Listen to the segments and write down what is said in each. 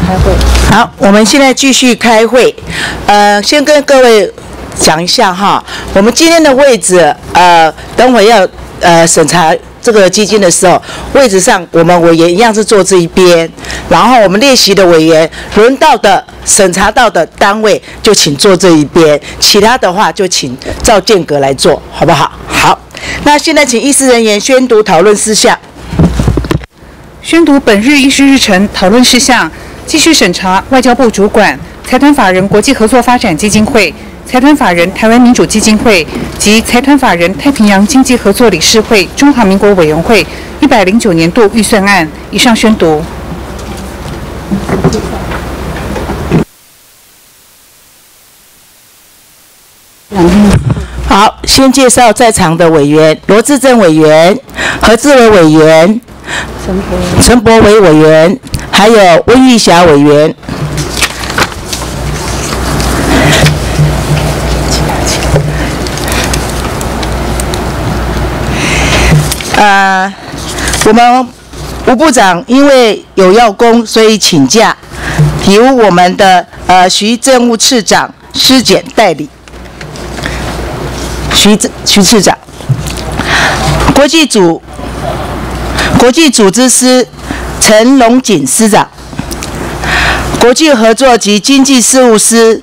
开会。 好，我们现在继续开会。先跟各位讲一下哈，我们今天的位置，等会要审查这个基金的时候，位置上我们委员一样是坐这一边，然后我们列席的委员轮到的审查到的单位就请坐这一边，其他的话就请照间隔来做，好不好？好，那现在请议事人员宣读讨论事项。 宣读本日议事日程讨论事项，继续审查外交部主管、财团法人国际合作发展基金会、财团法人台湾民主基金会及财团法人太平洋经济合作理事会中华民国委员会109年度预算案。以上宣读。 好，先介绍在场的委员：罗志正委员、何志伟委员、陈柏惟委员，还有温玉霞委员。我们吴部长因为有要公，所以请假，由我们的徐政务次长施检代理。徐次长，国际组织司陈龙锦司长，国际合作及经济事务司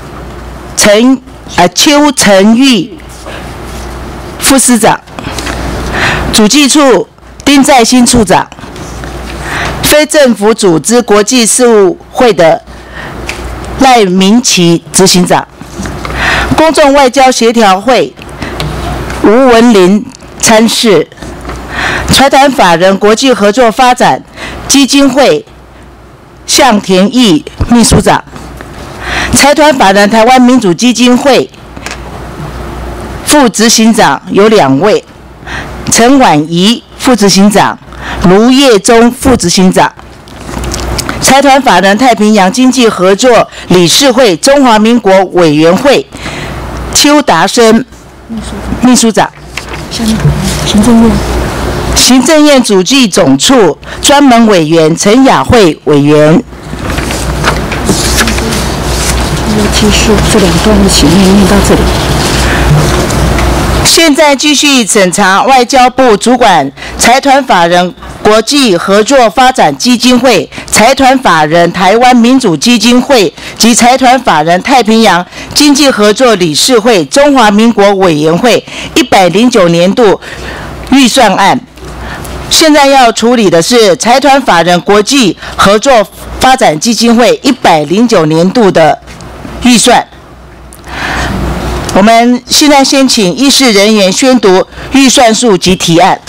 邱成玉副司长，主计处丁在新处长，非政府组织国际事务会的赖明奇执行长，公众外交协调会吴文林参事，财团法人国际合作发展基金会向田义秘书长，财团法人台湾民主基金会副执行长有2位，陈婉仪副执行长，卢业忠副执行长，财团法人太平洋经济合作理事会中华民国委员会邱达生秘书长，行政院主计总处专门委员陈雅慧委员。 提述这2段一起念到这里。 现在继续审查外交部主管财团法人国际合作发展基金会、财团法人台湾民主基金会及财团法人太平洋经济合作理事会中华民国委员会109年度预算案。现在要处理的是财团法人国际合作发展基金会109年度的预算。我们现在先请议事人员宣读预算数及提案。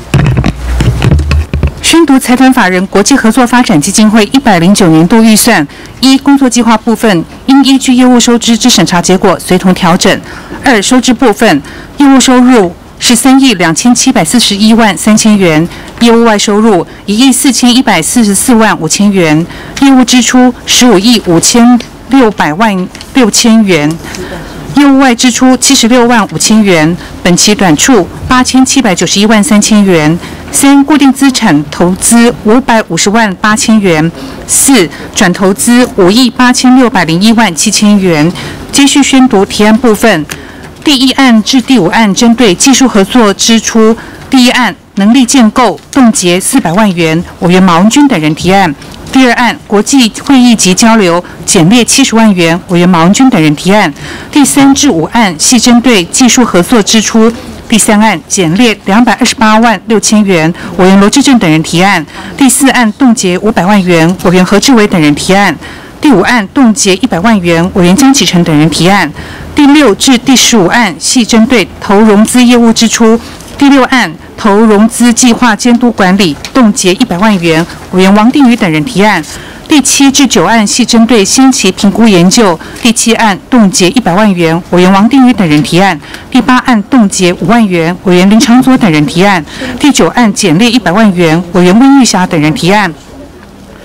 宣读财团法人国际合作发展基金会109年度预算。1、工作计划部分应依据业务收支之审查结果随同调整。2、收支部分业务收入13亿2741万3千元，业务外收入1亿4144万5千元，业务支出15亿5600万6千元，业务外支出76万5千元，本期短处8791万3千元。3、固定资产投资550万8千元。4、转投资5亿8601万7千元。接续宣读提案部分。第1案至第5案针对技术合作支出，第1案能力建构冻结400万元，委员马文君等人提案。第2案国际会议及交流减列70万元，委员马文君等人提案。第3至5案系针对技术合作支出。第3案减列228万6千元，委员罗志正等人提案。第4案冻结500万元，委员何志伟等人提案。第5案冻结100万元，委员江启臣等人提案。第6至第15案系针对投融资业务支出。第6案投融资计划监督管理冻结100万元，委员王定宇等人提案。第7至9案系针对先期评估研究。第7案冻结100万元，委员王定宇等人提案。第8案冻结5万元，委员林长佐等人提案。第9案减列100万元，委员温玉霞等人提案。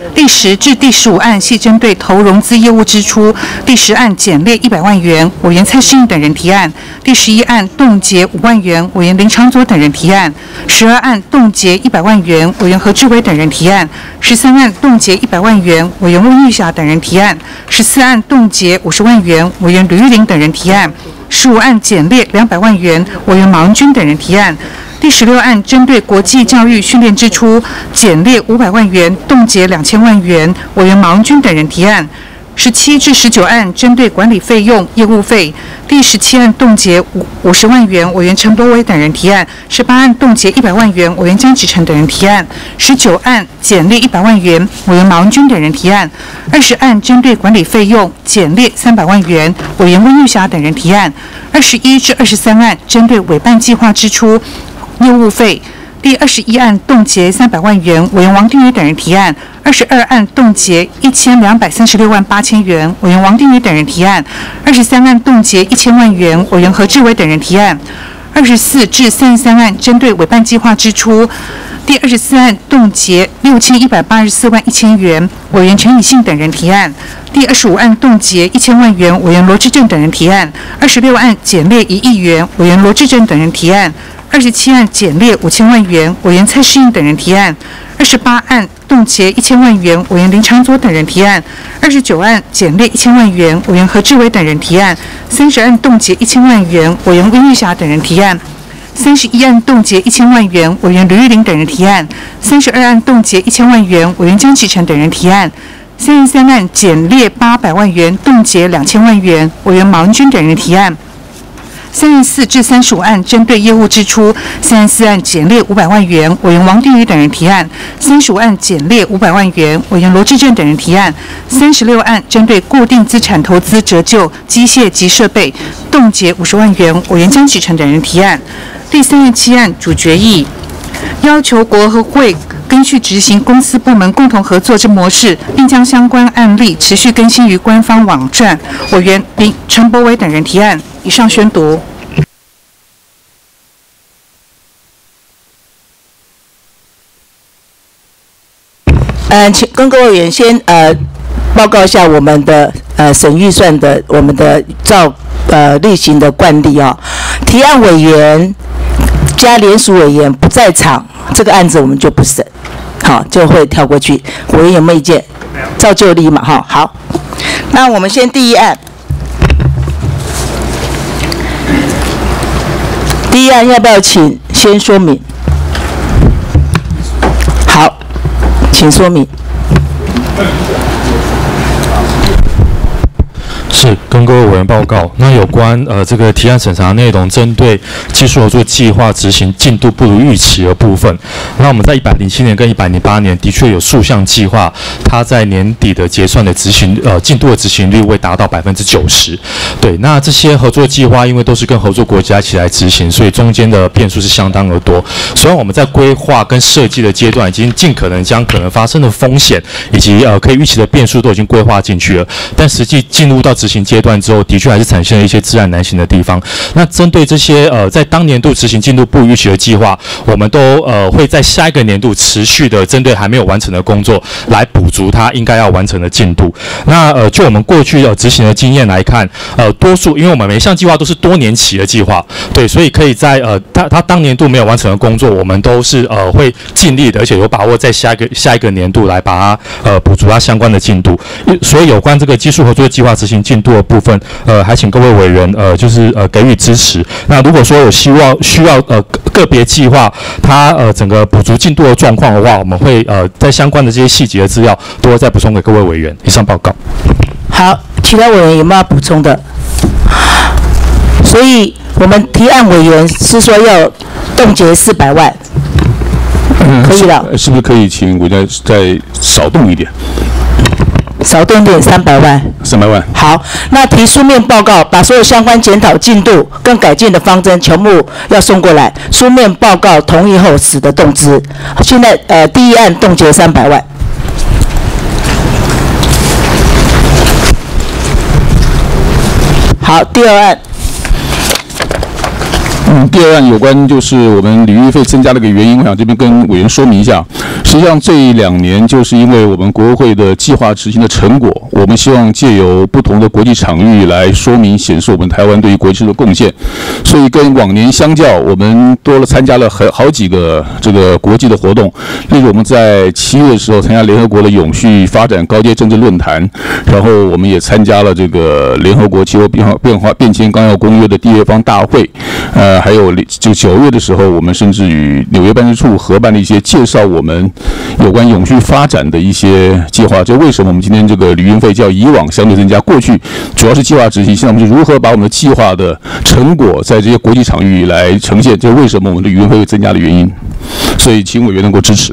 第10至第15案系针对投融资业务支出，第10案减列100万元，委员蔡适应等人提案；第11案冻结5万元，委员林长佐等人提案；12案冻结100万元，委员何志伟等人提案；13案冻结100万元，委员温玉霞等人提案；14案冻结50万元，委员吕玉玲等人提案；15案减列200万元，委员马文君等人提案。第16案针对国际教育训练支出减列500万元，冻结2000万元，委员马文君等人提案。17至19案针对管理费用、业务费，第17案冻结50万元，委员陈柏惟等人提案；18案冻结100万元，委员江启臣等人提案；19案减列100万元，委员马文君等人提案；20案针对管理费用减列300万元，委员温玉霞等人提案；21至23案针对委办计划支出、业务费，第21案冻结300万元，委员王定宇等人提案；22案冻结1236万8千元，委员王定宇等人提案；23案冻结1000万元，委员何志伟等人提案；24至33案针对委办计划支出，第24案冻结6184万1千元，委员陈以信等人提案；第25案冻结1000万元，委员罗志正等人提案；26案减列1亿元，委员罗志正等人提案；27案减列5000万元，委员蔡适应等人提案；28案冻结1000万元，委员林长佐等人提案；29案减列1000万元，委员何志伟等人提案；30案冻结1000万元，委员温玉霞等人提案；31案冻结1000万元，委员吕玉玲等人提案；32案冻结1000万元，委员江启臣等人提案；33案减列800万元，冻结2000万元，委员马文君等人提案。34至35案针对业务支出，34案减列500万元，委员王定宇等人提案；35案减列500万元，委员罗志正等人提案；36案针对固定资产投资折旧机械及设备冻结50万元，委员江启臣等人提案。第37案主决议，要求国合会根据执行公司部门共同合作之模式，并将相关案例持续更新于官方网站。委员陈柏惟等人提案。以上宣读。 请跟各位委员先报告一下我们的审预算的我们的例行的惯例啊。提案委员加联署委员不在场，这个案子我们就不审，好，就会跳过去。委员有没有意见？照旧例嘛，哈。好，那我们先第一案。第一案要不要请先说明？好，请说明。 是跟各位委员报告，那有关这个提案审查内容，针对技术合作计划执行进度不如预期的部分，那我们在107年跟108年的确有数项计划，它在年底的结算的进度的执行率未达到90%。对，那这些合作计划因为都是跟合作国家一起来执行，所以中间的变数是相当的多。虽然我们在规划跟设计的阶段，已经尽可能将可能发生的风险以及可以预期的变数都已经规划进去了，但实际进入到执行阶段之后，的确还是产生了一些自然难行的地方。那针对这些在当年度执行进度不预期的计划，我们都会在下一个年度持续的针对还没有完成的工作来补足它应该要完成的进度。那就我们过去执行的经验来看，多数因为我们每一项计划都是多年期的计划，对，所以可以在它当年度没有完成的工作，我们都是会尽力的，而且有把握在下一个年度来把它补足它相关的进度。所以有关这个技术合作计划执行进度的部分，还请各位委员就是给予支持。那如果说有需要个别计划它整个补足进度的状况的话，我们会在相关的这些细节的资料都会再补充给各位委员。以上报告。 好，其他委员有没有要补充的？所以我们提案委员是说要冻结400万，可以了。 是不是可以请委员再少动一点？ 少动点300万。 300万。 好，那提书面报告，把所有相关检讨进度跟改进的方针全部要送过来。书面报告同意后，使得动资。现在第一案冻结300万。好，第二案。 第二案有关就是我们旅运费增加的一个原因，我想这边跟委员说明一下。实际上这2年就是因为我们国合会的计划执行的成果，我们希望借由不同的国际场域来说明显示我们台湾对于国际事的贡献，所以跟往年相较，我们多了参加了好几个这个国际的活动。例如我们在7月的时候参加联合国的永续发展高阶政治论坛，然后我们也参加了这个联合国气候变迁纲要公约的缔约方大会，还有就9月的时候，我们甚至与纽约办事处合办了一些介绍我们有关永续发展的一些计划。就为什么我们今天这个旅运费较以往相对增加？过去主要是计划执行，现在我们是如何把我们的计划的成果在这些国际场域来呈现？这为什么我们的旅运费会增加的原因？所以请委员能够支持。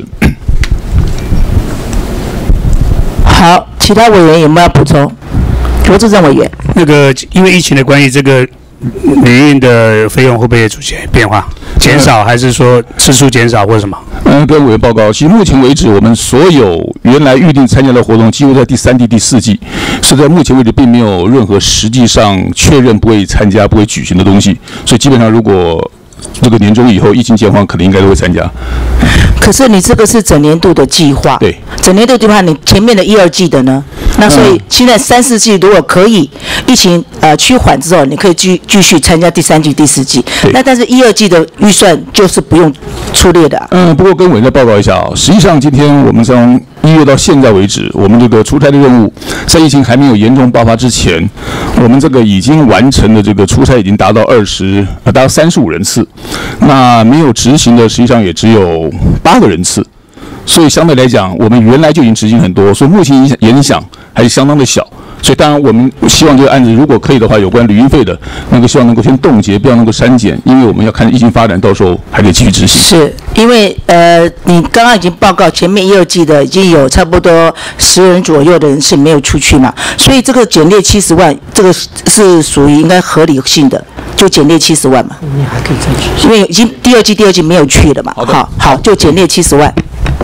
好，其他委员有没有要补充？罗志正委员， 那个因为疫情的关系，这个旅运的费用会不会出现变化？减少还是说次数减少或者什么？ 跟委员报告，其实目前为止，我们所有原来预定参加的活动，几乎在第3季、第4季，是在目前为止并没有任何实际上确认不会参加、不会举行的东西。所以基本上，如果这个年终以后疫情减缓，可能应该都会参加。 可是你这个是整年度的计划， 对， 整年度计划，你前面的1、2季的呢？那所以现在3、4季如果可以疫情趋缓之后，你可以继续参加第3季、第4季。那但是1、2季的预算就是不用出列的不过跟委员再报告一下实际上今天我们从1月到现在为止，我们这个出差的任务，在疫情还没有严重爆发之前，我们这个已经完成的这个出差已经达到35人次，那没有执行的实际上也只有8个人次。所以相对来讲，我们原来就已经执行很多，所以目前影响还是相当的小。所以当然我们希望这个案子如果可以的话，有关旅运费的希望能够先冻结，不要能够删减，因为我们要看疫情发展，到时候还可以继续执行。 是因为你刚刚已经报告前面1、2季的已经有差不多10人左右的人是没有出去嘛，所以这个减列70万，这个是属于应该合理性的，就减列70万嘛。你还可以再去，因为已经第二季没有去了嘛。好，就减列70万。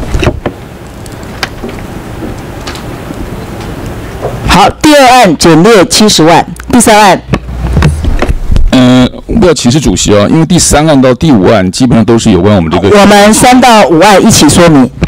好，第2案减列70万，第3案。 不要歧视主席因为第3案到第5案基本上都是有关我们这个。 我们3到5案一起说明。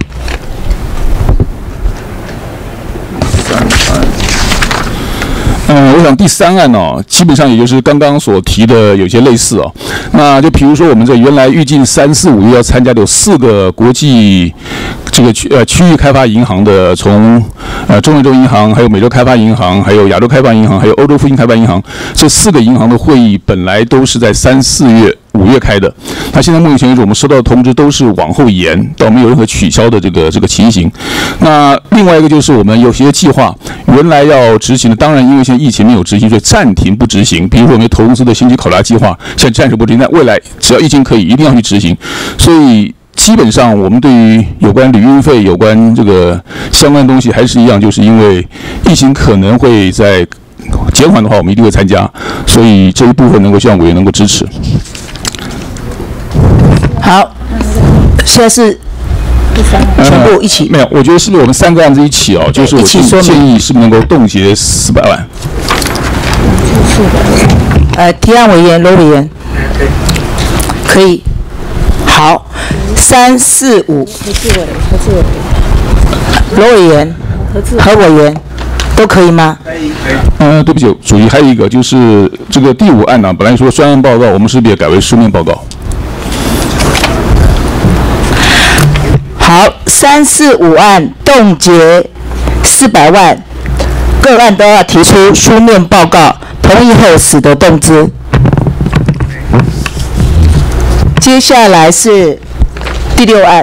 我想第3案基本上也就是刚刚所提的有些类似那就比如说我们这原来预计3、4、5月要参加的有4个国际这个区域开发银行的，从中美洲银行、还有美洲开发银行、还有亚洲开发银行、还有欧洲复兴开发银行这4个银行的会议，本来都是在3、4月、5月开的。那现在目前为止，我们收到的通知都是往后延，倒没有任何取消的这个情形。那另外一个就是我们有些计划原来要执行的，当然因为现在疫情没有执行，所以暂停不执行。比如说我们投资的星级考察计划，现在暂时不执行，但未来只要疫情可以，一定要去执行。所以基本上我们对于有关旅运费、有关这个相关的东西还是一样，就是因为疫情可能会在减缓的话，我们一定会参加，所以这一部分能够希望委员能够支持。 好，现在是全部一起。 没有，我觉得是不是我们3个案子一起就是我建议是不是能够冻结400万？ 提案委员罗委员，可以。好，3、4、5，罗委员、何委员都可以吗？ 对不起，主席，还有一个就是这个第5案呢，本来说专案报告，我们是不是也改为书面报告？ 好，3、4、5案冻结400万，各案都要提出书面报告，同意后使得动之。接下来是第6案。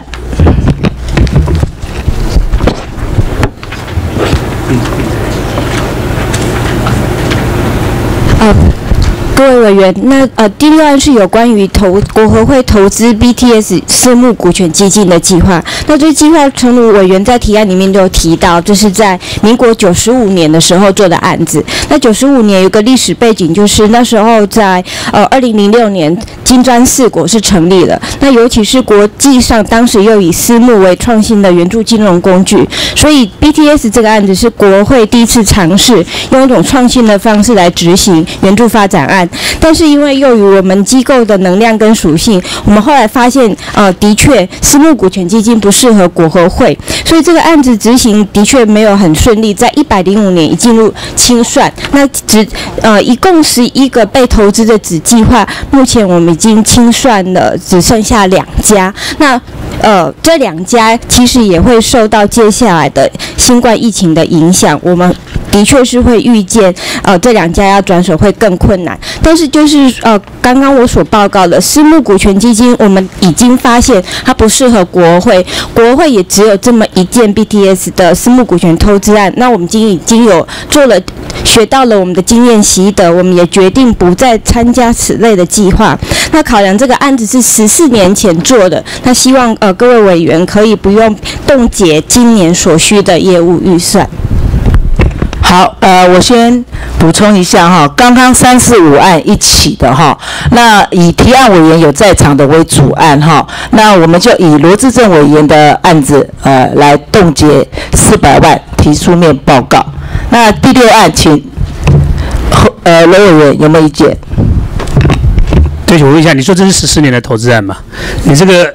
各位委员，那第6案是有关于国合会投资 BTS 私募股权基金的计划。那这计划，诚如委员在提案里面就有提到，这是在民国95年的时候做的案子。那95年有个历史背景，就是那时候在2006年金砖4国是成立了。那尤其是国际上当时又以私募为创新的援助金融工具，所以 BTS 这个案子是国会第一次尝试用一种创新的方式来执行援助发展案。 案，但是因为由于我们机构的能量跟属性，我们后来发现，的确私募股权基金不适合国合会，所以这个案子执行的确没有很顺利，在105年已进入清算，那一共11个被投资的子计划，目前我们已经清算了，只剩下2家。那这2家其实也会受到接下来的新冠疫情的影响，我们的确是会预见，这2家要转手会更困难。但是就是刚刚我所报告的私募股权基金，我们已经发现它不适合国合会，国合会也只有这么一件 BTS 的私募股权投资案。那我们已经有学到了我们的经验习得，我们也决定不再参加此类的计划。那考量这个案子是14年前做的，那希望各位委员可以不用冻结今年所需的业务预算。 好，我先补充一下哈，刚刚3、4、5案一起的哈，那以提案委员有在场的为主案哈，那我们就以罗志正委员的案子来冻结400万，提书面报告。那第6案，请罗委员有没有意见？ 对，我问一下，你说这是14年的投资案吗？你这个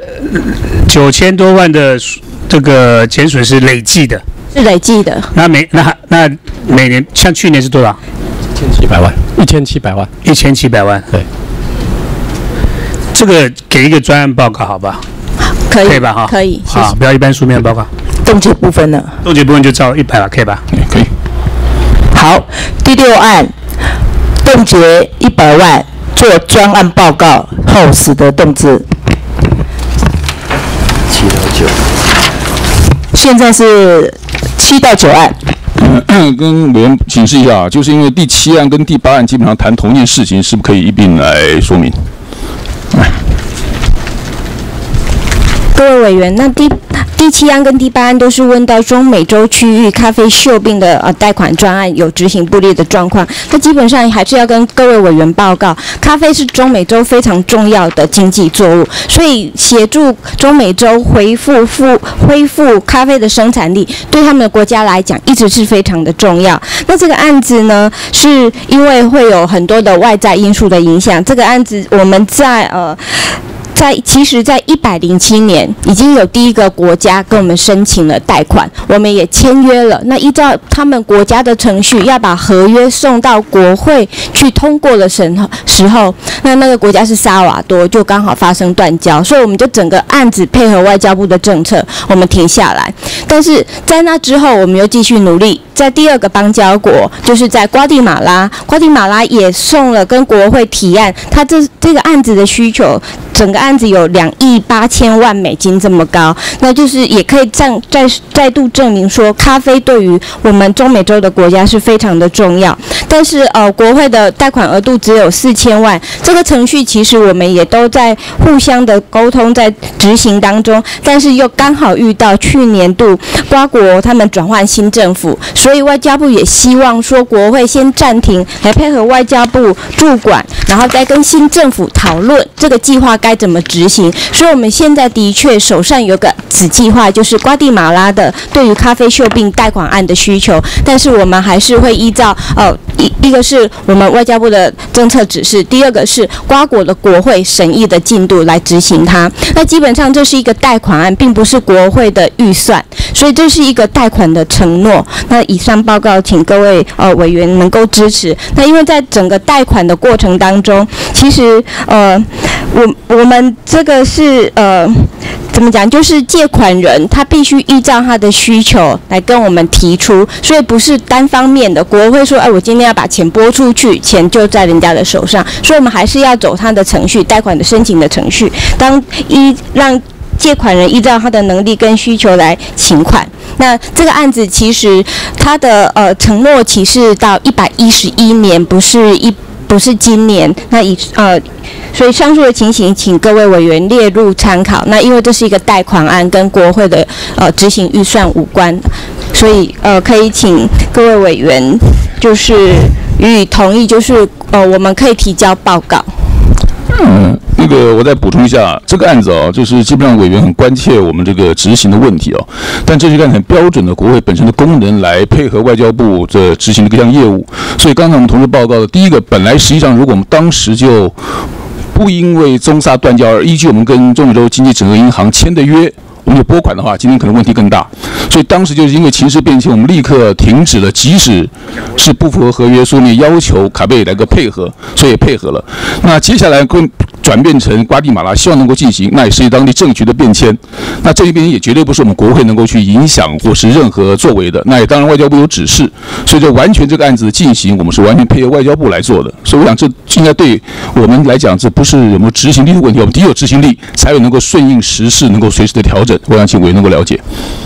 9000多万的这个减损是累计的？ 是累计的。 那每年像去年是多少 ？1700万，1700万 ，1700万。 对， 这个给一个专案报告，好吧？ 可以吧？哈， 可以。谢谢。 好，不要一般书面报告。 冻结部分呢？ 冻结部分就照100吧，可以吧？ 可以。 好，第6案，冻结100万，做专案报告后使得动资。7到9。现在是7到9案。 跟委员请示一下，就是因为第7案跟第8案基本上谈同一件事情，是不是可以一并来说明？ 各位委员，那第7案跟第8案都是问到中美洲区域咖啡锈病的贷款专案有执行不力的状况。那基本上还是要跟各位委员报告，咖啡是中美洲非常重要的经济作物，所以协助中美洲恢复咖啡的生产力，对他们的国家来讲一直是非常的重要。那这个案子呢，是因为会有很多的外在因素的影响，这个案子我们其实在107年已经有第一个国家跟我们申请了贷款，我们也签约了。那依照他们国家的程序，要把合约送到国会去通过的时候，那个国家是萨瓦多，就刚好发生断交，所以我们就整个案子配合外交部的政策，我们停下来。但是在那之后，我们又继续努力。在第2个邦交国，就是在瓜地马拉也送了跟国会提案，他这个案子的需求，整个案子有2亿8千万美金这么高，那就是也可以再度证明说，咖啡对于我们中美洲的国家是非常的重要。但是国会的贷款额度只有4000万，这个程序其实我们也都在互相的沟通，在执行当中，但是又刚好遇到去年度瓜国他们转换新政府，所以外交部也希望说国会先暂停，来配合外交部驻管，然后再跟新政府讨论这个计划该怎么执行。所以我们现在的确手上有个子计划，就是瓜地马拉的对于咖啡锈病贷款案的需求，但是我们还是会依照一个是我们外交部的政策指示，第2个是瓜国的国会审议的进度来执行它。那基本上这是一个贷款案，并不是国会的预算，所以这是一个贷款的承诺。那以上报告请各位委员能够支持。那因为在整个贷款的过程当中，其实我们这个是怎么讲，就是借款人他必须依照他的需求来跟我们提出，所以不是单方面的。国会说，我今天要把钱拨出去，钱就在人家的手上，所以我们还是要走他的程序，贷款的申请的程序，让借款人依照他的能力跟需求来请款。那这个案子其实他的承诺期是到111年，不是今年。那所以上述的情形，请各位委员列入参考。那因为这是一个贷款案，跟国会的执行预算无关，所以可以请各位委员就是予以同意，就是我们可以提交报告。 那个我再补充一下，这个案子啊，就是基本上委员很关切我们这个执行的问题啊，但这是一个很标准的国会本身的功能来配合外交部的执行的各项业务。所以刚才我们同事报告的第一个，本来实际上如果我们当时就不因为中沙断交而依据我们跟中美洲经济整合银行签的约，我们有拨款的话，今天可能问题更大。所以当时就是因为情势变迁，我们立刻停止了，即使是不符合合约书面要求卡贝来个配合，所以也配合了。那接下来会转变成瓜地马拉，希望能够进行，那也是当地政局的变迁。那这一边也绝对不是我们国会能够去影响或是任何作为的。那也当然外交部有指示，所以就完全这个案子的进行，我们是完全配合外交部来做的。所以我想这应该对我们来讲，这不是有没有执行力的问题，我们第一有执行力，才有能够顺应时势，能够随时的调整。我想请委员能够了解。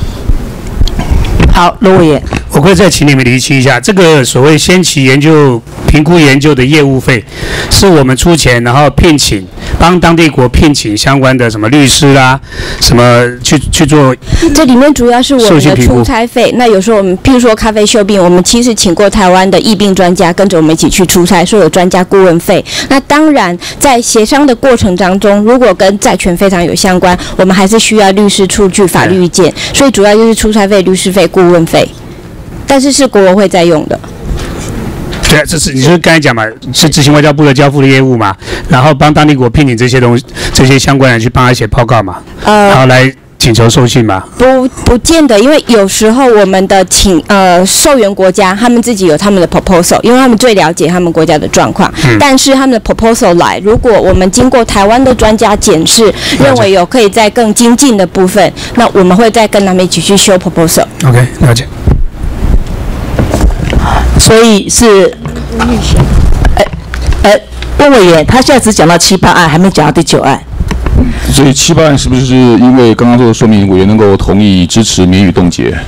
好，罗委员， 我可以再请你们厘清一下，这个所谓先期研究、评估研究的业务费，是我们出钱，然后帮当地国聘请相关的什么律师啦，什么去做。 这里面主要是我们的出差费。那有时候我们，譬如说咖啡秀病，我们其实请过台湾的疫病专家跟着我们一起去出差，所以有专家顾问费。那当然，在协商的过程当中，如果跟债权非常有相关，我们还是需要律师出具法律意见。所以主要就是出差费、律师费、顾问费，但是国合会在用的。 对，这是你就是刚才讲嘛，是执行外交部的交付的业务嘛，然后帮当地国聘请这些相关人去帮他写报告嘛，然后来请求授信嘛。 不见得，因为有时候我们的受援国家他们自己有他们的 proposal， 因为他们最了解他们国家的状况。但是他们的 proposal 来，如果我们经过台湾的专家检视，认为有可以再更精进的部分，那我们会再跟他们一起去修 proposal。 OK， 了解。 所以是，温委员，他现在只讲到7、8案，还没讲到第9案。 所以7、8案是不是因为刚刚做的说明，委员能够同意支持免予冻结？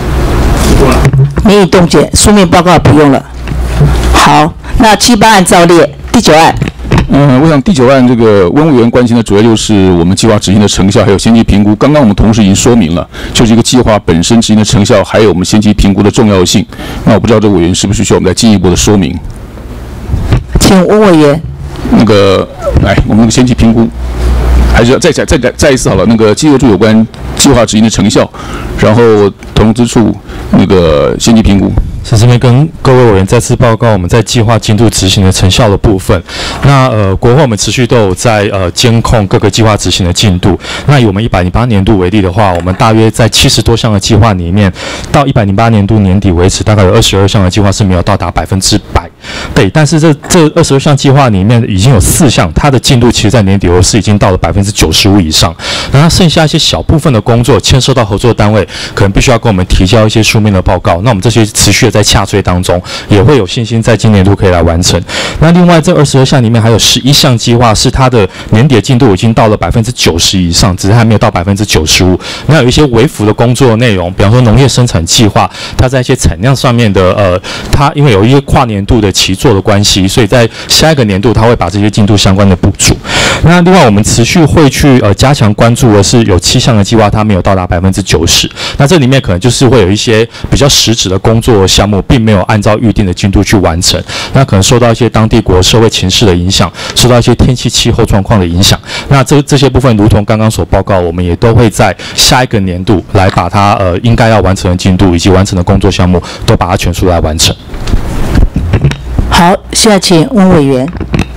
免予冻结，书面报告不用了。好，那7、8案照列，第9案。 我想第9案这个温委员关心的主要就是我们计划执行的成效，还有先期评估。刚刚我们同事已经说明了，就是一个计划本身执行的成效，还有我们先期评估的重要性。那我不知道这个委员是不是需要我们再进一步的说明？ 请温委员。 来，我们那个先期评估，还是要再一次好了。那个记录住有关计划执行的成效，然后同支处那个先期评估。 在这边跟各位委员再次报告我们在计划进度执行的成效的部分。那国会我们持续都有在监控各个计划执行的进度。那以我们108年度为例的话，我们大约在70多项的计划里面，到108年度年底为止，大概有22项的计划是没有到达100%。对，但是这22项计划里面已经有4项，它的进度其实在年底后是已经到了95%以上。那剩下一些小部分的工作牵涉到合作单位，可能必须要跟我们提交一些书面的报告。那我们这些持续的在洽追当中，也会有信心在今年度可以来完成。那另外这22项里面还有11项计划是它的年底的进度已经到了90%以上，只是还没有到95%。那有一些微幅的工作内容，比方说农业生产计划，它在一些产量上面的它因为有一些跨年度的期作的关系，所以在下一个年度它会把这些进度相关的补足。那另外我们持续会去加强关注的是有7项的计划它没有到达90%。那这里面可能就是会有一些比较实质的工作项目并没有按照预定的进度去完成，那可能受到一些当地国社会情势的影响，受到一些天气气候状况的影响。那这些部分如同刚刚所报告，我们也都会在下一个年度来把它应该要完成的进度以及完成的工作项目都把它全数来完成。 好，现在请温委员。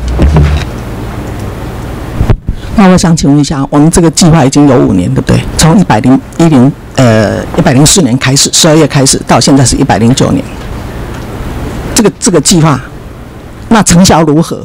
那我想请问一下，我们这个计划已经有5年，对不对？从104年开始，12月开始，到现在是109年。这个计划，那成效如何？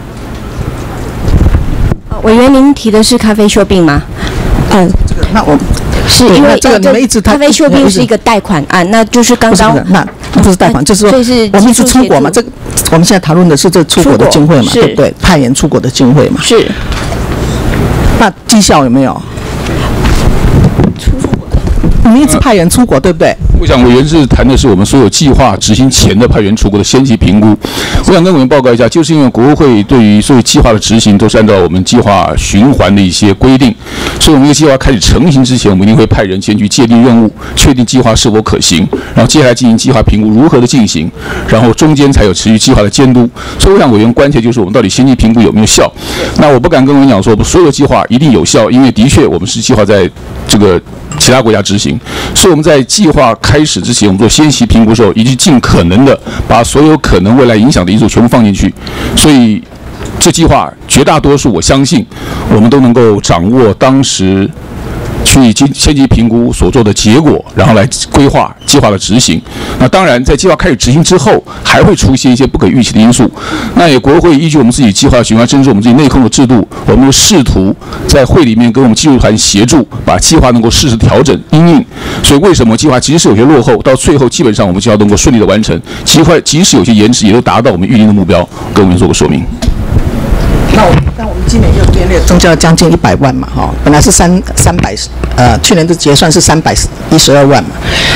委员，您提的是咖啡秀病吗？ 那我是因为这个你们一直咖啡秀病是一个贷款案，那就是刚刚那不是贷款，就是说我们一直出国嘛，这个我们现在讨论的是这出国的经费嘛，对不对？派员出国的经费嘛。 是。 那绩效有没有？ 你们一直派人出国，对不对？ 我想委员是谈的是我们所有计划执行前的派员出国的先期评估。我想跟委员报告一下，就是因为国合会对于所有计划的执行都是按照我们计划循环的一些规定，所以我们这个计划开始成型之前，我们一定会派人先去界定任务，确定计划是否可行，然后接下来进行计划评估如何的进行，然后中间才有持续计划的监督。所以我想委员关切就是我们到底先期评估有没有效。那我不敢跟委员讲说我们所有的计划一定有效，因为的确我们是计划在这个其他国家执行，所以我们在计划开始之前，我们做先期评估的时候，一定尽可能的把所有可能未来影响的因素全部放进去。所以这计划绝大多数我相信我们都能够掌握当时去先期评估所做的结果，然后来规划计划的执行。那当然，在计划开始执行之后，还会出现一些不可预期的因素。那也国合会依据我们自己计划循环，甚至我们自己内控的制度，我们试图在会里面跟我们技术团协助，把计划能够适时调整因应。所以为什么计划即使有些落后，到最后基本上我们计划能够顺利的完成，计划即使有些延迟，也都达到我们预定的目标，跟我们做个说明。 那我们今年又编列增加了将近100万嘛，本来是去年的结算是312万嘛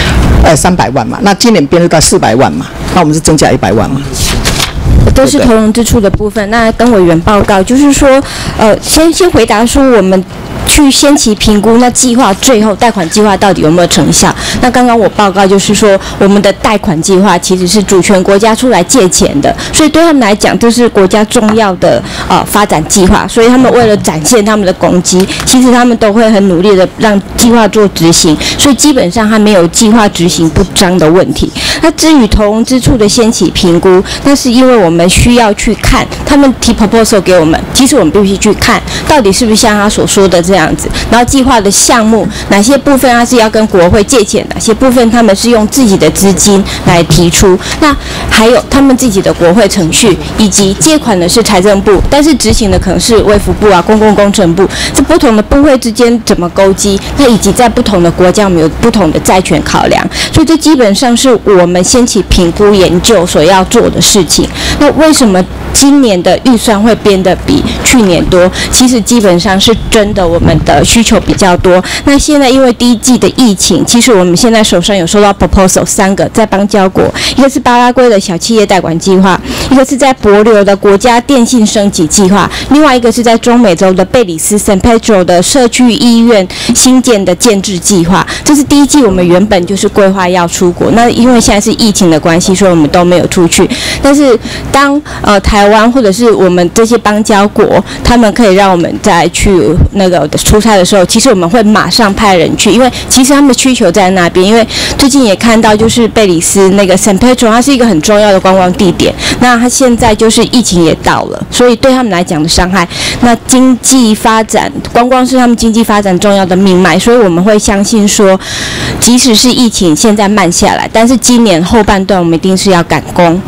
，300万嘛，那今年编列到400万嘛，那我们是增加100万嘛。 都是投融资处的部分。那跟委员报告，就是说，先回答说我们去先期评估，那计划最后贷款计划到底有没有成效？那刚刚我报告就是说，我们的贷款计划其实是主权国家出来借钱的，所以对他们来讲，这是国家重要的发展计划，所以他们为了展现他们的功绩，其实他们都会很努力的让计划做执行，所以基本上还没有计划执行不彰的问题。那至于投融资处的先期评估，那是因为我们需要去看他们提 proposal 给我们，其实我们必须去看到底是不是像他所说的这样子，然后计划的项目哪些部分他是要跟国会借钱，哪些部分他们是用自己的资金来提出，那还有他们自己的国会程序，以及借款的是财政部，但是执行的可能是卫福部啊、公共工程部，这不同的部会之间怎么勾稽，那以及在不同的国家我们有不同的债权考量，所以这基本上是我们先期评估研究所要做的事情。那为什么今年的预算会变得比去年多？其实基本上是真的我们的需求比较多。那现在因为第一季的疫情，其实我们现在手上有收到 proposal 3个，在邦交国，一个是巴拉圭的小企业贷款计划，一个是在帛琉的国家电信升级计划，另外一个是在中美洲的贝里斯 San Pedro 的社区医院新建的建制计划。这是第一季我们原本就是规划要出国，那因为现在是疫情的关系，所以我们都没有出去。但是当台湾或者是我们这些邦交国，他们可以让我们再去那个出差的时候，其实我们会马上派人去，因为其实他们需求在那边。因为最近也看到，就是贝里斯那个 San Pedro， 它是一个很重要的观光地点。那它现在就是疫情也到了，所以对他们来讲的伤害，那经济发展，观光是他们经济发展重要的命脉，所以我们会相信说，即使是疫情现在慢下来，但是今年后半段我们一定是要赶工。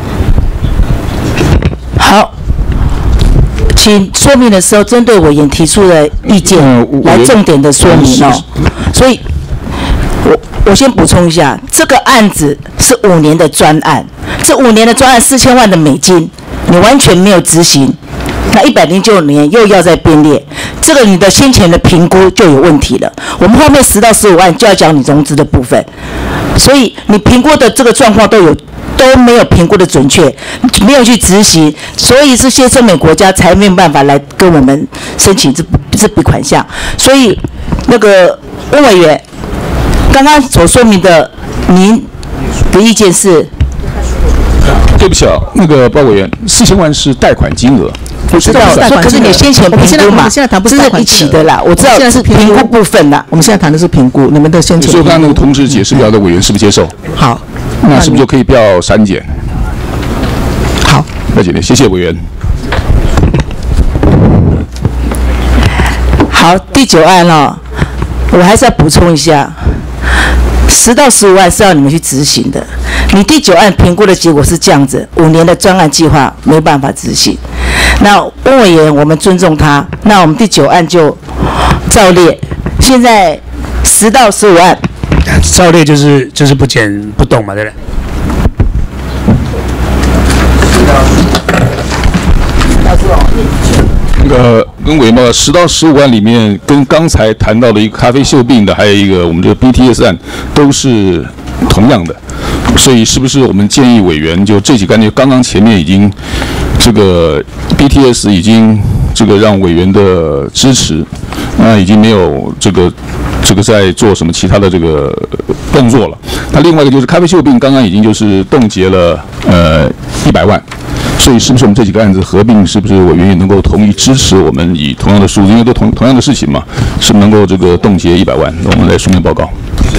好，请说明的时候针对委员提出的意见来重点的说明哦。所以我先补充一下，这个案子是5年的专案，这5年的专案4000万的美金，你完全没有执行，那109年又要再编列，这个你的先前的评估就有问题了。我们后面10到15万就要讲你融资的部分，所以你评估的这个状况都没有评估的准确，没有去执行，所以这些中美国家才没有办法来跟我们申请这笔款项。所以那个温委员刚刚所说明的，您的意见是？ 对不起啊，那个包委员，4000万是贷款金额。 我知道，可是你先前评估嘛， 现在谈不是贷款一起的啦，我知道是评估部分啦。 我们现在谈的是评估，你们的先前。 所以刚刚那个通知解释表的委员是不是接受？ 好， 那是不是就可以不要删减？ 好， 了解了，谢谢委员。 好，第9案哦，我还是要补充一下，10到15万是要你们去执行的。你第9案评估的结果是这样子，5年的专案计划没办法执行。那温委员我们尊重他，那我们第9案就照列。现在10到15案， 照列就是不减不动嘛，对不对？ 跟委员报告10到15案里面，跟刚才谈到的一个咖啡锈病的，还有一个我们这个 BTS 案，都是同样的。所以是不是我们建议委员就这几个案件，刚刚前面已经这个 BTS 已经这个让委员的支持，那已经没有这个在做什么其他的这个动作了。那另外一个就是咖啡锈病，刚刚已经就是冻结了100万。所以是不是我们这几个案子合并，是不是委员也能够同意支持我们以同样的数字，因为都同样的事情嘛，是不是能够这个冻结100万？那我们来书面报告。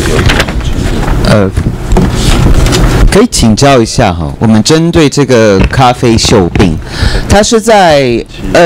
可以请教一下哈，我们针对这个咖啡锈病，它是在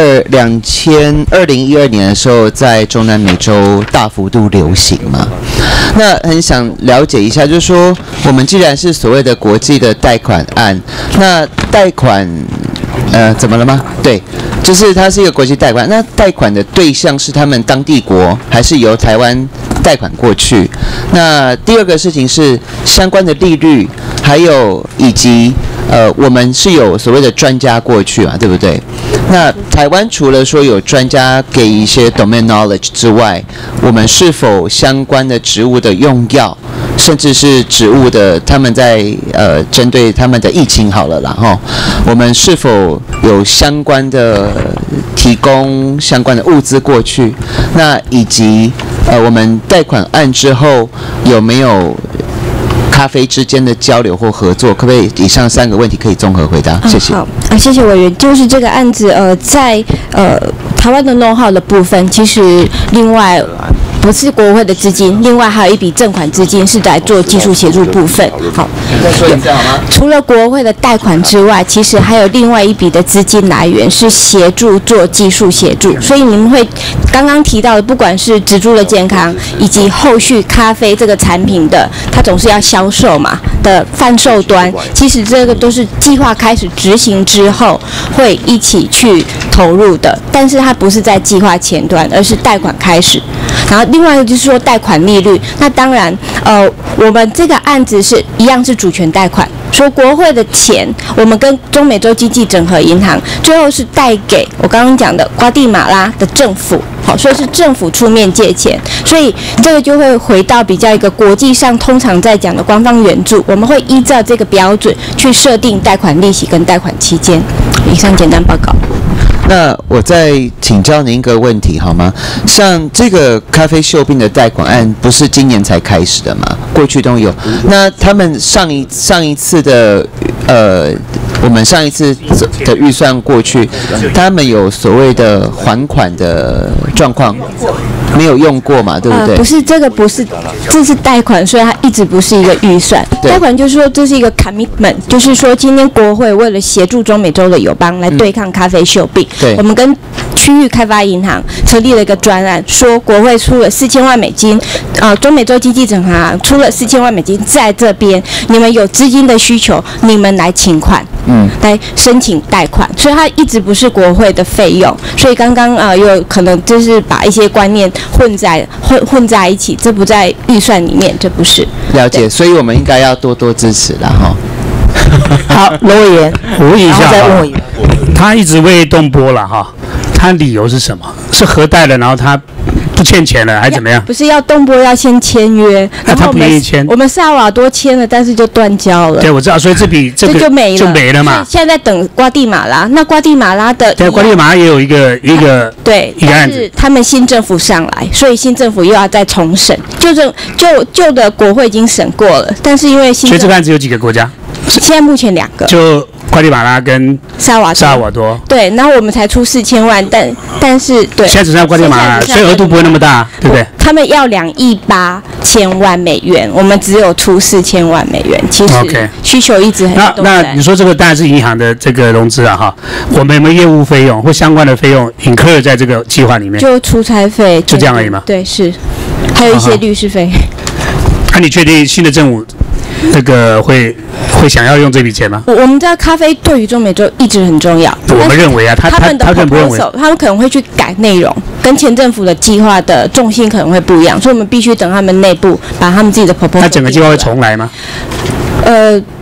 2012年的时候在中南美洲大幅度流行嘛？那很想了解一下，就是说我们既然是所谓的国际的贷款案，那贷款怎么了吗？对，就是它是一个国际贷款，那贷款的对象是他们当地国，还是由台湾贷款过去？那第二个事情是相关的利率，还有以及我们是有所谓的专家过去嘛，对不对？那台湾除了说有专家给一些 domain knowledge 之外，我们是否相关的植物的用药，甚至是植物的他们在针对他们的疫情好了啦哈，我们是否有相关的提供相关的物资过去？那以及我们贷款案之后有没有咖啡之间的交流或合作？可不可以以上3个问题可以综合回答？谢谢。 好，谢谢委员。就是这个案子，在台湾的know-how的部分，其实另外不是国会的资金，另外还有一笔正款资金是来做技术协助部分。好， 再说一下好吗？ 除了国会的贷款之外，其实还有另外一笔的资金来源是协助做技术协助。所以你们会刚刚提到的，不管是植株的健康，以及后续咖啡这个产品的，它总是要销售嘛的贩售端，其实这个都是计划开始执行之后会一起去投入的，但是它不是在计划前端，而是贷款开始。然后另外一个就是说贷款利率，那当然我们这个案子是一样是主权贷款，说国会的钱我们跟中美洲经济整合银行最后是贷给我刚刚讲的瓜地马拉的政府，好，所以是政府出面借钱，所以这个就会回到比较一个国际上通常在讲的官方援助，我们会依照这个标准去设定贷款利息跟贷款期间。以上简单报告。 那我再请教您一个问题好吗？像这个咖啡锈病的贷款案，不是今年才开始的吗？过去都有。那他们上一次的我们上一次的预算过去，他们有所谓的还款的状况，没有用过嘛，对不对？ 不是，这个不是，这是贷款，所以它一直不是一个预算。贷款就是说这是一个 commitment， 就是说今天国会为了协助中美洲的友邦来对抗咖啡锈病，我们跟区域开发银行成立了一个专案，说国会出了4000万美金，中美洲经济整合行出了4000万美金，在这边你们有资金的需求，你们来请款，来申请贷款，所以它一直不是国会的费用。所以刚刚有可能就是把一些观念混在一起，这不在预算里面，这不是。 了解，所以我们应该要多多支持啦哈。 好，罗委员， 我问一下哈，他一直未动拨了哈，他理由是什么？是核贷了，然后他不欠钱了，还怎么样？ 不是要动拨，要先签约。 那他不愿意签。 我们萨瓦多签了，但是就断交了。 对，我知道，所以这个就没了嘛。 现在在等瓜地马拉，那瓜地马拉的对，瓜地马拉也有一个对，但是他们新政府上来，所以新政府又要再重审。旧的国会已经审过了，但是因为新， 所以这个案子有几个国家？ 现在目前2个。 就瓜地马拉跟萨瓦多。 对，然后我们才出4000万，但是对。 现在只剩下瓜地马拉，所以额度不会那么大，对不对？ 他们要2亿8千万美元，我们只有出4000万美元，其实需求一直很动。 那你说这个当然是银行的这个融资啊哈，我们有没有业务费用或相关的费用incur在这个计划里面？ 就出差费， 就这样而已吗？ 对，是，还有一些律师费。 那你确定新的政府那个会想要用这笔钱吗？ 我们知道咖啡对于中美洲一直很重要。 我们认为啊，他们不认为， 他们可能会去改内容，跟前政府的计划的重心可能会不一样，所以我们必须等他们内部把他们自己的 proposal。 那整个计划会重来吗？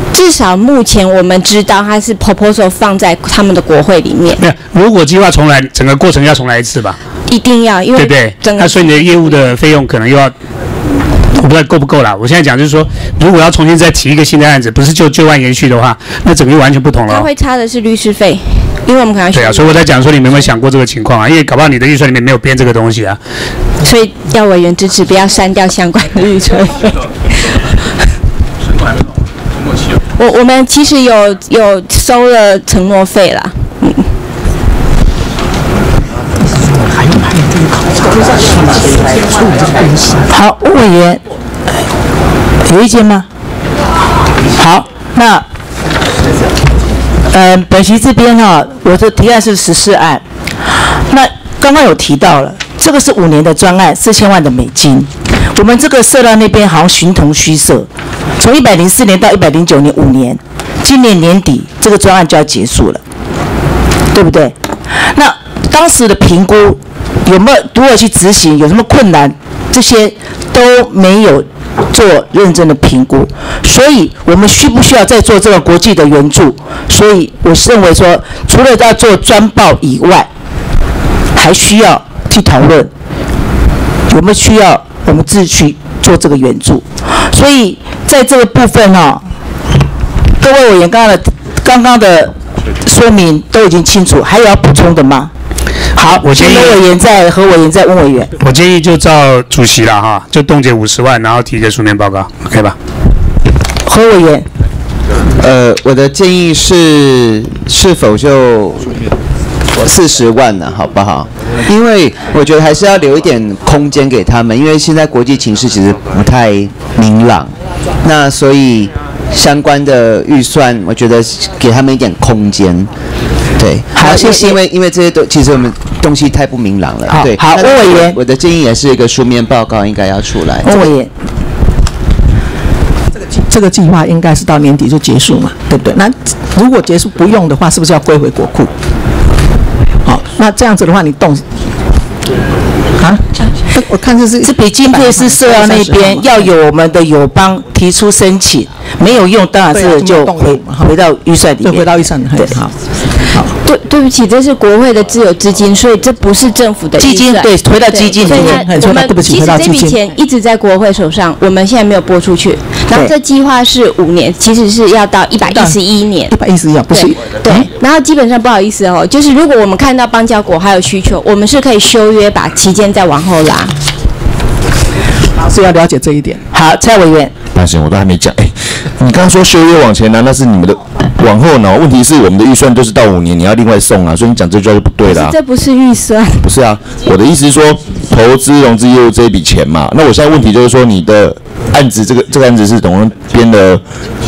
至少目前我们知道它是 proposal 放在他们的国会里面。 没有，如果计划重来，整个过程要重来一次吧？ 一定要，因为对不对？ 整个那所以你的业务的费用可能又要，我不知道够不够啦。我现在讲就是说，如果要重新再提一个新的案子，不是就旧案延续的话，那整个又完全不同了它会差的是律师费，因为我们可能对啊，所以我在讲说，你们有没有想过这个情况啊？因为搞不好你的预算里面没有编这个东西啊。 所以要委员支持，不要删掉相关的预算费。我们其实有收了承诺费啦， 好，吴委员有意见吗？好，那本席这边我的提案是14案，那刚刚有提到了，这个是5年的专案，4000万的美金。我们这个社大那边好像形同虚设，从104年到109年5年，今年年底这个专案就要结束了，对不对？那当时的评估有没有如何去执行，有什么困难，这些都没有做认真的评估，所以我们需不需要再做这个国际的援助？所以我认为说，除了要做专报以外，还需要去讨论有没有需要我们自己去做这个援助。所以在这个部分各位委员刚刚的说明都已经清楚，还有要补充的吗？好， 我建议何委员在，何委员在，温委员。 我建议就照主席了哈，就冻结50万，然后提个书面报告 ，OK 吧？ 何委员。 我的建议是否就40万呢，好不好？因为我觉得还是要留一点空间给他们，因为现在国际情势其实不太明朗，那所以相关的预算，我觉得给他们一点空间。对， 好，谢谢。 因为这些其实我们东西太不明朗了。对， 好，温委员， 我的建议也是一个书面报告应该要出来。 温委员。 这个计划应该是到年底就结束嘛，对不对？那如果结束不用的话，是不是要归回国库？好，那这样子的话，你动啊？我看这笔经费是社大那边要有我们的友邦提出申请，没有用，当然是就回到预算里面。 回到预算，对，好。 对不起，这是国会的自有资金，所以这不是政府的基金，对，回到基金里面。 对不起，其实这笔钱一直在国会手上，我们现在没有拨出去。然后这计划是5年，其实是要到111年。 111不是？ 对。然后基本上不好意思就是如果我们看到邦交国还有需求，我们是可以修约，把期间再往后拉。 是要了解这一点。 好，蔡委员。 那行，我都还没讲。你刚刚说修约往前拿，那是你们的往后拿。问题是我们的预算就是到5年，你要另外送啊，所以你讲这句话就不对了。 这不是预算。 不是啊，我的意思是说，投资融资业务这一笔钱嘛。那我现在问题就是说，你的案子这个案子是总共编了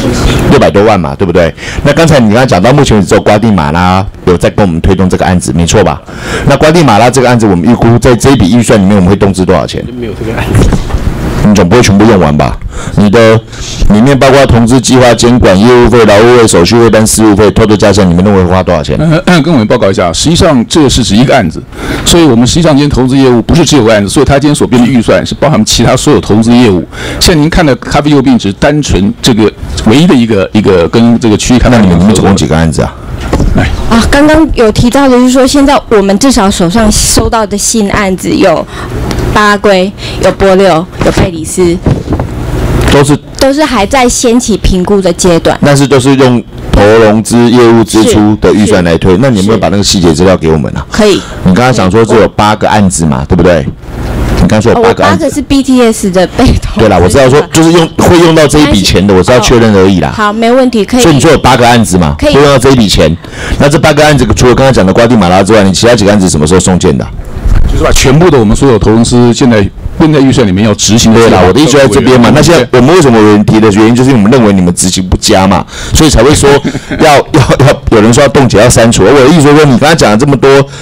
600多万嘛，对不对？那刚才你刚才讲到，目前为止只有瓜地马拉有在跟我们推动这个案子，没错吧？那瓜地马拉这个案子，我们预估在这一笔预算里面，我们会动资多少钱？没有这个案子。你总不会全部用完吧？你的里面包括投资计划、监管、业务费、劳务费、手续费单、事务费，偷偷加起来，你们认为会花多少钱？ 跟我们报告一下，实际上这是指一个案子，所以我们实际上今天投资业务不是只有个案子，所以他今天所编的预算是包含其他所有投资业务。现在您看的咖啡幼病只单纯这个唯一的一个跟这个区域看到你们总共几个案子啊？ 刚刚有提到的就是说，现在我们至少手上收到的新案子有巴拉圭、有波六、有贝里斯，都是还在先期评估的阶段。 但是都是用投融资业务支出的预算来推。那你有没有把那个细节资料给我们啊？ 可以。 你刚才讲说只有8个案子嘛，对不对？你刚才说有8个案子。 8个是 BTS 的被投。 对啦，我知道说就是会用到这一笔钱的，我是要确认而已啦。 好，没问题，可以。 所以你说有8个案子嘛，会用到这一笔钱。那这8个案子除了刚才讲的瓜地马拉之外，你其他几个案子什么时候送件的？ 就是把全部的我们所有投资现在编在预算里面要执行的。 对啦，我的意思在这边嘛。那现在我们为什么有人提的原因，就是因为我们认为你们执行不佳嘛，所以才会说要有人说要冻结要删除。我的意思说，你刚才讲了这么多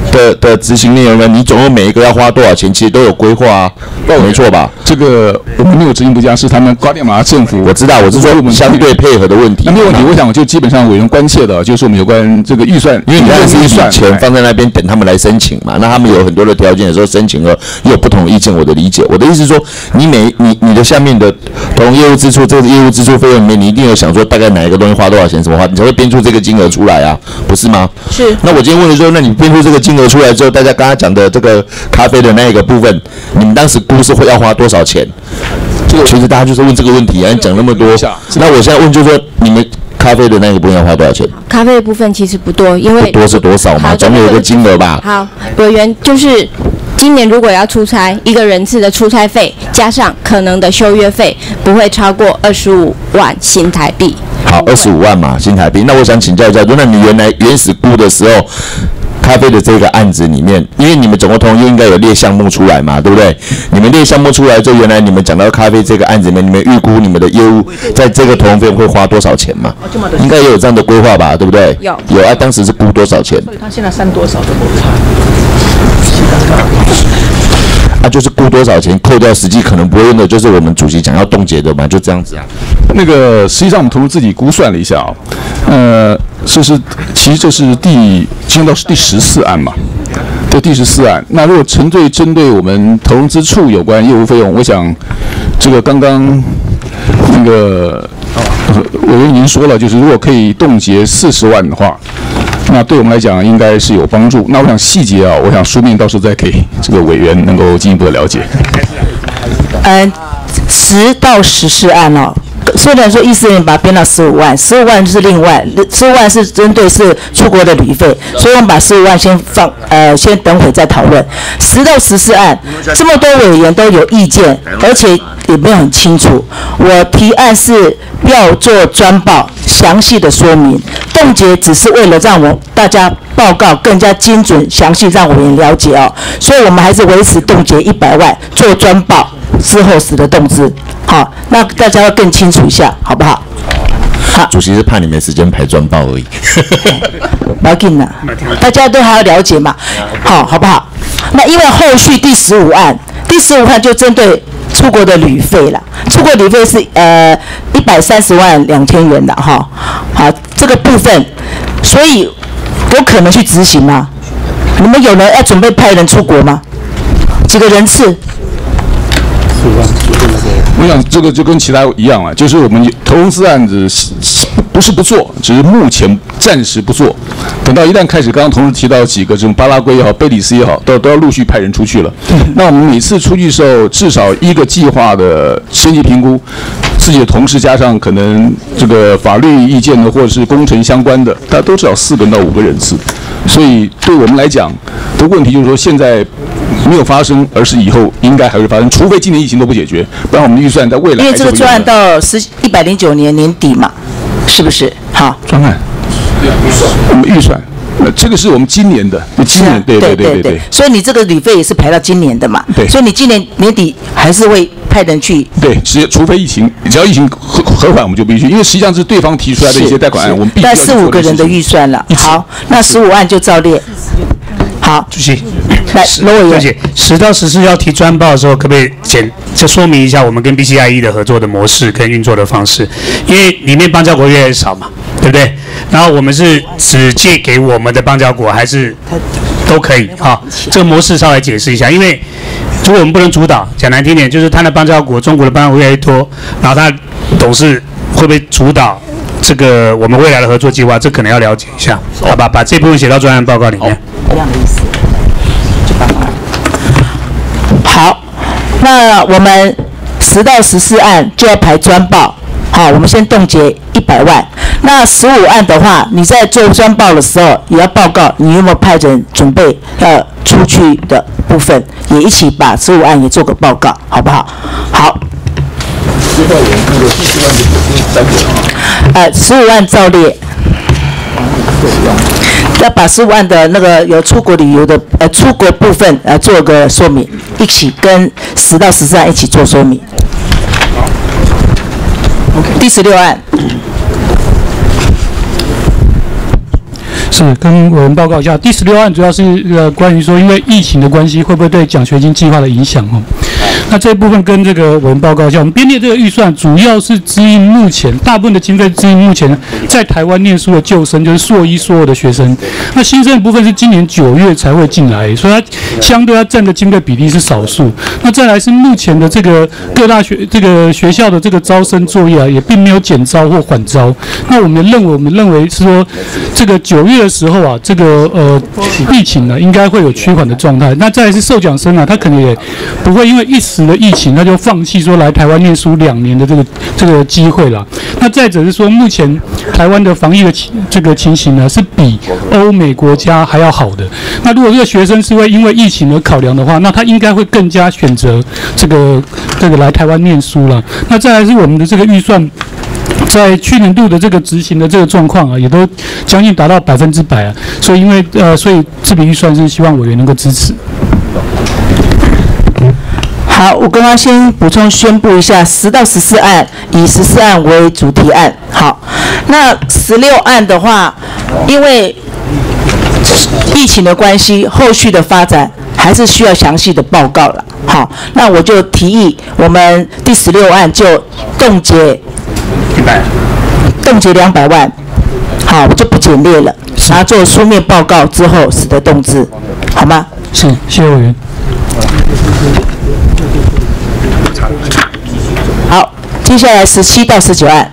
的执行内容呢？你总共每一个要花多少钱，其实都有规划啊，没错吧？ 这个我们没有执行不佳，是他们瓜地马拉政府。 我知道，我是说我们相对配合的问题。 那没有问题，我想就基本上委员关切的，就是我们有关这个预算， 因为你看是预算钱放在那边等他们来申请嘛，那他们有很多的条件，有时候申请了又有不同的意见，我的理解。我的意思是说，你的下面的投融业务支出，这个业务支出费用里面，你一定有想说大概哪一个东西花多少钱，什么花，你才会编出这个金额出来啊，不是吗？ 是。 那我今天问的说，那你编出这个金额出来之后，大家刚刚讲的这个咖啡的那一个部分，你们当时估是会要花多少钱？其实大家就是问这个问题啊，你讲那么多。那我现在问就是说，你们咖啡的那个部分要花多少钱？ 咖啡的部分其实不多，因为不多是多少嘛？总有一个金额吧。 好，委员就是今年如果要出差，一个人次的出差费加上可能的休约费，不会超过25万新台币。 好，25万嘛，新台币。那我想请教一下，那你原始估的时候，咖啡的这个案子里面，因为你们总共同业应该有列项目出来嘛，对不对？你们列项目出来之后，原来你们讲到咖啡这个案子里面，你们预估你们的业务在这个投融费会花多少钱嘛？应该也有这样的规划吧，对不对？ 有啊，当时是估多少钱？ 所以他现在删多少都不差。 啊，就是估多少钱，扣掉实际可能不会用的，就是我们主席讲要冻结的嘛，就这样子啊。 那个实际上我们同事自己估算了一下其实这是进到第14案嘛，这第14案。那如果针对我们投融资处有关业务费用，我想这个刚刚那个委员已经说了，就是如果可以冻结40万的话，那对我们来讲应该是有帮助。那我想细节我想书面到时候再给这个委员能够进一步的了解。 10到14案虽然说14年把它编到15万，15万就是另外，15万是针对是出国的旅费，所以我们把15万先等会再讨论。10到14案，这么多委员都有意见，而且也没有很清楚。我提案是要做专报，详细的说明，冻结只是为了让大家报告更加精准、详细，让委员了解所以我们还是维持冻结100万，做专报之后使的动资。好，那大家要更清楚一下，好不好？好， 主席是怕你没时间排专报而已。 不要紧啦，大家都还要了解嘛，好不好？那因为后续第15案就针对出国的旅费了，出国旅费是130万2000元的好，这个部分，所以有可能去执行吗？你们有人要准备派人出国吗？几个人次？ 我想这个就跟其他一样了，就是我们投融资案子不是不做，只是目前暂时不做。等到一旦开始，刚刚同事提到几个这种巴拉圭也好、贝里斯也好，都要陆续派人出去了。那我们每次出去的时候，至少一个计划的升级评估，自己的同事加上可能这个法律意见的或者是工程相关的，大家都至少4个到5个人次。所以对我们来讲的问题就是说，现在没有发生，而是以后应该还会发生，除非今年疫情都不解决，不然我们预算在未来。 因为这个专案到109年年底嘛，是不是？好， 专案，我们预算，这个是我们今年的，今年对。 所以你这个旅费也是排到今年的嘛？ 对。 所以你今年年底还是会派人去？ 对，除非疫情，只要疫情和缓，我们就必须，因为实际上是对方提出来的一些贷款案，我们必须要。 4、5个人的预算了。好，那15案就照列。好， 主席， 来，罗委员 ，10到14要提专报的时候，可不可以就说明一下我们跟 BCIE 的合作的模式跟运作的方式？因为里面邦交国越来越少嘛，对不对？然后我们是只借给我们的邦交国，还是都可以？这个模式稍微解释一下，因为如果我们不能主导，讲难听点，就是他的邦交国，中国的邦交国越来越多，然后他董事会不会主导这个我们未来的合作计划？这可能要了解一下，好吧？把这部分写到专案报告里面。 一样的意思，就把好，那我们10到14案就要排专报，好，我们先冻结100万。那15案的话，你在做专报的时候也要报告你有没有派人准备要出去的部分，也一起把15案也做个报告，好不好？好。15案照列。要把15案的那个有出国旅游的出国部分做个说明，一起跟10到14案一起做说明。第16案。 是跟委员报告一下，第16案主要是关于说，因为疫情的关系，会不会对奖学金计划的影响哦？那这一部分跟这个委员报告一下，我们编列这个预算主要是支应目前大部分的经费支应目前在台湾念书的旧生，就是硕一、硕二的学生。那新生的部分是今年9月才会进来，所以它相对它占的经费比例是少数。那再来是目前的这个各大学校的这个招生作业啊，也并没有减招或缓招。那我们认为是说，这个9月的时候啊，这个疫情呢应该会有趋缓的状态。那再来是受奖生啊，他可能也不会因为一时的疫情，他就放弃说来台湾念书2年的这个机会了。那再者是说，目前台湾的防疫的这个情形呢，是比欧美国家还要好的。那如果这个学生是会因为疫情而考量的话，那他应该会更加选择这个来台湾念书了。那再来是我们的这个预算，在去年度的这个执行的这个状况啊，也都将近达到100%啊。所以所以这笔预算是希望委员能够支持。 好，我刚刚先补充宣布一下，10到14案以14案为主题案。好，那16案的话，因为疫情的关系，后续的发展还是需要详细的报告了。好，那我就提议我们第16案就冻结200万，好，我就不简列了，然后做书面报告之后使得动之，好吗？ 是，谢谢委员。 好，接下来17到19案。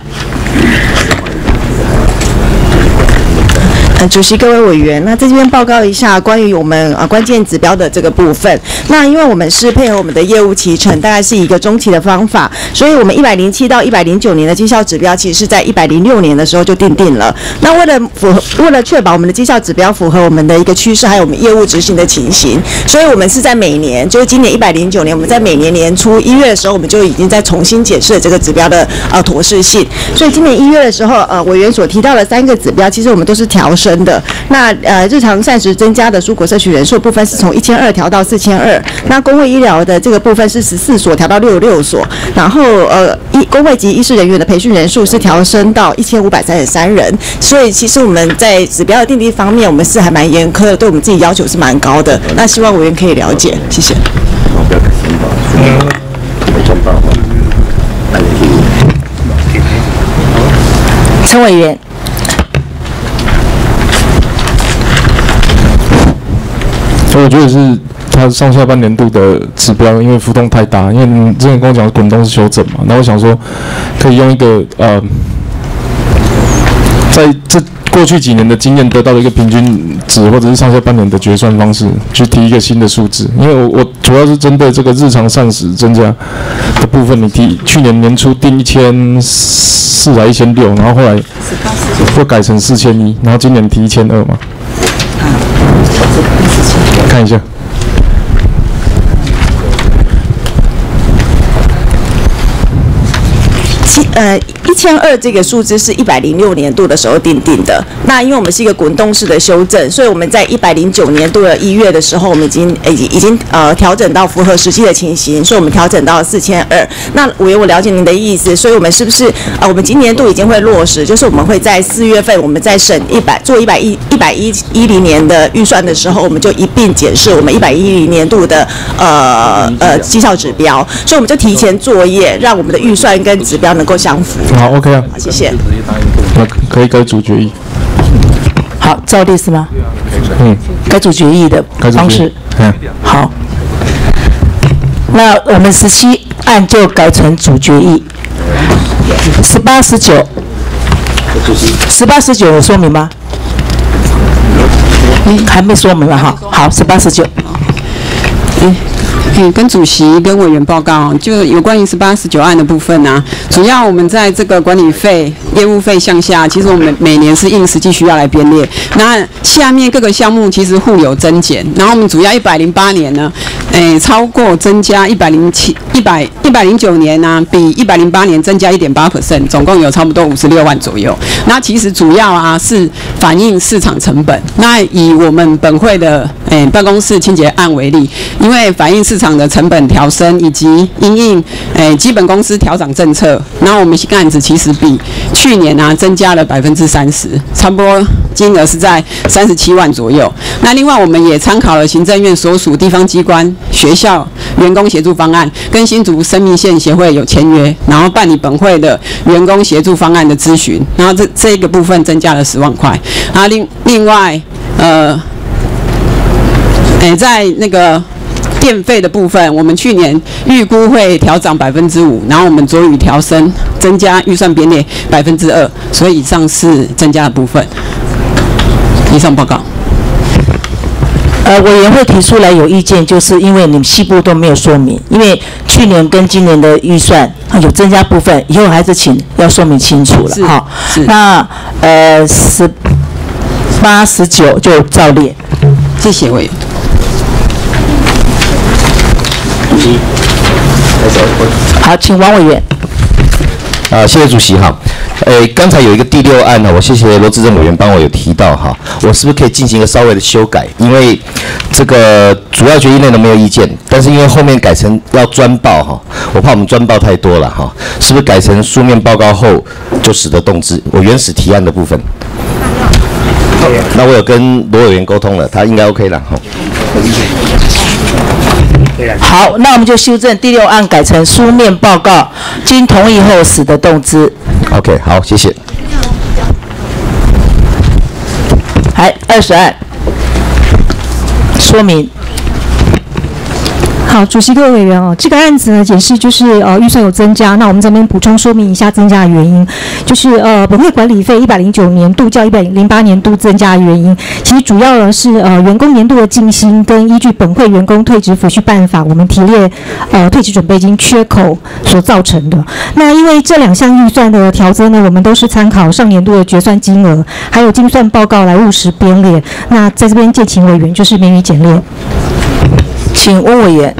主席、各位委员，那在这边报告一下关于我们关键指标的这个部分。那因为我们是配合我们的业务期程，大概是一个中期的方法，所以我们107到109年的绩效指标，其实是在106年的时候就定了。那为了确保我们的绩效指标符合我们的一个趋势，还有我们业务执行的情形，所以我们是在每年，就是今年109年，我们在每年年初1月的时候，我们就已经在重新解释了这个指标的妥适性。所以今年1月的时候，委员所提到的3个指标，其实我们都是调升的。那日常膳食增加的蔬果摄取人数部分是从1200调到4200，那公卫医疗的这个部分是14所调到66所，然后公卫及医师人员的培训人数是调升到1533人。所以其实我们在指标的定定方面，我们是还蛮严苛的，对我们自己要求是蛮高的。那希望委员可以了解，谢谢。 陈委员。 所以我觉得是它上下半年度的指标，因为浮动太大，因为你之前跟我讲滚动式修正嘛，那我想说可以用一个在这过去几年的经验得到的一个平均值，或者是上下半年的决算方式，去提一个新的数字。因为我主要是针对这个日常膳食增加的部分，你提去年年初定1400还1600，然后后来又改成4100，然后今年提1200嘛。看一下。 1200这个数字是106年度的时候定的。那因为我们是一个滚动式的修正，所以我们在109年度的1月的时候，我们已经调整到符合实际的情形，所以我们调整到4200。那我了解您的意思，所以我们是不是我们今年度已经会落实，就是我们会在4月份我们在审做110年的预算的时候，我们就一并检视我们110年度的绩效指标，所以我们就提前作业，让我们的预算跟指标能够相符。 好 ，OK 啊， 好，谢谢。 那可以改组决议。 好，照例是吗？改组决议的方式。好。那我们17案就改成主决议。18、19有说明吗？还没说明了哈。好18、19。 跟主席跟委员报告，就有关于18、19案的部分啊，主要我们在这个管理费、业务费项下，其实我们每年是应实际需要来编列。那下面各个项目其实互有增减，然后我们主要108年呢， 超过增加109年啊，比108年增加1.8%，总共有差不多56万左右。那其实主要啊是反映市场成本。那以我们本会的办公室清洁案为例，因为反映市场的成本调升以及因应基本公司调涨政策，那我们案子其实比去年啊增加了30%，差不多金额是在37万左右。那另外我们也参考了行政院所属地方机关、学校员工协助方案，跟新竹生命线协会有签约，然后办理本会的员工协助方案的咨询，然后这个部分增加了10万块。然后另外在那个电费的部分，我们去年预估会调涨5%，然后我们酌予调升，增加预算编列2%，所以以上是增加的部分。以上报告。 委员会提出来有意见，就是因为你们细部都没有说明，因为去年跟今年的预算有增加部分，以后还是请要说明清楚了哈。那18、19就照列。 谢谢委员。 好，请王委员。 谢谢主席哈。刚才有一个第6案呢，我谢谢罗志正委员帮我有提到哈，我是不是可以进行一个稍微的修改？因为这个主要决议内容没有意见，但是因为后面改成要专报哈，我怕我们专报太多了哈，是不是改成书面报告后就使得动之？我原始提案的部分。那我有跟罗委员沟通了，他应该 OK 了哈。 好，那我们就修正第6案改成书面报告，经同意后使得动之。 OK， 好，谢谢。 还20案，说明。 好，主席各位委员哦，这个案子呢也是就是预算有增加，那我们这边补充说明一下增加的原因，就是本会管理费109年度较108年度增加的原因，其实主要呢是员工年度的进薪跟依据本会员工退职抚恤办法，我们提列退职准备金缺口所造成的。那因为这2项预算的调增呢，我们都是参考上年度的决算金额，还有精算报告来务实编列。那在这边建请委员就是免予简列。 请温委员。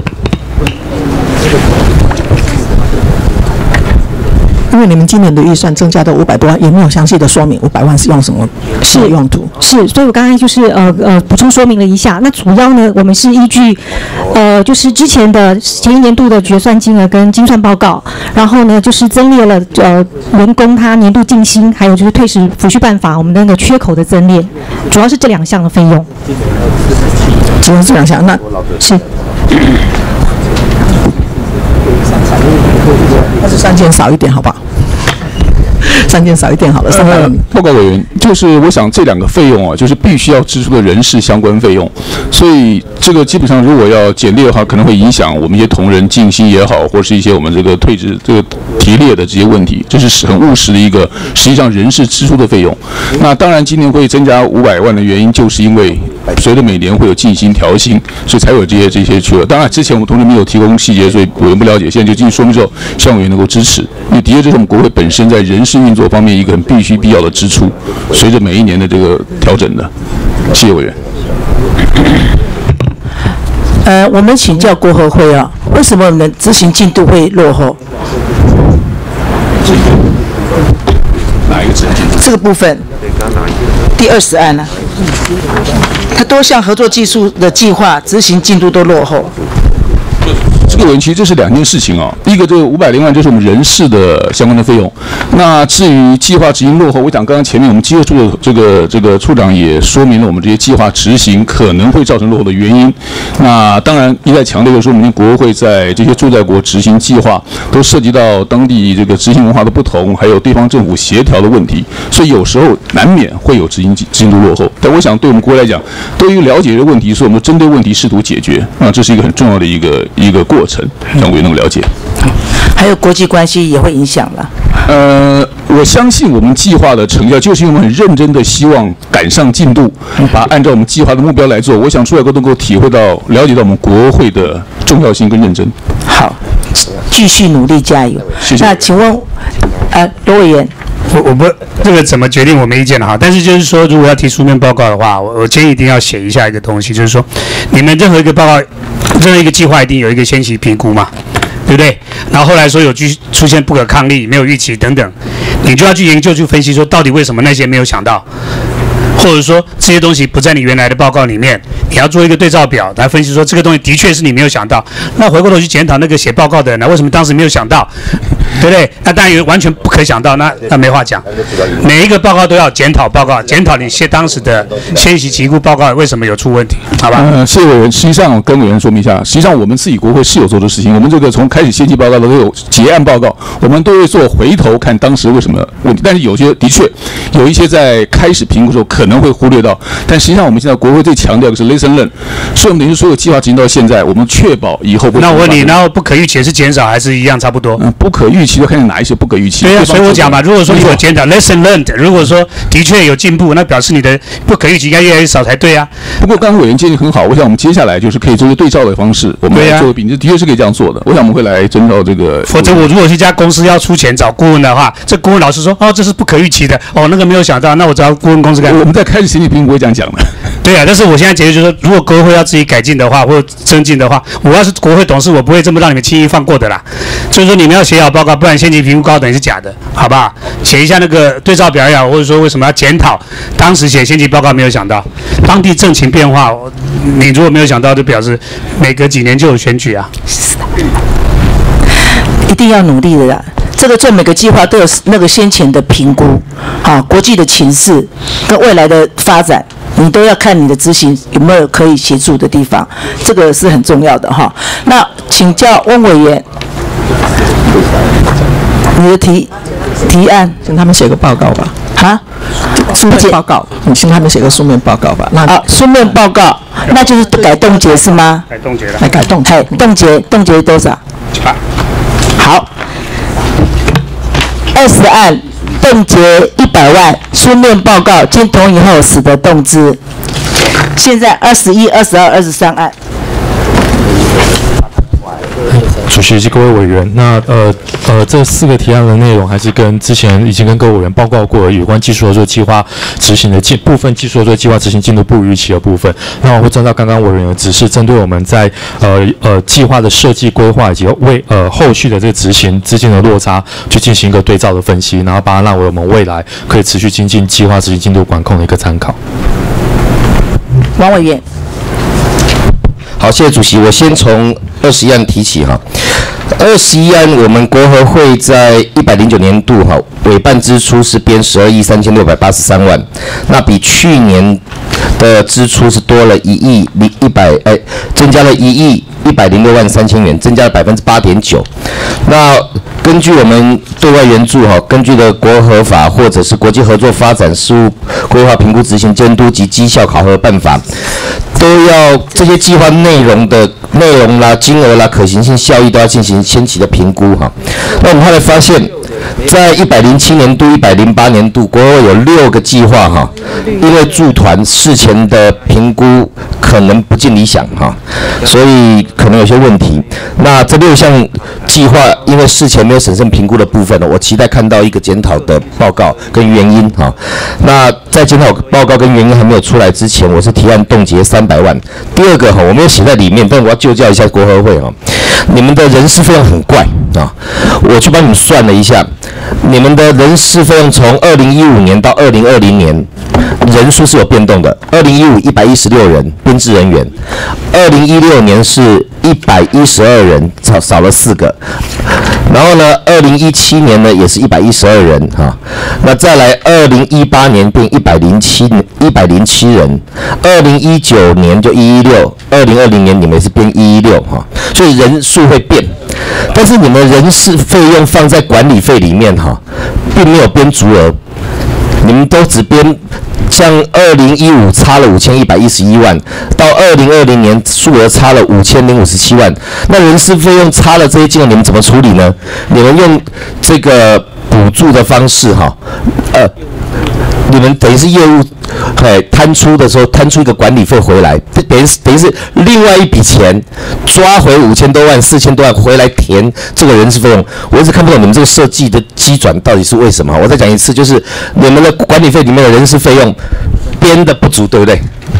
因为你们今年的预算增加到500多万，也没有详细的说明500万是用什么用途？ 是，所以我刚才就是补充说明了一下。那主要呢，我们是依据就是之前的前一年度的决算金额跟精算报告，然后呢就是增列了员工他年度进薪，还有就是退职抚恤办法我们那个缺口的增列，主要是这2项的费用。 只有这2项，那是。 但是3件少一点，好不好？3件少一点好了。 报告委员，就是我想这2个费用啊，就是必须要支出的人事相关费用，所以这个基本上如果要减列的话，可能会影响我们一些同仁进薪也好，或是一些我们这个退职这个提列的这些问题，这是很务实的一个实际上人事支出的费用。那当然今年会增加500万的原因，就是因为随着每年会有进薪调薪，所以才有这些缺额。当然之前我们同仁没有提供细节，所以委员不了解，现在就进行说明之后，希望委员能够支持，因为的确这是我们国会本身在人事运作方面一个很必要的支出，随着每一年的这个调整的。谢谢委员。 我们请教国合会啊，为什么我们的执行进度会落后？ 哪一个执行进度？ 这个部分，第20案呢、它多项合作技术的计划执行进度都落后。 这个委员其实这是2件事情啊，一个这个500万就是我们人事的相关的费用，那至于计划执行落后，我想刚刚前面我们机构处的这个处长也说明了我们这些计划执行可能会造成落后的原因。那当然一再强调就是我们国会在这些驻在国执行计划都涉及到当地这个执行文化的不同，还有地方政府协调的问题，所以有时候难免会有执行进度落后。但我想对我们国会来讲，对于了解这个问题，是我们针对问题试图解决，这是一个很重要的一个过程，让委员能了解。 还有国际关系也会影响了。 我相信我们计划的成效，就是因为我们很认真的希望赶上进度，按照我们计划的目标来做。我想出来都能够体会到、了解到我们国会的重要性跟认真。 好，继续努力加油。 谢谢。 那请问，罗委员。 我不这个怎么决定我没意见了哈，但是就是说，如果要提书面报告的话，我建议一定要写一下一个东西，就是说，你们任何一个报告任何一个计划一定有一个先期评估嘛，对不对？然后后来说有出现不可抗力、没有预期等等，你就要去研究、去分析说到底为什么那些没有想到。或者说这些东西不在你原来的报告里面，你要做一个对照表来分析说这个东西的确是你没有想到，那回过头去检讨那个写报告的人，那为什么当时没有想到，对不对？那当然完全不可想到，那没话讲。每一个报告都要检讨报告，检讨你当时的先期评估报告为什么有出问题，好吧？ 谢谢委员。实际上跟委员说明一下，实际上我们自己国会是有做的事情，我们这个从开始先期报告都有结案报告，我们都会做回头看当时为什么问题，但是有些的确有一些在开始评估的时候可能会忽略到，但实际上我们现在国会最强调的是 lesson learn， 所以我们等于所有计划执行到现在，我们确保以后不。 那我问你，然后不可预期是减少还是一样差不多？ 不可预期的看哪一些不可预期。 对啊，所以我讲嘛，如果说你有检讨 lesson learned， 如果说的确有进步，那表示你的不可预期应该越来越少才对啊。 不过刚刚委员建议很好，我想我们接下来就是可以做一个对照的方式，我们来做个比较，的确是可以这样做的。我想我们会来征召这个。 否则我如果是一家公司要出钱找顾问的话，这顾问老师说哦这是不可预期的，哦那个没有想到，那我找顾问公司干。 我们在开始前期评估不会这样讲的。 对啊，但是我现在解决就是说，如果国会要自己改进的话，或者增进的话，我要是国会董事，我不会这么让你们轻易放过的啦。所以说你们要写好报告，不然先期评估高等于是假的，好不好？写一下那个对照表也好，或者说为什么要检讨当时写先期报告没有想到，当地政情变化，你如果没有想到，就表示每隔几年就有选举啊。 一定要努力的啦。这个做每个计划都有那个先前的评估，国际的情势跟未来的发展，你都要看你的执行有没有可以协助的地方，这个是很重要的哈。那请教温委员，你的提案， 请他们写个报告吧。 书面报告，你请他们写个书面报告吧。那书面报告，那就是改冻结是吗？ 改冻结了。 来改冻结， 冻结多少 ？8。 好。20案冻结100万，书面报告经同意后使得动支。现在21、22、23案。 主席以及各位委员，那这4个提案的内容还是跟之前已经跟各位委员报告过有关技术合作计划执行的部分技术合作计划执行进度不如预期的部分。那我会遵照刚刚委员的指示，针对我们在计划的设计规划以及后续的这个执行之间的落差，去进行一个对照的分析，然后把它让我们未来可以持续精进计划执行进度管控的一个参考。 王委员。 好，谢谢主席。我先从21案提起哈。21案，我们国合会在109年度委办支出是编12亿3683万，那比去年的支出是多了增加了1亿106万3千元，增加了8.9%。那根据我们对外援助根据的国合法或者是国际合作发展事务规划评估执行监督及绩效考核办法，都要这些计划内容啦、金额啦、可行性、效益都要进行先期的评估哈。那我们后来发现，在107年度、108年度，国合会有6个计划哈，因为驻团事前的评估可能不尽理想哈，所以可能有些问题。那这6项计划因为事前没有审慎评估的部分呢，我期待看到一个检讨的报告跟原因哈。那在检讨报告跟原因还没有出来之前，我是提案冻结300万。第二个哈，我没有写在里面，但我要就教一下国合会哈，你们的人事费用很怪啊，我去帮你们算了一下，你们的人事费用从2015年到2020年人数是有变动的，2015 116人编制人员，2016年是112人，少了4个。然后呢，2017年呢也是112人哈，那再来2018年变107人，2019年就116，2020年你们也是变116哈，所以人数会变，但是你们人事费用放在管理费里面哈，并没有编足额，你们都只编。像2015差了5111万，到2020年数额差了5057万，那人事费用差了这些金额，你们怎么处理呢？你们用这个补助的方式哈，你们等于是业务摊出的时候摊出一个管理费回来，等于是另外一笔钱抓回5000多万、4000多万回来填这个人事费用。我一直看不懂你们这个设计的机转到底是为什么。我再讲一次，就是你们的管理费里面的人事费用编的不足，对不对？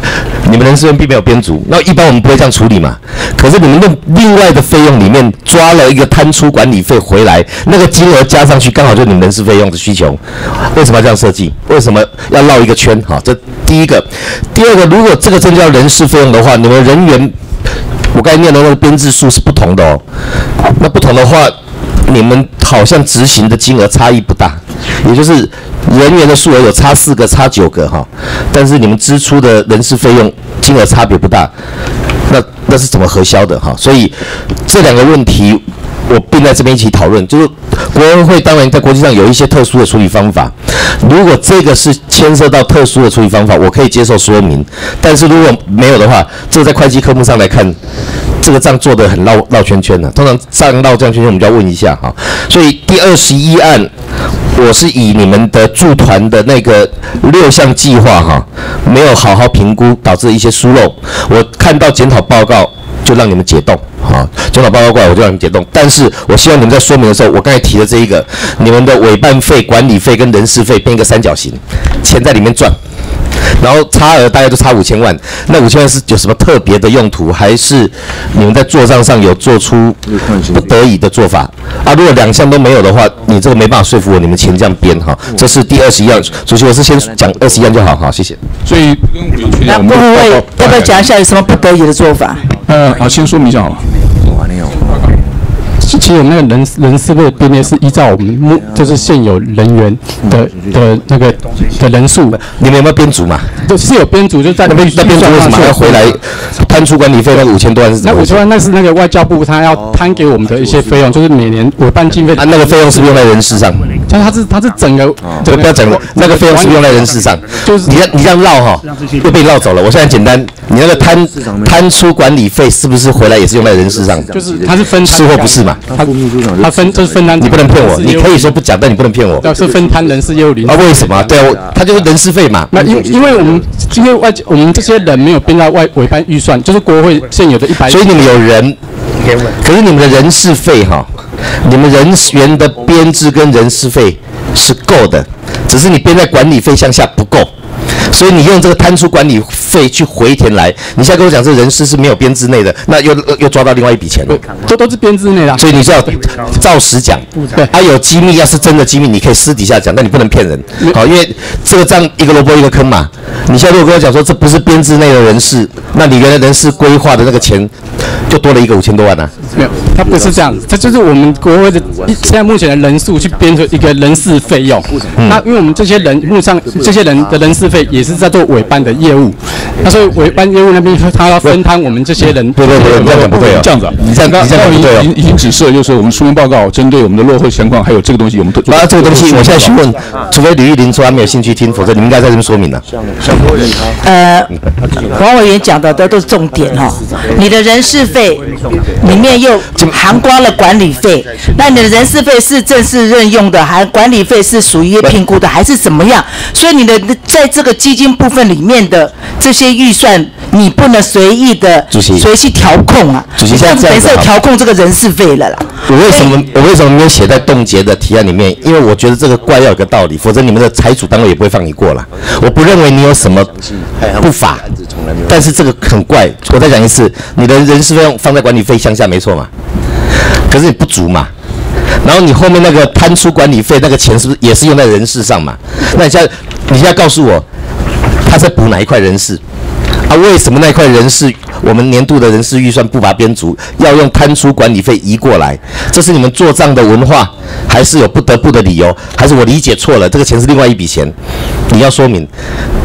你们人事费并没有编足，那一般我们不会这样处理嘛。可是你们用另外的费用里面抓了一个摊出管理费回来，那个金额加上去，刚好就是你们人事费用的需求。为什么要这样设计？为什么要绕一个圈？好，这第一个。第二个，如果这个增加人事费用的话，你们人员，我刚才念的那个编制数是不同的哦。那不同的话，你们好像执行的金额差异不大，也就是人员的数额有差4个、差9个哈，但是你们支出的人事费用金额差别不大，那是怎么核销的哈？所以这2个问题我并在这边一起讨论，就是国安会当然在国际上有一些特殊的处理方法，如果这个是牵涉到特殊的处理方法，我可以接受说明，但是如果没有的话，这个在会计科目上来看，这个账做得很绕圈圈的，通常账绕这样圈圈，我们就要问一下哈。所以第21案，我是以你们的驻团的那个6项计划哈，没有好好评估，导致一些疏漏，我看到检讨报告就让你们解冻。好，检讨报告过来我就让你们解冻，但是我希望你们在说明的时候，我刚才提的这一个，你们的委办费、管理费跟人事费变一个三角形，钱在里面转，然后差额大概就差5000万，那5000万是有什么特别的用途，还是你们在做账上有做出不得已的做法啊？如果2项都没有的话，你这个没办法说服我，你们钱这样编哈，这是第21案。主席，我是先讲21案就好，好，谢谢。 所以那不会要不要讲一下有什么不得已的做法？ 好，先说明一下好了。 其实我们那个人事费编列是依照我们就是现有人员的那个的人数， 你们有没有编组嘛？ 就是有编组，就在那编组为什么还要回来摊出管理费那个5000多万是怎么回事？ 那5000万那是那个外交部他要摊给我们的一些费用，就是每年委办经费。 那个费用是不是用在人事上？ 它是整个， 不要整了，那个费用是不是用在人事上？就是你这样绕哈，又被你绕走了。我现在简单，你那个摊出管理费是不是回来也是用在人事上？ 就是它是分是或不是嘛？ 它就是分摊， 你不能骗我，你可以说不讲，但你不能骗我。 是分摊人事业务领啊？为什么？对啊，它就是人事费嘛。 那因为我们我们这些人没有编到委办预算，就是国会现有的100， 所以你们有人，可是你们的人事费哈，你们人员的编制跟人事费是够的，只是你编在管理费项下不够。所以你用这个摊出管理费去回填来，你现在跟我讲这人事是没有编制内的，那又抓到另外一笔钱了。 都是编制内的， 所以你是要照实讲。对，还有机密，要是真的机密，你可以私底下讲，但你不能骗人。好，因为这个账一个萝卜一个坑嘛。你现在如果跟我讲说这不是编制内的人事，那你原来人事规划的那个钱就多了一个5000多万啊。 没有，它不是这样，它就是我们国会的现在目前的人数去编出一个人事费用。那因为我们这些人目上这些人的人事费也是在做委办的业务，那所以委办业务那边他要分摊我们这些人。 对，你这样讲不对哦。 这样子啊，你这样不对哦。已经指示了，就是我们书面报告针对我们的落会情况，还有这个东西，我们都。 那这个东西，我现在询问，除非吕玉玲说他没有兴趣听，否则你们应该在这边说明了。 黄委员讲的都是重点哈。你的人事费里面又含括了管理费，那你的人事费是正式任用的，还管理费是属于评估的，还是怎么样？所以你的在这个基金部分里面的这些预算，你不能随意的随意调控啊。 主席， 这样子等于是调控这个人事费了啦。 我为什么没有写在冻结的提案里面？因为我觉得这个怪要有个道理，否则你们的财主单位也不会放你过了。我不认为你有什么不法，但是这个很怪。我再讲一次，你的人事费用放在管理费项下没错嘛？可是你不足嘛？然后你后面那个摊出管理费那个钱是不是也是用在人事上嘛？那你现在告诉我，他在补哪一块人事？啊，为什么那一块人事我们年度的人事预算不把它编足，要用摊出管理费移过来？这是你们做账的文化，还是有不得不的理由？还是我理解错了？这个钱是另外一笔钱，你要说明。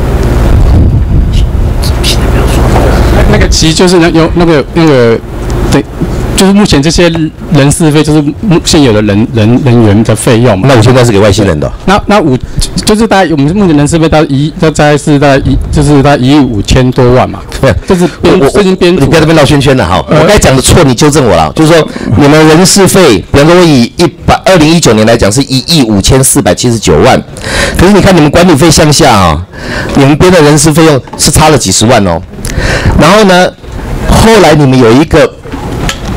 那个其实就是那个对。就是目前这些人事费，就是现有的人员的费用嘛。 那5000万是给外星人的。 那就是大概我们目前人事费大概大概1亿5000多万嘛。 对， 这是最近编。 你不要这边绕圈圈了哈。我刚才讲的错，你纠正我了。就是说，你们人事费，比方说我以2019年来讲是1亿5479万，可是你看你们管理费项下啊，你们编的人事费用是差了几十万哦。然后呢，后来你们有一个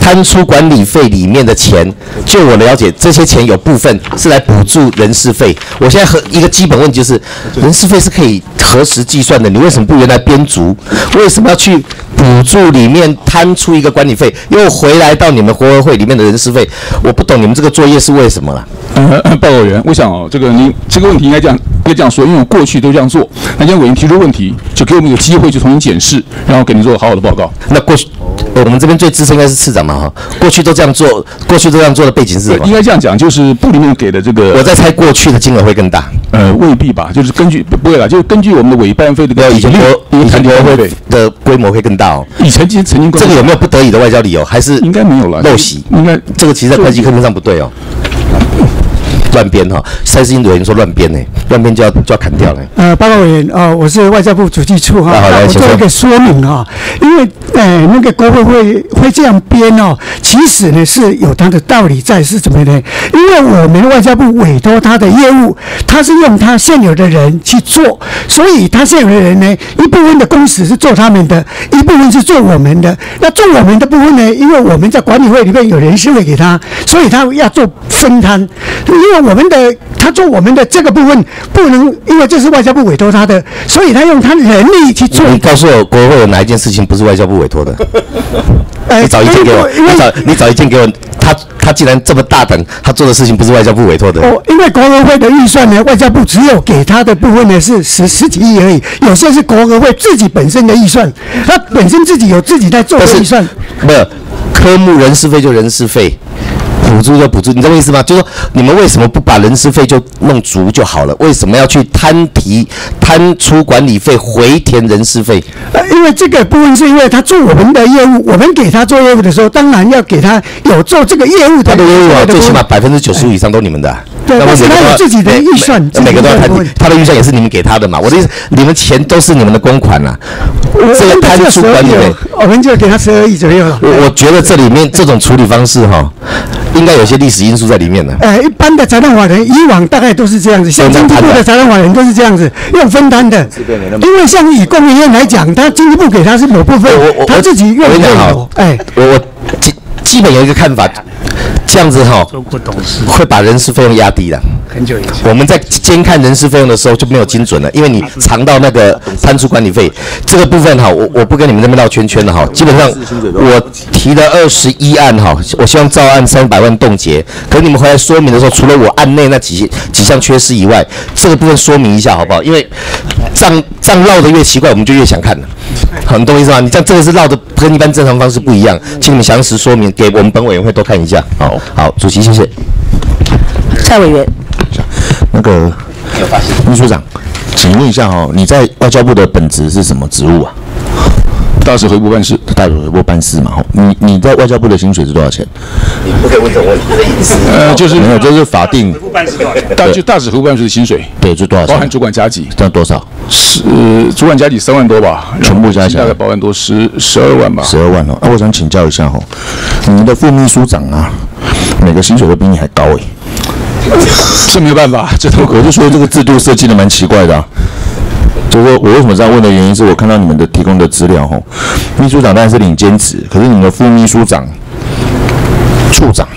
摊出管理费里面的钱，就我了解，这些钱有部分是来补助人事费。我现在一个基本问题就是，人事费是可以核实计算的，你为什么不原来编足？为什么要去补助里面摊出一个管理费，又回来到你们国合会里面的人事费？我不懂你们这个作业是为什么了？ 报告委员，我想您这个问题应该这样说，因为我过去都这样做。那今天委员提出问题，就给我们一个机会去重新检视，然后给您做好好的报告。 那过去我们这边最资深应该是次长嘛哈，过去都这样做的背景是什么？ 应该这样讲，就是部里面给的这个， 我在猜过去的金额会更大。 未必吧，就是不会啦，就是根据我们的委办费的以前国合会的规模会更大哦。 以前曾经这个有没有不得已的外交理由？还是应该没有了？ 陋习？ 应该这个其实在会计课本上不对哦。乱编哈，蔡世英委员说乱编呢，乱编就要砍掉了。 报告委员我是外交部主计处哈，我做一个说明哈，因为那个国合会这样编其实呢是有它的道理在，是怎么呢？因为我们外交部委托他的业务，他是用他现有的人去做，所以他现有的人呢，一部分的工时是做他们的，一部分是做我们的。那做我们的部分呢，因为我们在管理会里面有人事会给他，所以他要做分摊，因为他做我们的这个部分不能，因为这是外交部委托他的，所以他用他人力去做。 你告诉我，国合会有哪一件事情不是外交部委托的？你找一件给我，你找一件给我。他既然这么大等，他做的事情不是外交部委托的。 因为国合会的预算呢，外交部只有给他的部分呢是十几亿而已，有些是国合会自己本身的预算，他本身自己有自己在做的预算。 不是，科目人事费就人事费。补助就补助，你知道我意思吗？就是说，你们为什么不把人事费就弄足就好了？为什么要去摊出管理费回填人事费？ 因为这个部分是因为他做我们的业务，我们给他做业务的时候，当然要给他有做这个业务的。 他的业务最起码95%以上都你们的。 对，但是他有自己的预算， 每个都要摊，他的预算也是你们给他的嘛。我的意思，你们钱都是你们的公款啊。这个摊出管理费， 我们就给他12亿左右了。 我觉得这里面这种处理方式应该有些历史因素在里面的。 一般的财政法人以往大概都是这样子，像经济部的财政法人都是这样子，用分摊的。因为像以工研院来讲，他经济部给他是某部分，他自己用的有。 我基本有一个看法，这样子会把人事费用压低的。 很久以前， 我们在监看人事费用的时候就没有精准了，因为你尝到那个摊出管理费这个部分我不跟你们这边绕圈圈了基本上我提了21案我希望照案300万冻结，可是你们回来说明的时候，除了我案内那几项缺失以外，这个部分说明一下好不好？因为账绕的越奇怪，我们就越想看了。很懂意思吗？你这个是绕的跟一般正常方式不一样，请你们详实说明，给我们本委员会多看一下。好，主席谢谢。 蔡委员， 那个秘书长，请问一下你在外交部的本职是什么职务啊？ 大使回部办事， 大使回部办事嘛你在外交部的薪水是多少钱？ 你不可以问这种问题，这隐私。 就是没有，就是法定。 大使回部办事的薪水， 对，就多少钱？ 包含主管加给， 这样多少？ 主管加给3万多吧， 全部加起来大概8万多，12万吧。 12万我想请教一下你们的副秘书长啊，每个薪水都比你还高这没有办法， 我就说这个制度设计的蛮奇怪的就是说我为什么这样问的原因是我看到你们的提供的资料秘书长当然是领兼职，可是你们的副秘书长、处长，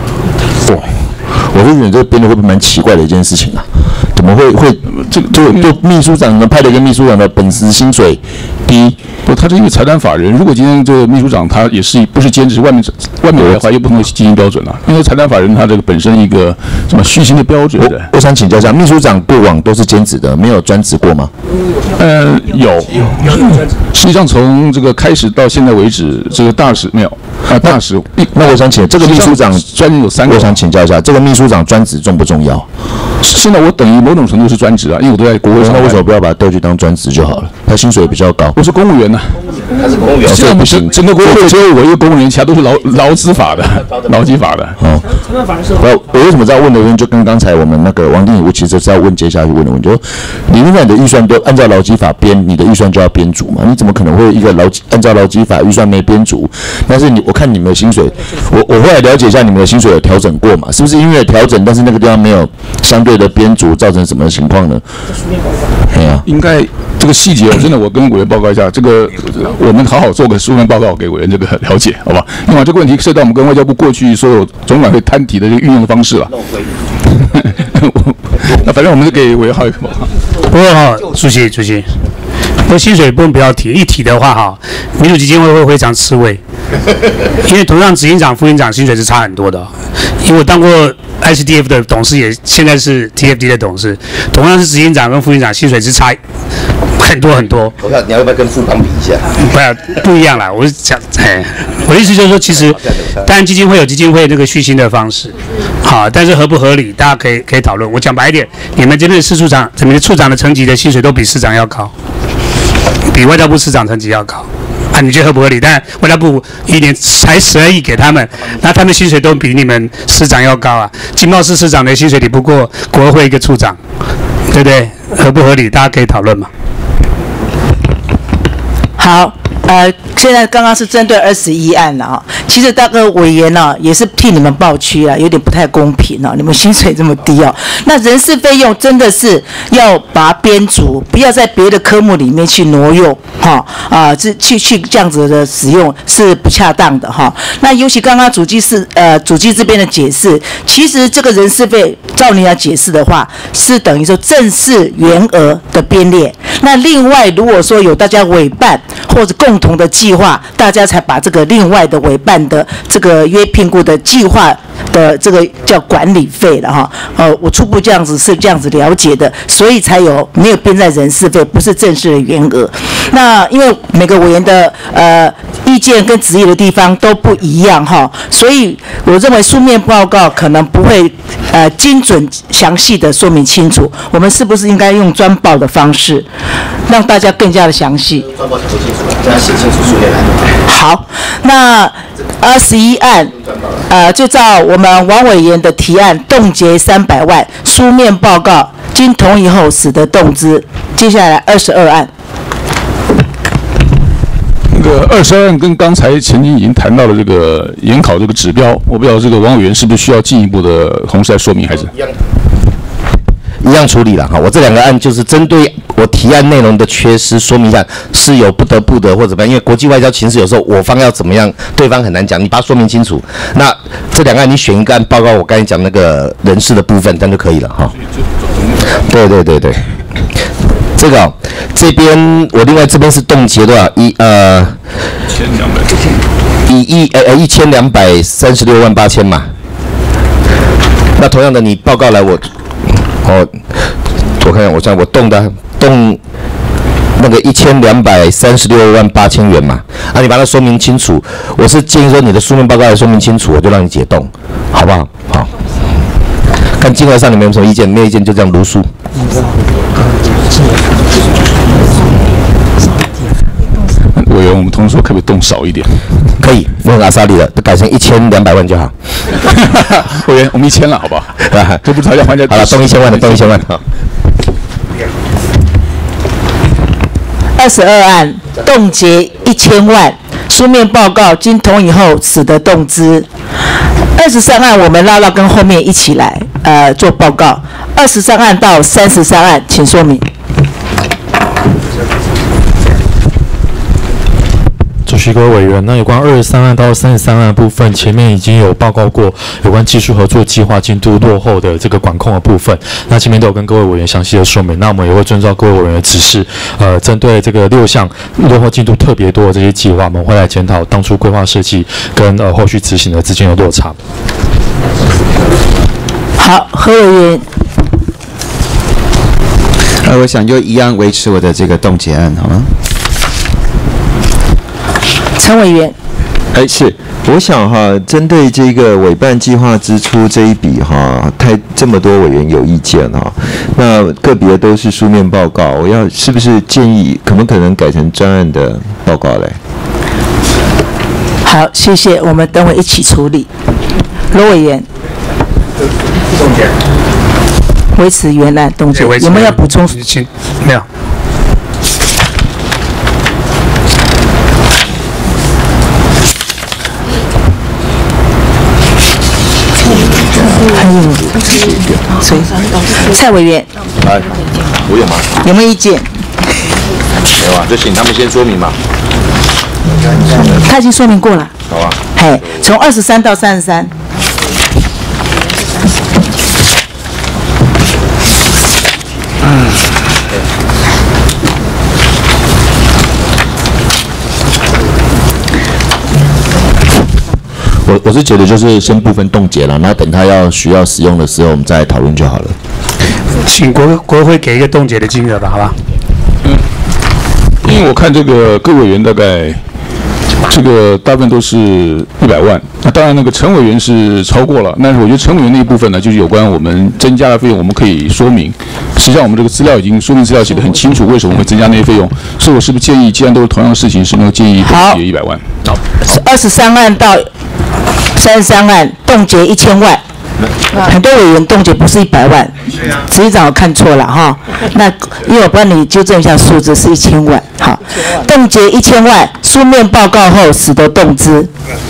我就觉得这个编的会不会蛮奇怪的一件事情啊？怎么会就秘书长能派的一个秘书长的本职薪水低？ 他是一个财团法人，如果今天这个秘书长他也是不是兼职，外面的话又不同的基金标准因为财团法人他这个本身一个什么虚薪的标准的。 我想请教一下，秘书长过往都是兼职的，没有专职过吗？ 有。实际上从这个开始到现在为止，这个大使没有大使。 那我想请这个秘书长专职有3个， 我想请教一下，这个秘书长专职重不重要？ 现在我等于某种程度是专职因为我都在国会上。 那为什么不要把他调去当专职就好了？他薪水比较高。 我是公务员他是公务员， 现在不行，整个国会只有我一个公务员，其他都是劳基法的。 我为什么这样问的原因，就跟刚才我们那个王定宇其实是要问接下去问的问题，就理论上你的预算都按照劳基法编，你的预算就要编足嘛？你怎么可能会一个按照劳基法预算没编足？但是我看你们的薪水，我后来了解一下你们的薪水有调整过嘛？是不是因为有调整，但是那个地方没有相对的编足，造成什么情况呢？ 应该这个细节真的我跟委员报告一下，这个我们好好做个书面报告给委员这个了解，好吧？因为这个问题涉及到我们跟外交部过去所有总管会摊提的这个运用的方式了。那反正我们就给委员好一个。 不过哈，主席，不过薪水不要提，一提的话哈，民主基金会会非常吃味，因为同样执行长、副行长薪水是差很多的。因为我当过 ICDF 的董事，也现在是 TFD 的董事，同样是执行长跟副行长薪水是差很多很多。 我看你要不要跟富邦比一下？ 不一样啦，我是讲，我的意思就是说，其实当然基金会有基金会那个续薪的方式，好，但是合不合理，大家可以讨论。我讲白一点，你们这边的市处长、你们的处长的层级的薪水都比市长要高，比外交部市长层级要高。啊，你觉得合不合理？但外交部一年才12亿给他们，那他们薪水都比你们市长要高啊。经贸司市长的薪水比不过国会一个处长，对不对？合不合理？大家可以讨论嘛。 好，现在刚刚是针对21案了哈，其实大哥委员呢也是替你们抱屈了，有点不太公平哦，你们薪水这么低哦，那人事费用真的是要把它编足，不要在别的科目里面去挪用哈去这样子的使用是不恰当的哈。那尤其刚刚主机这边的解释，其实这个人事费照你来解释的话，是等于说正式员额的编列。那另外如果说有大家委办或者共同的计划，大家才把这个另外的委办的这个约聘雇的计划的这个叫管理费了哈。我初步这样子是这样子了解的，所以才没有编在人事费，不是正式的员额。那因为每个委员的意见跟质疑的地方都不一样哈，所以我认为书面报告可能不会精准详细的说明清楚，我们是不是应该用专报的方式，让大家更加的详细？ 专报写不清楚，这样写清楚书面来。 好，那21案，就照我们王委员的提案，冻结300万，书面报告经同意后使得动资。接下来22案。 这个22案跟刚才曾经已经谈到了这个研考这个指标，我不知道这个王委员是不是需要进一步的同时来说明，还是一样处理了哈。我这2个案就是针对我提案内容的缺失，说明一下是有不得不的或者怎么样，因为国际外交情势有时候我方要怎么样，对方很难讲，你把它说明清楚。那这2个案你选一个案报告我刚才讲那个人事的部分，这样就可以了哈。对。这个这边我另外这边是冻结多少？1236万8千嘛。那同样的，你报告来我看看，我动那个1236万8千元嘛。啊，你把它说明清楚。我是建议说你的书面报告来说明清楚，我就让你解冻，好不好？好。看金额上你们有什么意见？没有意见就这样如书。 委员，我们同事说可不可以动少一点？ 可以，用阿萨利的，改成1200万就好。 委员，我们1000了，好不好？这不是要还价？ 好了，动1000万的，动1000万好。 22案冻结1000万，书面报告经同意后使得动资。23案我们拉到跟后面一起来做报告。23案到33案，请说明。 主席、各位委员，那有关23案到33案的部分，前面已经有报告过有关技术合作计划进度落后的这个管控的部分，那前面都有跟各位委员详细的说明。那我们也会遵照各位委员的指示，针对这个6项落后进度特别多的这些计划，我们会来检讨当初规划设计跟后续执行的之间的落差。 好，何委员。 我想就一样维持我的这个冻结案，好吗？ 陈委员， 是，我想哈，针对这个委办计划支出这一笔哈，这么多委员有意见哈，那个别都是书面报告，是不是建议可不可能改成专案的报告嘞？ 好，谢谢，我们等会一起处理。罗委员，维持原来动作，有没有要补充？ 没有。 还有谁？蔡委员， 我有吗？ 有没有意见？ 没有啊，就请他们先说明嘛。 他已经说明过了。 好啊。 嘿，从23到33。 我是觉得就是先部分冻结了，然后等他需要使用的时候，我们再讨论就好了。 请国会给一个冻结的金额吧，好吧？ 因为我看这个各委员大概这个大部分都是100万，那当然那个陈委员是超过了，但是我觉得陈委员那一部分呢，就是有关我们增加的费用，我们可以说明。实际上我们这个资料已经说明资料写得很清楚，为什么会增加那些费用，所以我是不是建议，既然都是同样的事情，是不是建议冻结100万？好 ，23案到33案冻结1000万。很多委员冻结不是100万，执行长我看错了哈。那因为我帮你纠正一下数字是1000万，好，冻结1000万，书面报告后使得动资。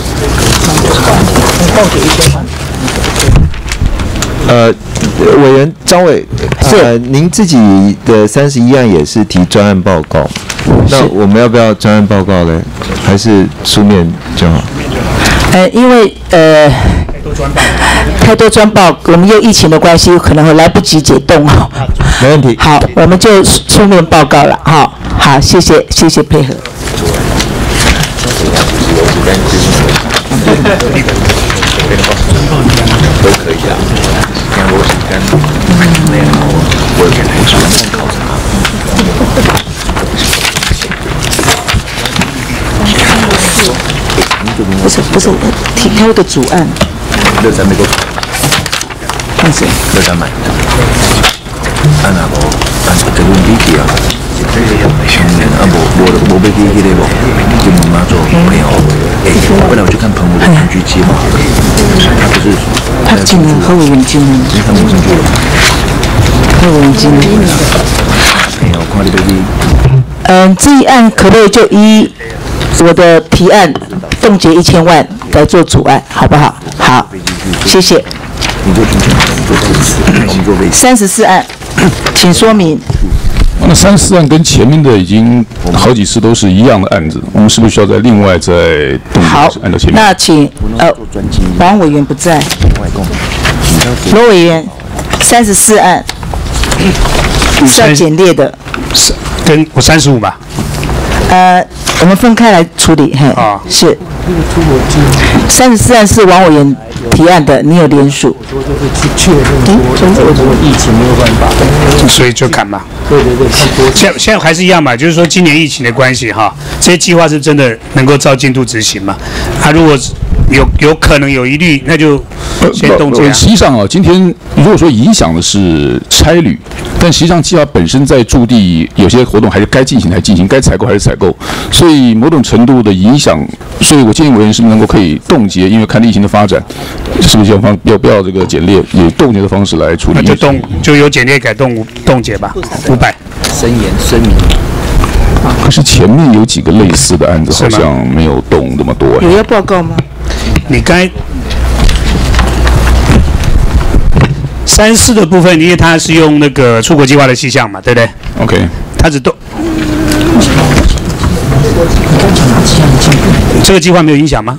委员张伟，您自己的31案也是提专案报告，那我们要不要专案报告呢？还是书面就好？ 因为太多专报，我们又疫情的关系，可能会来不及解冻哦。 没问题。 好，我们就书面报告了哈。好，谢谢配合。 都可以啊。像我是跟那样，我给他专门考察。 不是，挑个主案。 63那个。 放心。 63买。按那个按这个问题啊，无要去迄个无，就问妈做朋友。本来我去看澎湖的团聚计划，他不是。 他今年何委员今年？ 他没上去了。 何委员今年？ 哎呀，我看你这个。 这一案可不可以就依我的提案冻结1000万来做主案，好不好？好，谢谢。34案，请说明。 那34案跟前面的已经好几次都是一样的案子，我们是不是需要再另外再冻结？ 好， 按照前面。 那请王委员不在，罗委员34案是要简列的。 跟我35吧。 我们分开来处理，嘿，是。34案是王委员提案的，你有联署。 疫情没有办法，所以就砍嘛。对。现在还是一样嘛，就是说今年疫情的关系哈，这些计划是真的能够照进度执行嘛？如果有可能有疑虑，那就先冻结。 实际上啊，今天如果说影响的是差旅，但实际上计划本身在驻地有些活动还是该进行还进行，该采购还是采购，所以某种程度的影响，所以我建议委员是不是能够可以冻结，因为看疫情的发展，是不是要不要这个简列以冻结的方式来处理？ 那就由简列改冻结吧，500。 声明。 可是前面有几个类似的案子好像没有动那么多。 有要报告吗？ 你该34的部分，因为它是用那个出国计划的细项嘛，对不对 ？OK， 它只动。这个计划没有影响吗？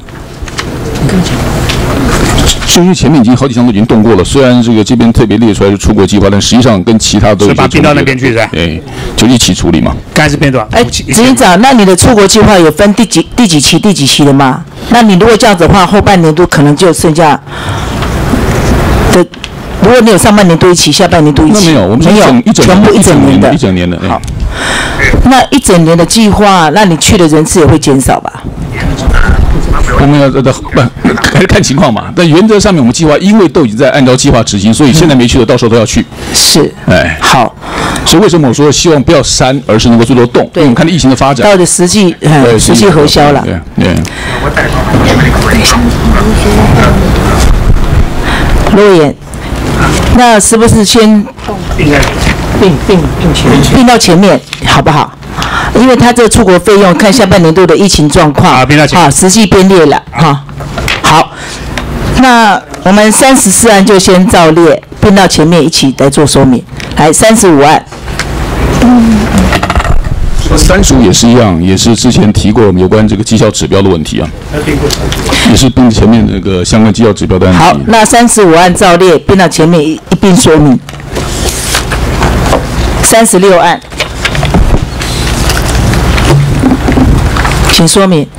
就因为前面已经好几项都已经动过了，虽然这边特别列出来是出国计划，但实际上跟其他都是把并到那边去是吧？ 就一起处理嘛。 刚才是变多少？ 执行长，那你的出国计划有分第几期的吗？那你如果这样子的话，后半年度可能就剩下的。如果你有上半年度一期，下半年度一期， 那没有，我们没有，全部一整年的。 一整年的。 好，那一整年的计划，那你去的人次也会减少吧？ 我们要还是看情况嘛。但原则上面，我们计划因为都已经在按照计划执行，所以现在没去的，到时候都要去。 是。好。 所以为什么我说希望不要删，而是能够最多动？因为我们看疫情的发展， 到底实际核销了。 对。 罗委员，那是不是先并到前面，好不好？因为他这个出国费用看下半年度的疫情状况，实际编列了哈。好，那我们34案就先照列，并到前面一起来做说明。来，35案。 35也是一样，也是之前提过有关这个绩效指标的问题啊，也是并前面那个相关绩效指标的案例。 好，那35案照列，并到前面一并说明。36案，请说明。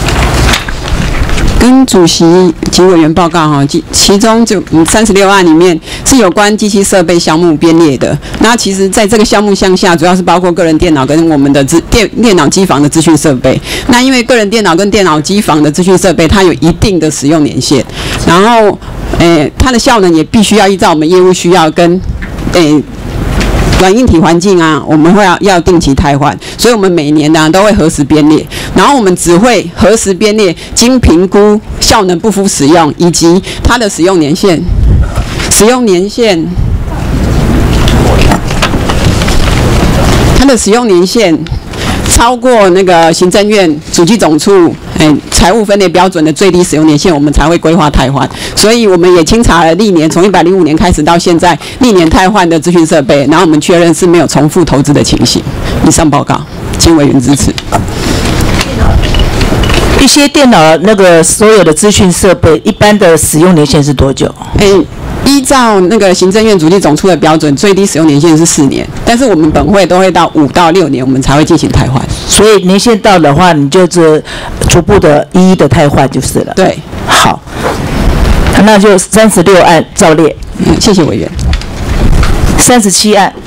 跟主席及委员报告哈，其中就36案里面是有关机器设备项目编列的。那其实在这个项目项下，主要是包括个人电脑跟我们的电脑机房的资讯设备。那因为个人电脑跟电脑机房的资讯设备，它有一定的使用年限，然后它的效能也必须要依照我们业务需要跟软硬体环境啊，我们会要定期汰换，所以我们每年呢都会核实编列，然后我们只会核实编列经评估效能不敷使用以及它的使用年限超过那个行政院主计总处财务分类标准的最低使用年限，我们才会规划汰换。所以我们也清查了历年从105年开始到现在历年汰换的资讯设备，然后我们确认是没有重复投资的情形。以上报告，请委员支持。 一些电脑那个所有的资讯设备，一般的使用年限是多久？ 依照那个行政院主计总处的标准，最低使用年限是4年，但是我们本会都会到5到6年，我们才会进行汰换。 所以年限到的话，你就是逐步的一一的汰换就是了。 对， 好，那就36案照列。 谢谢委员。 37案。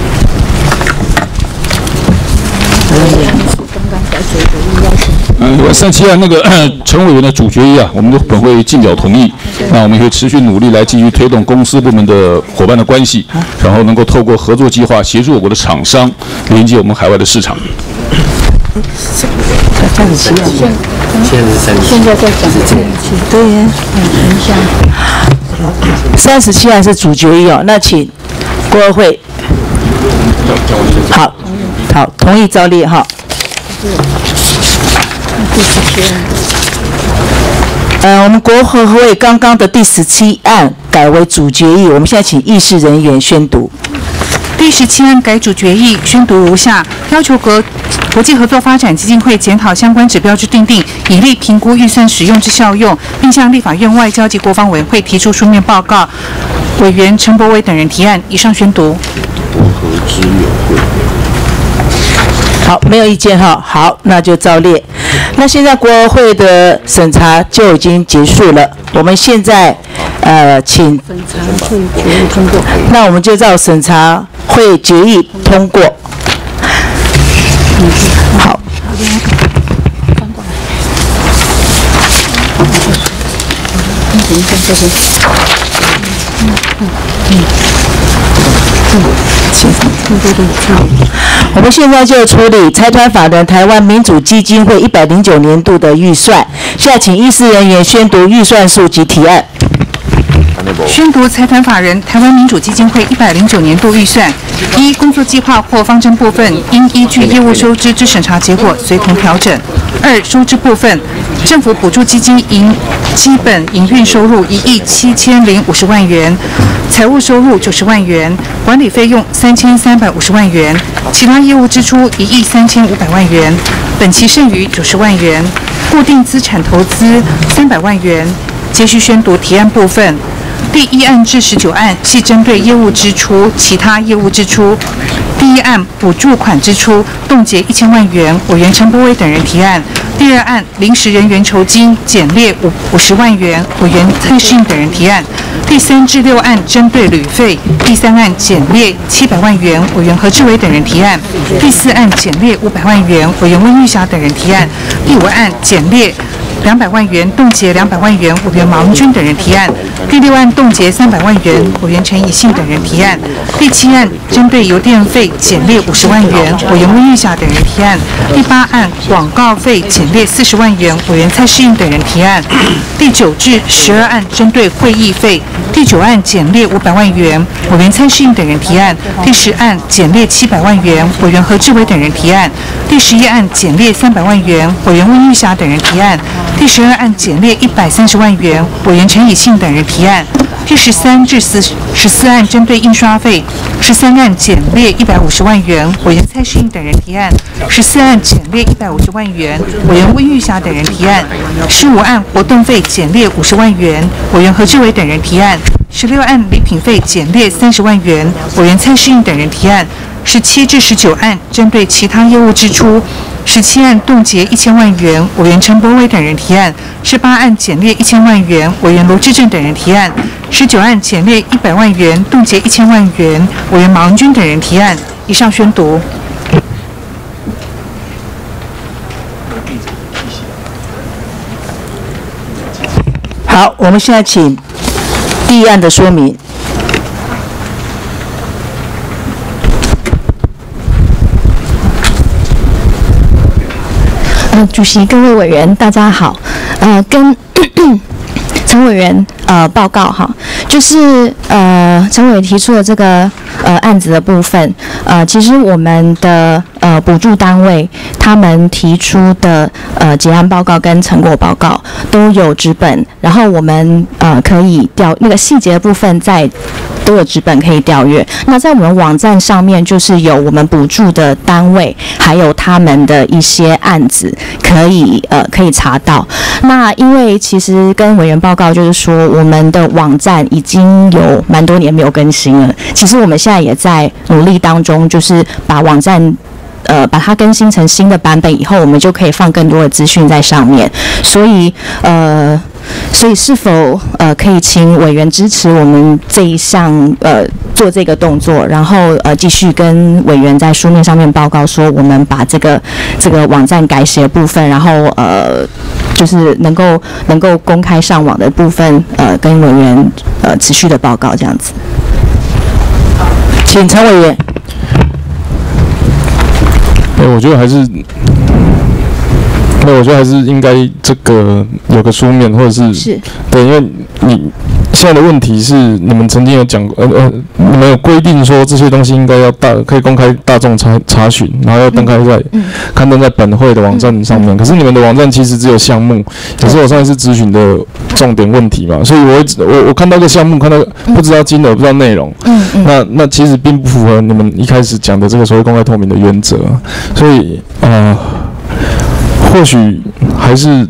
37案那个陈委员的主决议啊，我们本会尽表同意。那我们会持续努力来继续推动公司部门的伙伴的关系，然后能够透过合作计划协助我国的厂商连接我们海外的市场。 37案，现在在讲对呀，37案是主决议哦，那请国合会，好，同意照列哈。我们国合会刚刚的第17案改为主决议，我们现在请议事人员宣读。 第17案改主决议宣读如下：要求国际合作发展基金会检讨相关指标之订定，以利评估预算使用之效用，并向立法院外交及国防委员会提出书面报告。委员陈柏惟等人提案。以上宣读。 好，没有意见哈。好，那就照列。那现在国合会的审查就已经结束了，我们现在请审查会决议通过。那我们就照审查会决议通过。好。我们现在就处理财团法人台湾民主基金会109年度的预算，现在请议事人员宣读预算数及提案。 宣读财团法人台湾民主基金会109年度预算。一、工作计划或方针部分应依据业务收支之审查结果随同调整。2、收支部分，政府补助基金基本营运收入1亿7050万元，财务收入90万元，管理费用3350万元，其他业务支出1亿3500万元，本期剩余90万元，固定资产投资300万元。接续宣读提案部分。第1案至19案系针对业务支出、其他业务支出。第1案补助款支出冻结1000万元，委员陈柏惟等人提案。第2案临时人员酬金减列50万元，委员蔡适应等人提案。第3至6案针对旅费。第3案减列700万元，委员何志伟等人提案。第4案减列500万元，委员温玉霞等人提案。第5案减列200万元，冻结200万元，委员马文君等人提案。第6案冻结300万元，委员陈以信等人提案。第7案针对邮电费减列50万元，委员温玉霞等人提案。第8案广告费减列40万元，委员蔡适应等人提案。第9至12案针对会议费。第9案减列500万元，委员蔡适应等人提案。第10案减列700万元，委员何志伟等人提案。 第11案减列300万元，委员温玉霞等人提案；第12案减列130万元，委员陈以庆等人提案；第13至14案针对印刷费，13案减列150万元，委员蔡世应等人提案；14案减列150万元，委员温玉霞等人提案；15案活动费减列50万元，委员何志伟等人提案；16案礼品费减列30万元，委员蔡世应等人提案；17至19案针对其他业务支出，17案冻结1000万元，委员陈柏伟等人提案；18案减列1000万元，委员罗志正等人提案；19案减列100万元，冻结1000万元，委员马文君等人提案。以上宣读。 好，我们现在请第一案的说明。 主席、各位委员，大家好。跟陈委员报告哈，就是陈委员提出的这个案子的部分，其实我们的补助单位他们提出的结案报告跟成果报告都有纸本，然后我们可以那个细节的部分都有纸本可以调阅。那在我们网站上面，就是有我们补助的单位，还有他们的一些案子可以查到。那因为其实跟委员报告就是说，我们的网站已经有蛮多年没有更新了。其实我们现在也在努力当中，就是把网站把它更新成新的版本以后，我们就可以放更多的资讯在上面。所以是否可以请委员支持我们这一项做这个动作，然后继续跟委员在书面上面报告说，我们把这个网站改写的部分，然后就是能够公开上网的部分，跟委员持续的报告这样子。 请陈委员。 我觉得还是应该这个有个书面，或者是对，因为你现在的问题是你们曾经有讲你们有规定说这些东西应该要可以公开大众查询，然后要登开刊登在本会的网站上面。可是你们的网站其实只有项目，也是我上一次咨询的重点问题嘛，所以我看到个项目，看到不知道金额，不知道内容，那其实并不符合你们一开始讲的这个所谓公开透明的原则，所以或许还是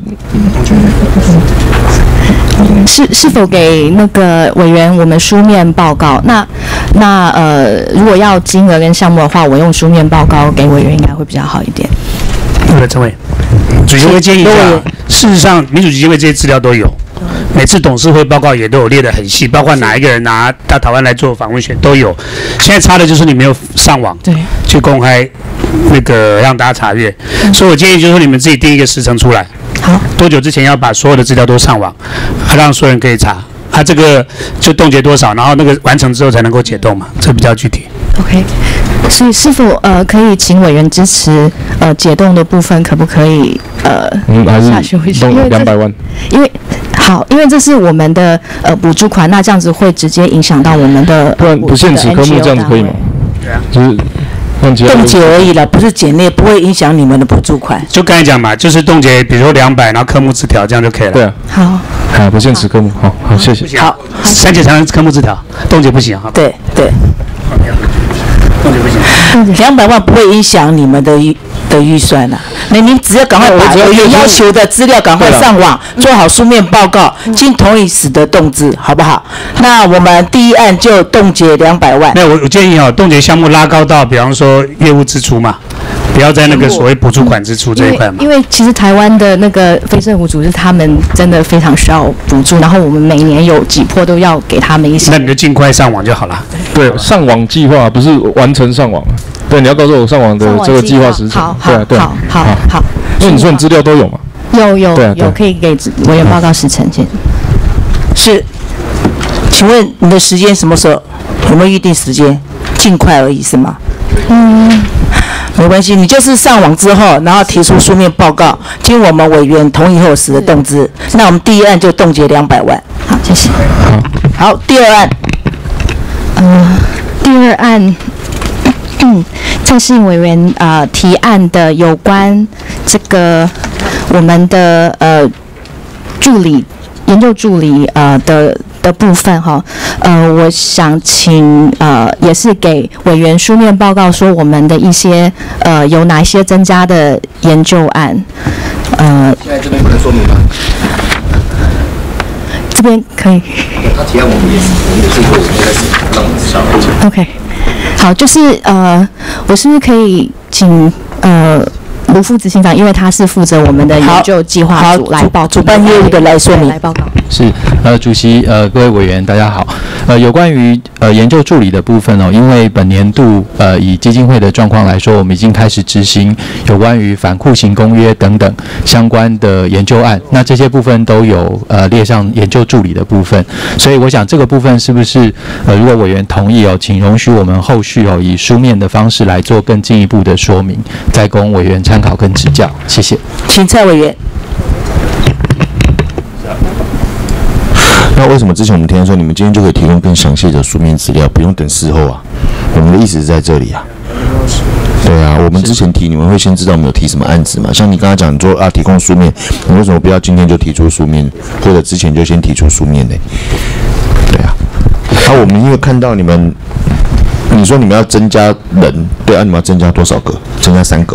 是否给那个委员我们书面报告？那如果要金额跟项目的话，我用书面报告给委员应该会比较好一点。 陈委，主席会建议一下，事实上民主基金会这些资料都有。每次董事会报告也都有列得很细，包括哪一个人拿到台湾来做访问权都有。现在差的就是你没有上网，对，去公开那个让大家查阅。所以我建议就是说你们自己定一个时程出来，好，多久之前要把所有的资料都上网，让所有人可以查。这个就冻结多少，然后那个完成之后才能够解冻嘛，这比较具体。 OK， 所以是否可以请委员支持解冻的部分，可不可以还是动200万？ 因为这是我们的补助款，那这样子会直接影响到我们的不然不限此科目这样子可以吗？ 对啊， 就是冻结而已了，不是减列，不会影响你们的补助款。 就刚才讲嘛，就是冻结，比如说200，然后科目字条这样就可以了。 对啊。好，不限此科目。好，谢谢。 好， 删减成科目字条，冻结不行哈。 对。 冻结不行。 200万不会影响你们的预算啦。你只要赶快把委员要求的资料赶快上网，做好书面报告，经同意时的动资，好不好？那我们第一案就冻结200万。 那我建议冻结项目拉高到，比方说业务支出嘛。不要在那个所谓补助款支出这一块嘛。 因为其实台湾的那个非政府组织，他们真的非常需要补助，然后我们每年有几波都要给他们一些。 那你就尽快上网就好了。 对，上网计划不是完成上网。对，你要告诉我上网的这个计划时程。对。 好。 因为你说你资料都有嘛？ 有可以给委员报告时程先。 是，请问你的时间什么时候？有没有预定时间？尽快而已是吗？没关系，你就是上网之后，然后提出书面报告，经我们委员同意后时的动资。那我们第一案就冻结200万。 好，谢谢。 好，第二案。 第二案， 费世英委员提案的有关这个我们的研究助理的部分哈，我想请也是给委员书面报告说我们的一些有哪一些增加的研究案。 现在这边不能说明吗？ 这边可以。 他提案我们也是会开始让我们知道。 OK， 好，就是我是不是可以请卢副执行长，因为他是负责我们的研究计划组来报主办业务的来说明来报告。 是主席各位委员大家好。有关于研究助理的部分哦，因为本年度以基金会的状况来说，我们已经开始执行有关于反酷刑公约等等相关的研究案，那这些部分都有列上研究助理的部分，所以我想这个部分是不是如果委员同意哦，请容许我们后续哦以书面的方式来做更进一步的说明，再供委员参考跟指教，谢谢。 请蔡委员。 那为什么之前我们提案说你们今天就可以提供更详细的书面资料，不用等事后啊？我们的意思是在这里啊。对啊，我们之前提你们会先知道我们有提什么案子嘛？像你刚刚讲说啊，提供书面，你为什么不要今天就提出书面，或者之前就先提出书面呢？对啊。我们因为看到你们，你说你们要增加人，对啊，你们要增加多少个？增加3个。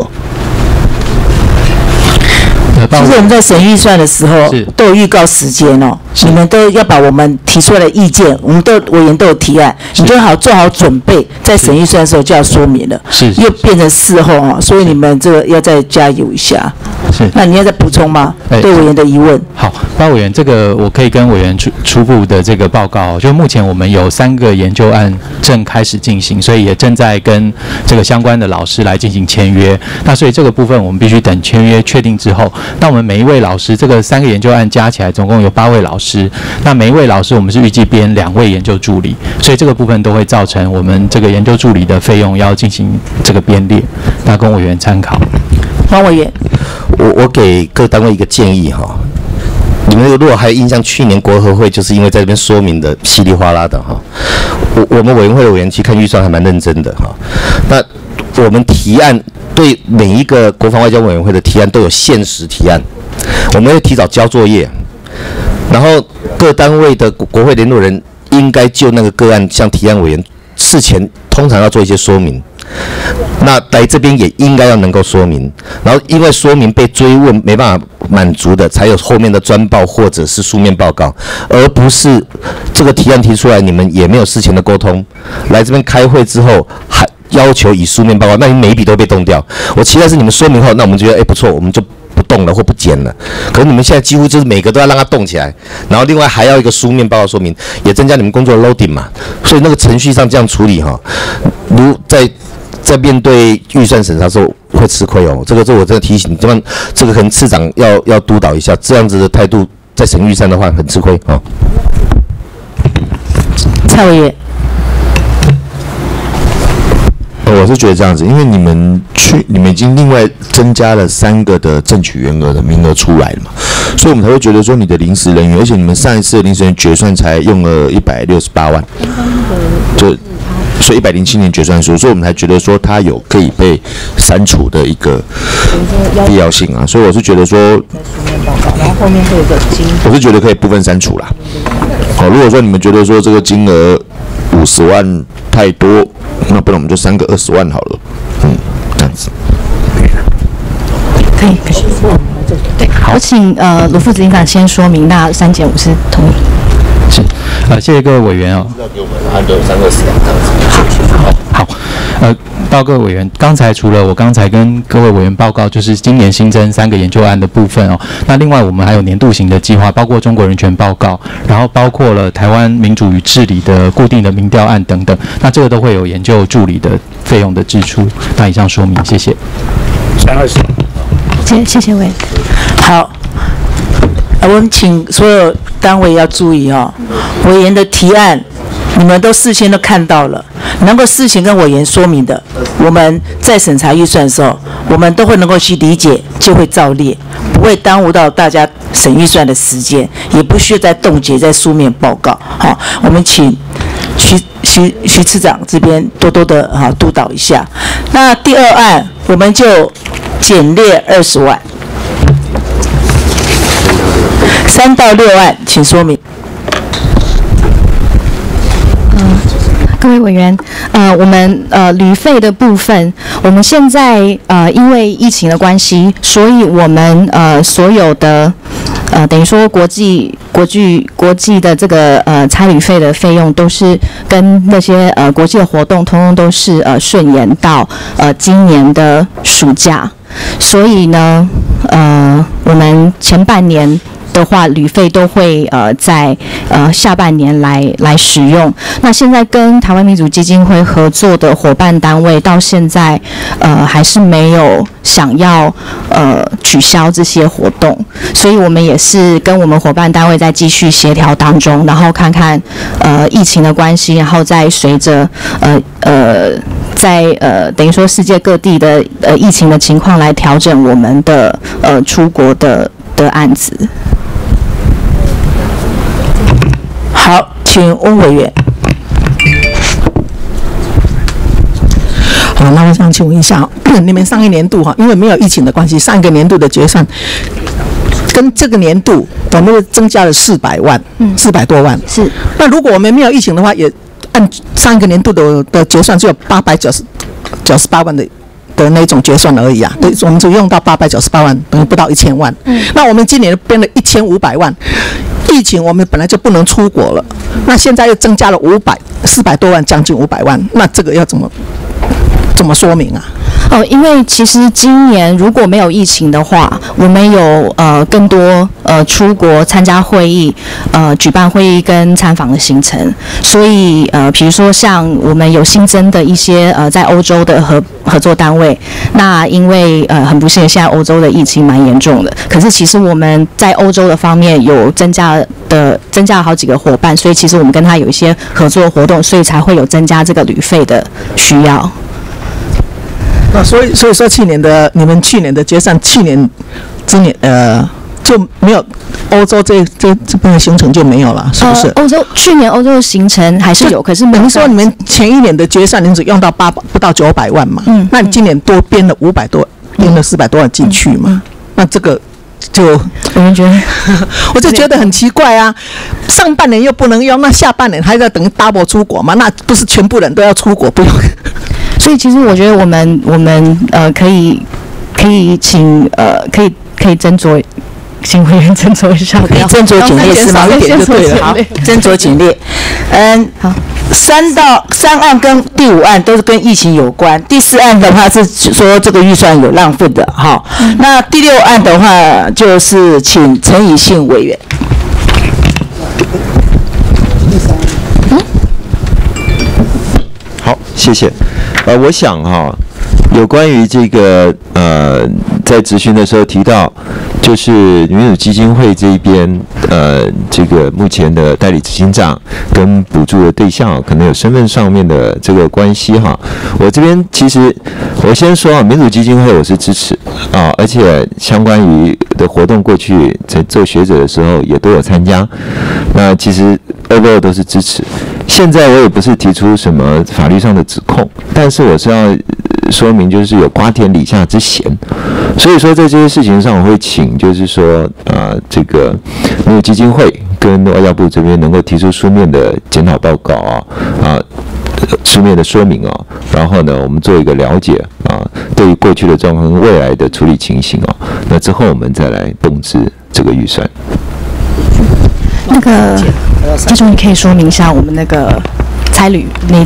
其实我们在审预算的时候都有预告时间哦，你们都要把我们提出来的意见，我们委员都有提案，你就做好准备，在审预算的时候就要说明了，又变成事后哦，所以你们这个要再加油一下。 是， 那你要再补充吗？对委员的疑问。 好，包委员，这个我可以跟委员初步的这个报告，就目前我们有3个研究案正开始进行，所以也正在跟这个相关的老师来进行签约。那所以这个部分我们必须等签约确定之后，那我们每一位老师，这个3个研究案加起来总共有8位老师，那每一位老师我们是预计编2位研究助理，所以这个部分都会造成我们这个研究助理的费用要进行这个编列，那供委员参考。 黄委员， 我给各单位一个建议哈，你们如果还有印象，去年国合会就是因为在这边说明的稀里哗啦的哈，我们委员会的委员去看预算还蛮认真的哈，那我们提案对每一个国防外交委员会的提案都有限时提案，我们会提早交作业，然后各单位的国会联络人应该就那个个案向提案委员事前通常要做一些说明。那来这边也应该要能够说明，然后因为说明被追问没办法满足的，才有后面的专报或者是书面报告，而不是这个提案提出来，你们也没有事前的沟通，来这边开会之后还要求以书面报告，那你每一笔都被冻掉。我期待是你们说明后，那我们觉得不错，我们就不动了或不减了。可是你们现在几乎就是每个都要让它动起来，然后另外还要一个书面报告说明，也增加你们工作的 loading 嘛。所以那个程序上这样处理哈，如在面对预算审查的时候会吃亏哦。这个我真的提醒，这个可能次长要督导一下，这样子的态度在审预算的话很吃亏啊。 蔡委员。 我是觉得这样子，因为你们已经另外增加了3个的正取员额的名额出来了嘛，所以我们才会觉得说你的临时人员，而且你们上一次的临时人员决算才用了168万，所以107年决算书，所以我们才觉得说它有可以被删除的一个必要性啊，所以我是觉得说， 然后后面会有个金， 我是觉得可以部分删除啦。好，如果说你们觉得说这个金额50万太多，那不然我们就删个20万好了，这样子。 可以。对，我请卢副执行长先说明，那3减5是同意。 是，谢谢各位委员哦。 要给我们按照3、2、4这样子。 好，报告委员，刚才除了我刚才跟各位委员报告，就是今年新增3个研究案的部分哦。那另外我们还有年度型的计划，包括中国人权报告，然后包括了台湾民主与治理的固定的民调案等等。那这个都会有研究助理的费用的支出。那以上说明，谢谢。 谢谢委员。 好。我们请所有单位要注意哦，委员的提案你们都事先都看到了，能够事前跟委员说明的，我们在审查预算的时候，我们都会能够去理解，就会照列，不会耽误到大家审预算的时间，也不需要再冻结在书面报告。好，我们请徐次长这边多多的督导一下。那第二案我们就减列20万。3到6案，请说明。 各位委员，我们旅费的部分，我们现在因为疫情的关系，所以我们所有的等于说国际的这个差旅费的费用都是跟那些国际的活动，通通都是顺延到今年的暑假，所以呢，我们前半年的话，旅费都会在下半年来使用。那现在跟台湾民主基金会合作的伙伴单位，到现在还是没有想要取消这些活动，所以我们也是跟我们伙伴单位在继续协调当中，然后看看疫情的关系，然后再随着等于说世界各地的疫情的情况来调整我们的出国的案子。 好，请翁委员。 好，那我想请问一下，你们上一年度因为没有疫情的关系，上一个年度的决算跟这个年度我们增加了400万，400多万。 是。 那如果我们没有疫情的话，也按上一个年度的决算只有898万的那种决算而已啊，对，我们只用到898万，等于不到1000万。那我们今年编了1500万，疫情我们本来就不能出国了，那现在又增加了400多万，将近500万，那这个要怎么说明啊？ 因为其实今年如果没有疫情的话，我们有更多出国参加会议、举办会议跟参访的行程，所以比如说像我们有新增的一些在欧洲的合作单位，那因为很不幸现在欧洲的疫情蛮严重的，可是其实我们在欧洲的方面有增加了好几个伙伴，所以其实我们跟他有一些合作活动，所以才会有增加这个旅费的需要。 那所以说你们去年的决算，今年就没有欧洲这边的行程就没有了，是不是？ 去年欧洲的行程还是有，可是等于说你们前一年的决算，你只用到不到900万嘛，那你今年多编了500多，编了400多万进去嘛，那这个就我就觉得很奇怪啊，上半年又不能用，那下半年还要等于 double 出国嘛，那不是全部人都要出国不用？ 所以其实我觉得我们可以请可以斟酌，请委员斟酌一下， 可以斟酌简列是吗？一点就对了。好，斟酌简列。好，3案跟第5案都是跟疫情有关，第4案的话是说这个预算有浪费的哈。那第6案的话就是请陈以信委员。 好，谢谢。我想有关于这个在质询的时候提到，就是民主基金会这一边这个目前的代理执行长跟补助的对象可能有身份上面的这个关系哈。我这边其实我先说民主基金会我是支持而且相关于的活动过去在做学者的时候也都有参加，那其实overall都是支持。现在我也不是提出什么法律上的指控，但是我是要说明就是有瓜田李下之嫌，所以说在这些事情上我会请就是说这个民主基金会跟外交部这边能够提出书面的检讨报告书面的说明然后呢我们做一个了解对于过去的状况跟未来的处理情形那之后我们再来动支这个预算。 那个家中你可以说明一下我们那个差旅那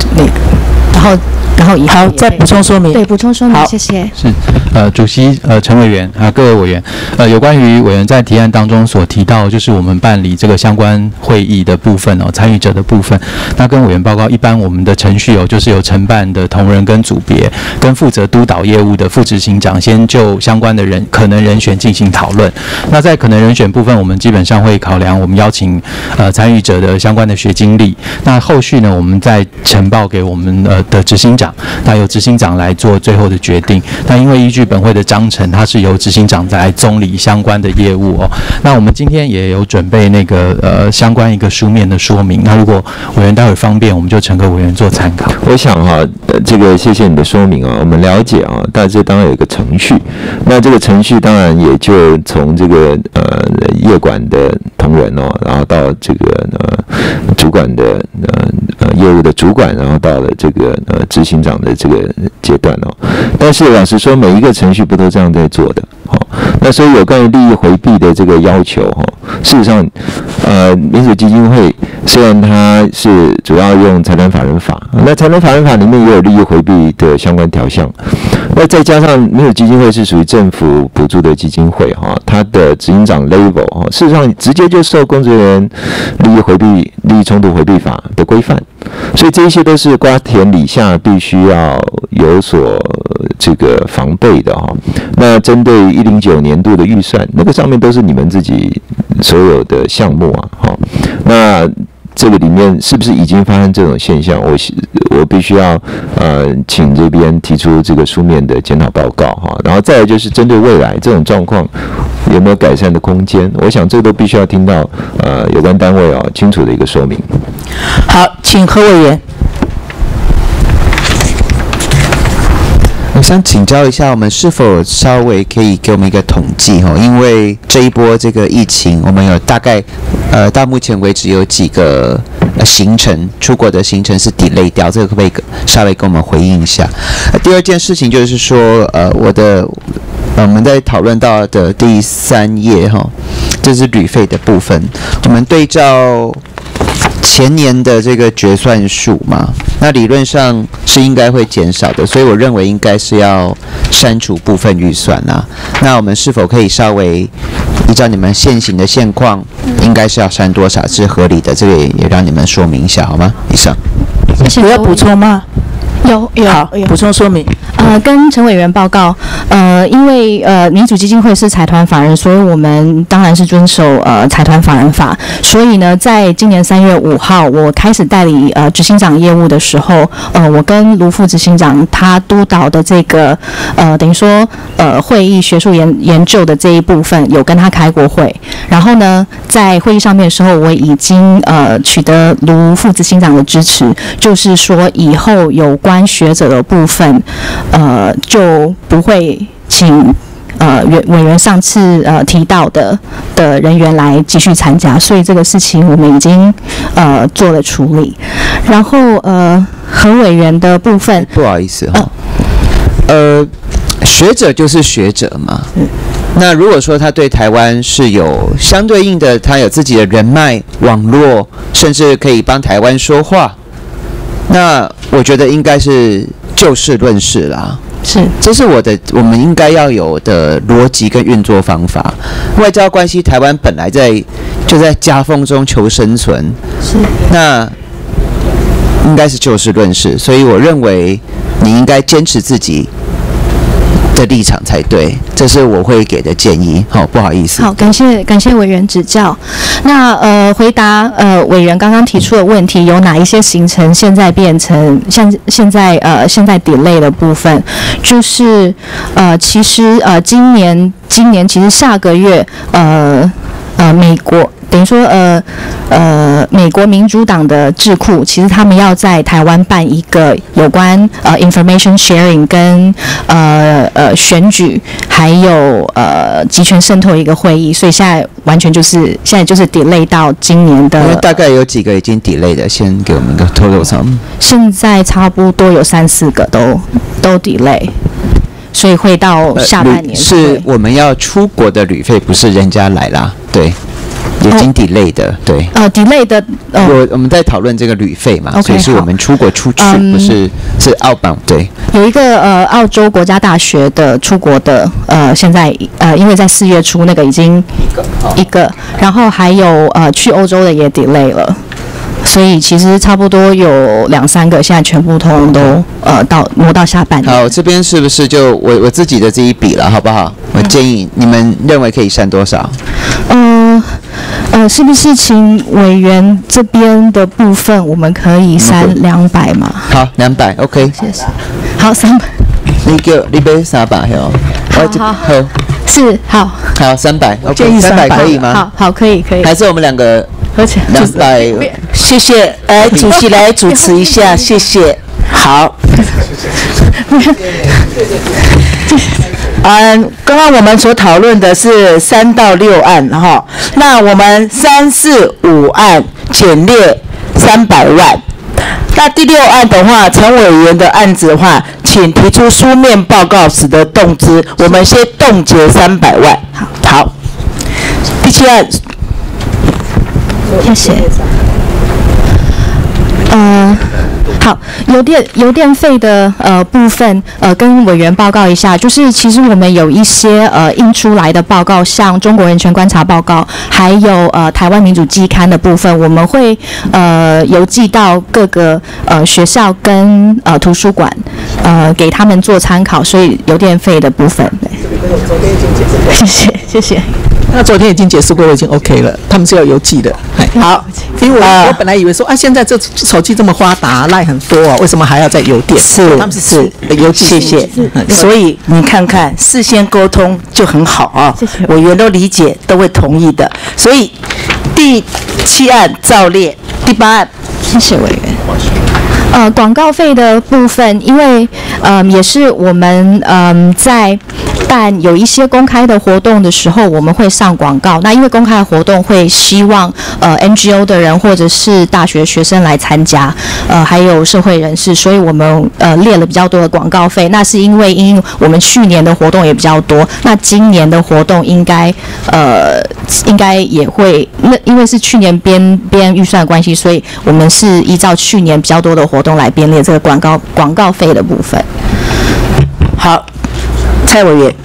然后以后再补充说明。 对，补充说明，谢谢。 是，主席陈委员各位委员，有关于委员在提案当中所提到，就是我们办理这个相关会议的部分参与者的部分，那跟委员报告，一般我们的程序就是由承办的同仁跟组别，跟负责督导业务的副执行长，先就相关的可能人选进行讨论。那在可能人选部分，我们基本上会考量我们邀请参与者的相关的学经历，那后续呢，我们再呈报给我们的执行长。 长，那由执行长来做最后的决定。那因为依据本会的章程，它是由执行长来总理相关的业务哦。那我们今天也有准备那个相关一个书面的说明。那如果委员待会方便，我们就呈给委员做参考。 我想这个谢谢你的说明啊，我们了解啊，但这当然有一个程序，那这个程序当然也就从这个业管的同仁哦，然后到这个主管的业务的主管，然后到了这个执行长的这个阶段哦。但是老实说，每一个程序不都这样在做的？那所以有关于利益回避的这个要求事实上民主基金会虽然它是主要用财团法人法，那财团法人法里面也有利益回避的相关条项，那再加上民主基金会是属于政府补助的基金会它的执行长 level 事实上直接就受公职人员利益回避、利益冲突回避法的规范，所以这一些都是瓜田李下必须要有所这个防备的那针对109年度的预算，那个上面都是你们自己所有的项目那这个里面是不是已经发生这种现象？我必须要请这边提出这个书面的检讨报告然后再来就是针对未来这种状况有没有改善的空间？我想这都必须要听到有关单位清楚的一个说明。 好，请何委员。 我想请教一下，我们是否稍微可以给我们一个统计因为这一波这个疫情，我们有大概到目前为止有几个行程出国的行程是 delay 掉，这个可不可以稍微跟我们回应一下？第二件事情就是说，我们在讨论到的第3页这是旅费的部分，我们对照前年的这个决算数嘛，那理论上是应该会减少的，所以我认为应该是要删除部分预算啦。那我们是否可以稍微依照你们现行的现况，应该是要删多少是合理的？这个也让你们说明一下好吗？以上。 有要补充吗？ 有好，补充说明。 跟陈委员报告，因为民主基金会是财团法人，所以我们当然是遵守财团法人法。所以呢，在今年3月5号，我开始代理执行长业务的时候，我跟卢副执行长他督导的这个等于说会议学术研究的这一部分，有跟他开过会。然后呢，在会议上面的时候，我已经取得卢副执行长的支持，就是说以后有关学者的部分，就不会请委员上次提到的人员来继续参加，所以这个事情我们已经做了处理。然后何委员的部分， 不好意思学者就是学者嘛。那如果说他对台湾是有相对应的，他有自己的人脉网络，甚至可以帮台湾说话，那我觉得应该是就事论事啦。 是， 这是我们应该要有的逻辑跟运作方法。外交关系，台湾本来就在夹缝中求生存， 是， 那应该是就事论事。所以我认为你应该坚持自己的立场才对，这是我会给的建议。好，不好意思。 好，感谢委员指教。那回答委员刚刚提出的问题，有哪一些行程现在变成现在 delay 的部分，就是其实今年其实下个月美国。等于说，美国民主党的智库，其实他们要在台湾办一个有关information sharing 跟选举还有集权渗透的一个会议，所以现在就是 delay 到今年的。 大概有几个已经 delay 的，先给我们个 total sum。 现在差不多有3-4个都 delay。所以会到下半年。 是我们要出国的旅费，不是人家来啦，对。已经 delay 的，对。 delay 的， 我们在讨论这个旅费嘛，所以是我们出国出去，不是outbound，对。 有一个澳洲国家大学的出国的，现在因为在4月初那个已经一个，然后还有去欧洲的也 delay 了。所以其实差不多有2-3个，现在全部通都挪到下半年。 好，这边是不是就我自己的这一笔了，好不好？我建议，你们认为可以删多少？ 是不是请委员这边的部分我们可以删200嘛？ 好，200 ，OK。 谢谢。好，300。 你杯300哦。 好。是好。 好，300。 建议300 可以吗？ 好，可以。 还是我们2个合起来 200。 谢谢，主席来主持一下，谢谢。好。刚刚我们所讨论的是3到6案哈，那我们3、4、5案减列300万。那第6案的话，陈委员的案子的话，请提出书面报告，使得动资。我们先冻结300万。好。第7案。 谢谢。好，邮电费的部分跟委员报告一下，就是其实我们有一些印出来的报告，像中国人权观察报告，还有台湾民主季刊的部分，我们会邮寄到各个学校跟图书馆给他们做参考，所以邮电费的部分，谢谢。 那昨天已经解释过，我已经 OK 了，他们是要邮寄的。好，因为我本来以为说现在这手机这么发达，赖很多为什么还要再邮电？他们是邮寄。 谢谢。所以你看看，事先沟通就很好啊。谢谢。委员都理解，都会同意的。所以第7案照列，第8案。 谢谢委员。广告费的部分，因为也是我们在办有一些公开的活动的时候，我们会上广告。那因为公开的活动会希望NGO 的人或者是大学学生来参加，还有社会人士，所以我们列了比较多的广告费。那是因为我们去年的活动也比较多，那今年的活动应该也会，因为是去年编预算的关系，所以我们是依照去年比较多的活动来编列这个广告费的部分。 好，蔡委员。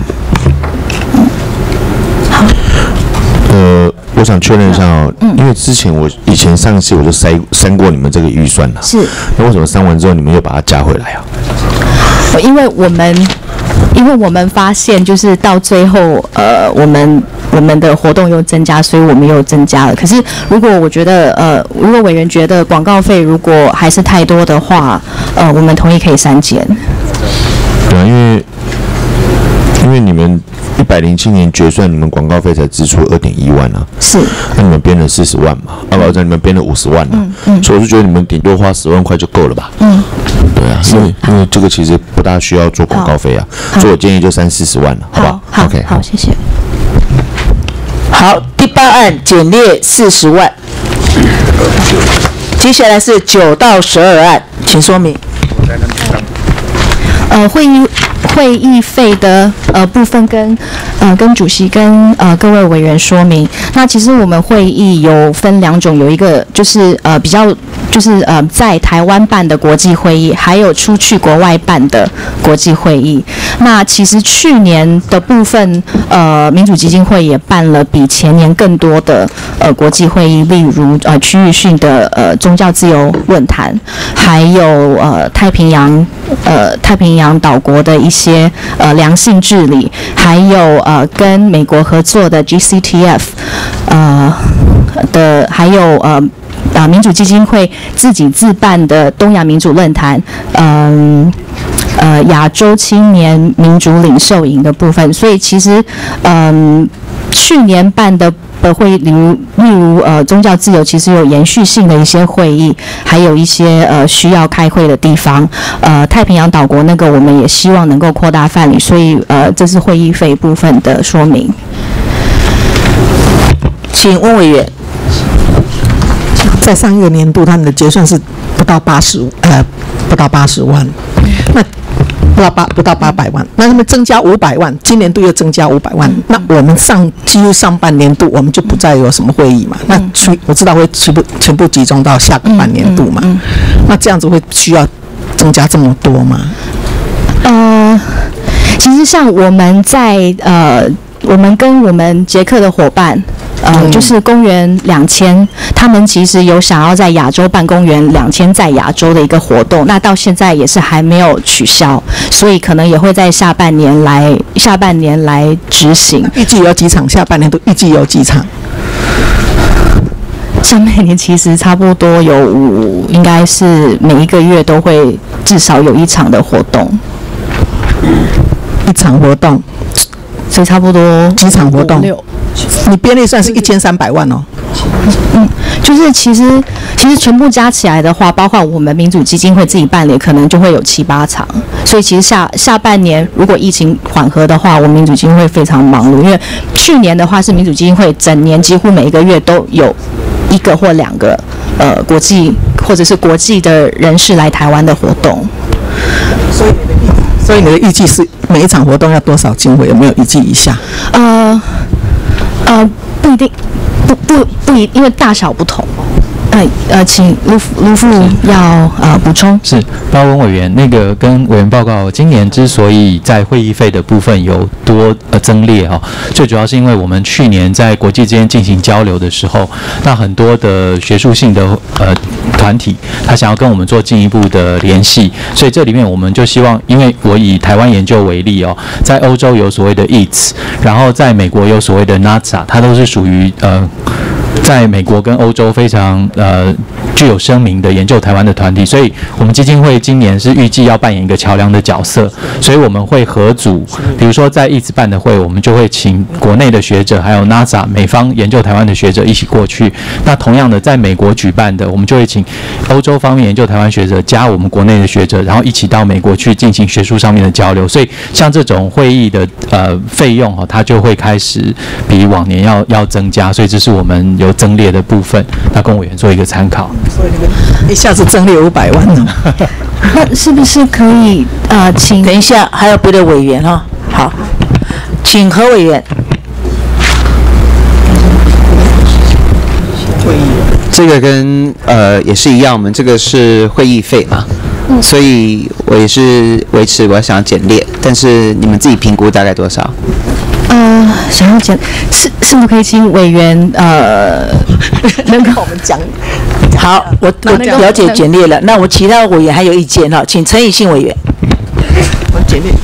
好。 我想确认一下因为之前以前上次我就删过你们这个预算了。 是。 那为什么删完之后你们又把它加回来啊？ 因为我们发现就是到最后我们的活动又增加，所以我们又增加了。可是如果我觉得如果委员觉得广告费如果还是太多的话，我们同意可以删减。 对啊，因为你们107年决算，你们广告费才支出2.1万啊。 是。那你们编了40万嘛？你们编了50万啊。所以我是觉得你们顶多花10万块就够了吧？对啊，因为这个其实不大需要做广告费啊，所以我建议就30-40万了，好不好？OK， 好，谢谢。 好，第8案减列40万。接下来是9到12案，请说明。 会议费的部分跟主席跟各位委员说明。那其实我们会议有分2种，有一个就是比较就是在台湾办的国际会议，还有出去国外办的国际会议。那其实去年的部分民主基金会也办了比前年更多的国际会议，例如区域性的宗教自由论坛，还有太平洋岛国的一些良性治理，还有跟美国合作的 GCTF 的，还有民主基金会自己自办的东亚民主论坛，亚洲青年民主领袖营的部分。所以其实去年办的会议，例如宗教自由，其实有延续性的一些会议，还有一些需要开会的地方。太平洋岛国那个我们也希望能够扩大范围，所以这是会议费部分的说明。 请温委员。 在上一个年度，他们的结算是不到80万，那不到800万，那他们增加500万，今年度又增加500万，那我们几乎上半年度我们就不再有什么会议嘛，那我知道会全部集中到下个半年度嘛，那这样子会需要增加这么多吗？ 其实像我们在我们跟我们捷克的伙伴就是公元2000，他们其实有想要在亚洲办公元2000在亚洲的一个活动，那到现在也是还没有取消，所以可能也会在下半年来执行。 预计有几场？下半年都预计有几场？ 上半年其实差不多有5，应该是每一个月都会至少有1场的活动。 1场活动， 所以差不多几场活动？你编列算是1300万哦。 就是其实全部加起来的话，包括我们民主基金会自己办理，可能就会有7、8场。所以其实下半年如果疫情缓和的话，我们民主基金会非常忙碌，因为去年的话是民主基金会整年几乎每一个月都有1个或2个国际或者是国际的人士来台湾的活动。 所以你的预计是每一场活动要多少经费？有没有预计一下？ 不一定，不一，因为大小不同。请卢副要补充。 是，包文委员，那个跟委员报告，今年之所以在会议费的部分有多增列最主要是因为我们去年在国际之间进行交流的时候，那很多的学术性的团体，他想要跟我们做进一步的联系，所以这里面我们就希望，因为我以台湾研究为例在欧洲有所谓的 EATS， 然后在美国有所谓的 NASA， 它都是属于在美国跟欧洲非常具有声名的研究台湾的团体，所以我们基金会今年是预计要扮演一个桥梁的角色，所以我们会合组，比如说在一直办的会，我们就会请国内的学者，还有 NASA 美方研究台湾的学者一起过去。那同样的，在美国举办的，我们就会请欧洲方面研究台湾学者加我们国内的学者，然后一起到美国去进行学术上面的交流。所以像这种会议的费用它就会开始比往年要增加，所以这是我们有增列的部分，那供委员做一个参考。 所以你们一下子增列500万呢？ 那是不是可以请？ 等一下，还有别的委员好，请何委员。 这个跟也是一样，我们这个是会议费嘛，所以我也是维持我想要减列，但是你们自己评估大概多少？ 想要减是不是可以请委员能跟我们讲？ 好，我了解减列了。那我其他委员还有意见请陈以信委员。 我减列。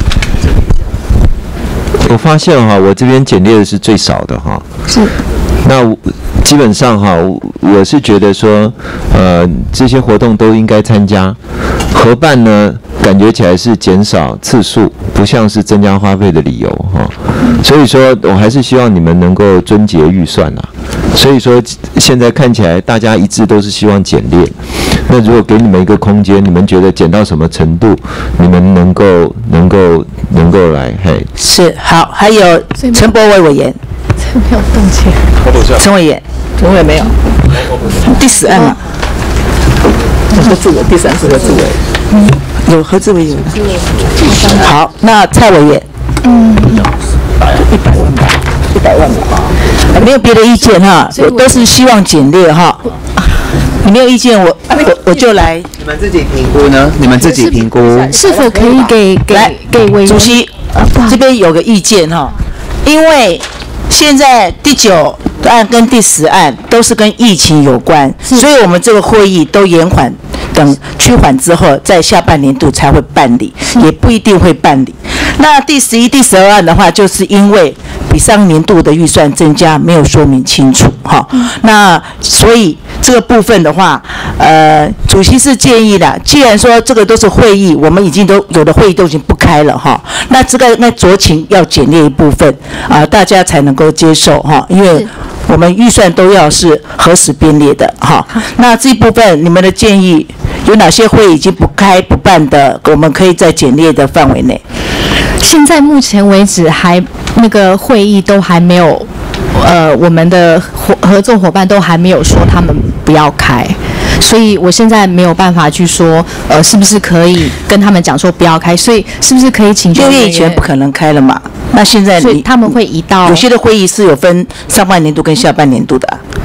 我发现我这边减列的是最少的是。 那基本上我是觉得说，这些活动都应该参加，合办呢，感觉起来是减少次数，不像是增加花费的理由所以说我还是希望你们能够遵节预算所以说现在看起来大家一致都是希望减列。那如果给你们一个空间，你们觉得减到什么程度，你们能够来是好，还有陈柏惟委员。 没有动静。 陈委员没有。第10案嘛。 何志伟，第3是何志伟。 有何志伟有。好，那蔡委员。100万吧。100万吧。没有别的意见我都是希望减列你没有意见，我就来。 你们自己评估呢？你们自己评估是否可以给委员？ 主席，这边有个意见因为现在第9案跟第10案都是跟疫情有关，所以我们这个会议都延缓，等趋缓之后，在下半年度才会办理，也不一定会办理。那第11、第12案的话，就是因为比上年度的预算增加没有说明清楚那所以这个部分的话，主席是建议的，既然说这个都是会议，我们已经都有的会议都已经不开了那这个酌情要减列一部分大家才能够接受因为我们预算都要是核实编列的那这一部分你们的建议有哪些会已经不开不办的，我们可以在减列的范围内？ 现在目前为止那个会议都还没有，我们的合作伙伴都还没有说他们不要开，所以我现在没有办法去说，是不是可以跟他们讲说不要开，所以是不是可以请求？6 月以前不可能开了嘛？那现在所以他们会移到有些的会议是有分上半年度跟下半年度的。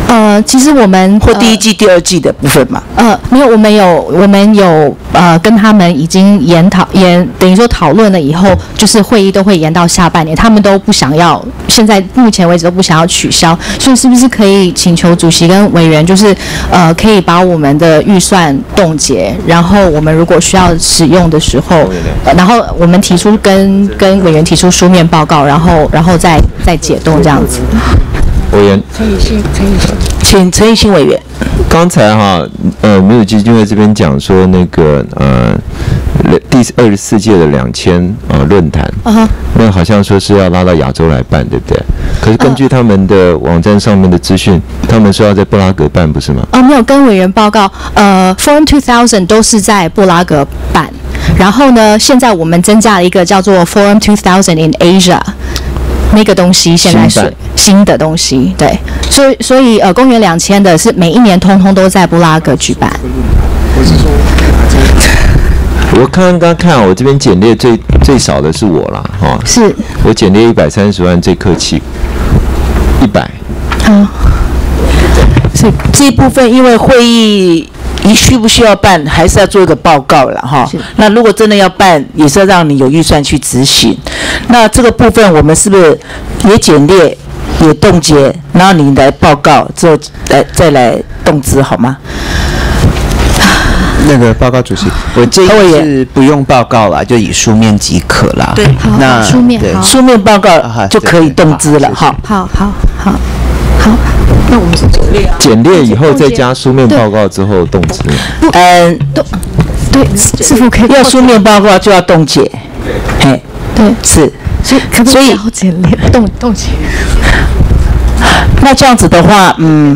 其实我们或第一季、第二季的部分嘛。 没有，我们有跟他们已经等于说讨论了以后，就是会议都会延到下半年，他们都不想要，现在目前为止都不想要取消，所以是不是可以请求主席跟委员，就是可以把我们的预算冻结，然后我们如果需要使用的时候，然后我们提出跟委员提出书面报告，然后再解冻这样子。 委员， 请陈奕迅委员。 刚才民主基金会这边讲说那个第24届的2000论坛，那好像说是要拉到亚洲来办，对不对？可是根据他们的网站上面的资讯，他们说要在布拉格办，不是吗？ 没有跟委员报告，Forum 2000都是在布拉格办，然后呢，现在我们增加了一个叫做 Forum 2000 in Asia。那个东西现在是新的东西，对，所以公元2000的是每一年通通都在布拉格举办。 我刚看，我这边简列最少的是我啦， 是我简列130万，最客气100。 所以这一部分因为会议你需不需要办，还是要做一个报告了哈。那如果真的要办，也是要让你有预算去执行。那这个部分我们是不是也简列、也冻结，然后你来报告之后再来动资好吗？ 那个报告主席，我建议是不用报告啦，就以书面即可啦。 对， 那书面书面报告就可以动资了。好， 那我们是简列以后再加书面报告之后冻资。 对，是否可以要书面报告就要冻结？嘿， 对， 是， 所以要简列冻结。 那这样子的话，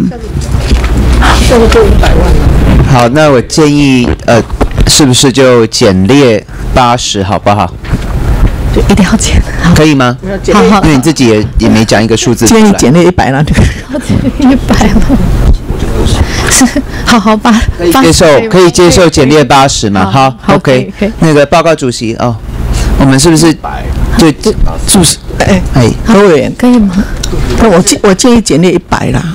这个就100万了。 好，那我建议是不是就简列80好不好？ 对，一定要简， 可以吗？ 好， 因为你自己也没讲一个数字出来。 建议简列100了， 要简列100了。是，好吧， 可以接受简列80嘛？好 ，OK。那个报告主席我们是不是对主席？何委员可以吗？ 我建议简列100啦。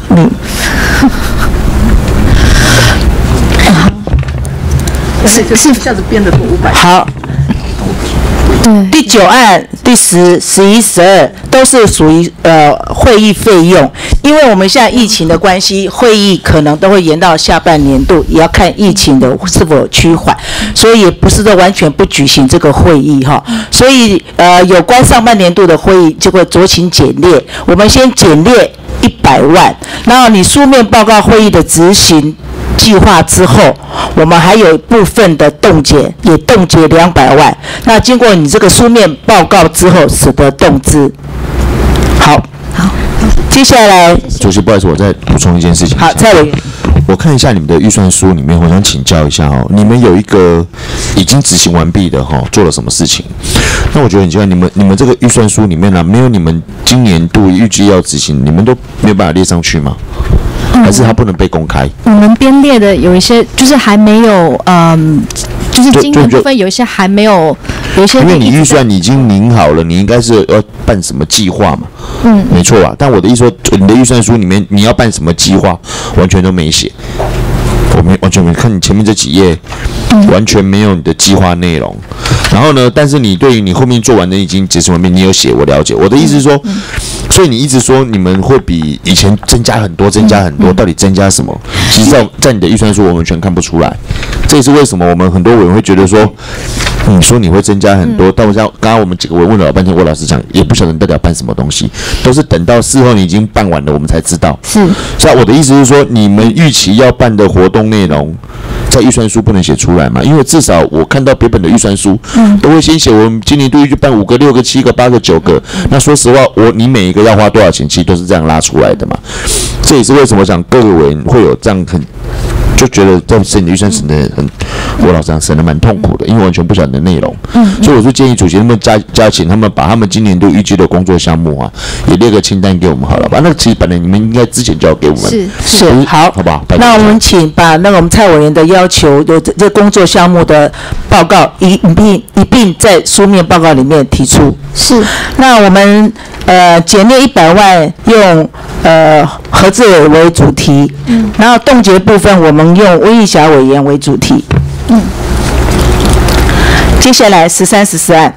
是一下子变得多500。 好。第9案、第10、11、12都是属于会议费用，因为我们现在疫情的关系，会议可能都会延到下半年度，也要看疫情的是否趋缓，所以也不是说完全不举行这个会议哈。所以有关上半年度的会议就会酌情简列，我们先简列100万，然后你书面报告会议的执行计划之后，我们还有部分的冻结，也冻结200万。那经过你这个书面报告之后，使得动资。好，接下来， 主席，不好意思，我再补充一件事情。 好，蔡委员， 我看一下你们的预算书里面，我想请教一下你们有一个已经执行完毕的做了什么事情？那我觉得很奇怪，你们这个预算书里面没有你们今年度预计要执行，你们都没有办法列上去吗？还是它不能被公开？ 我们编列的有一些就是还没有，就是今年部分有一些还没有，有一些因为你预算已经拟好了，你应该是要办什么计划嘛？没错吧？但我的意思说，你的预算书里面你要办什么计划，完全都没写。我完全没看你前面这几页，完全没有你的计划内容。然后呢，但是你对于你后面做完的已经执行完毕，你有写，我了解。我的意思是说，所以你一直说你们会比以前增加很多，到底增加什么？其实在你的预算书我完全看不出来。这也是为什么我们很多委员会觉得说，你说你会增加很多，但我像刚刚我们几个委员问了老半天，我老实讲也不晓得你到底要办什么东西，都是等到事后你已经办完了，我们才知道。 是， 所以我的意思是说，你们预期要办的活动内容，在预算书不能写出来嘛？因为至少我看到别本的预算书，都会先写我们今年度就办5个、6个、7个、8个、9个。那说实话，你每一个要花多少钱，其实都是这样拉出来的嘛。这也是为什么我想各个委员会有这样就觉得在审理预算审的我老实讲审得蛮痛苦的，因为完全不晓得内容。所以我就建议主席能不能加请他们把他们今年度预计的工作项目啊，也列个清单给我们好了吧？那其实本来你们应该之前就要给我们。 是好， 好不好？ 那我们请把那个我们蔡委员的要求的这工作项目的报告一并在书面报告里面提出。 是。 那我们减列100万用何志伟为主题，然后冻结部分我们用温义霞委员为主题。接下来13、14案。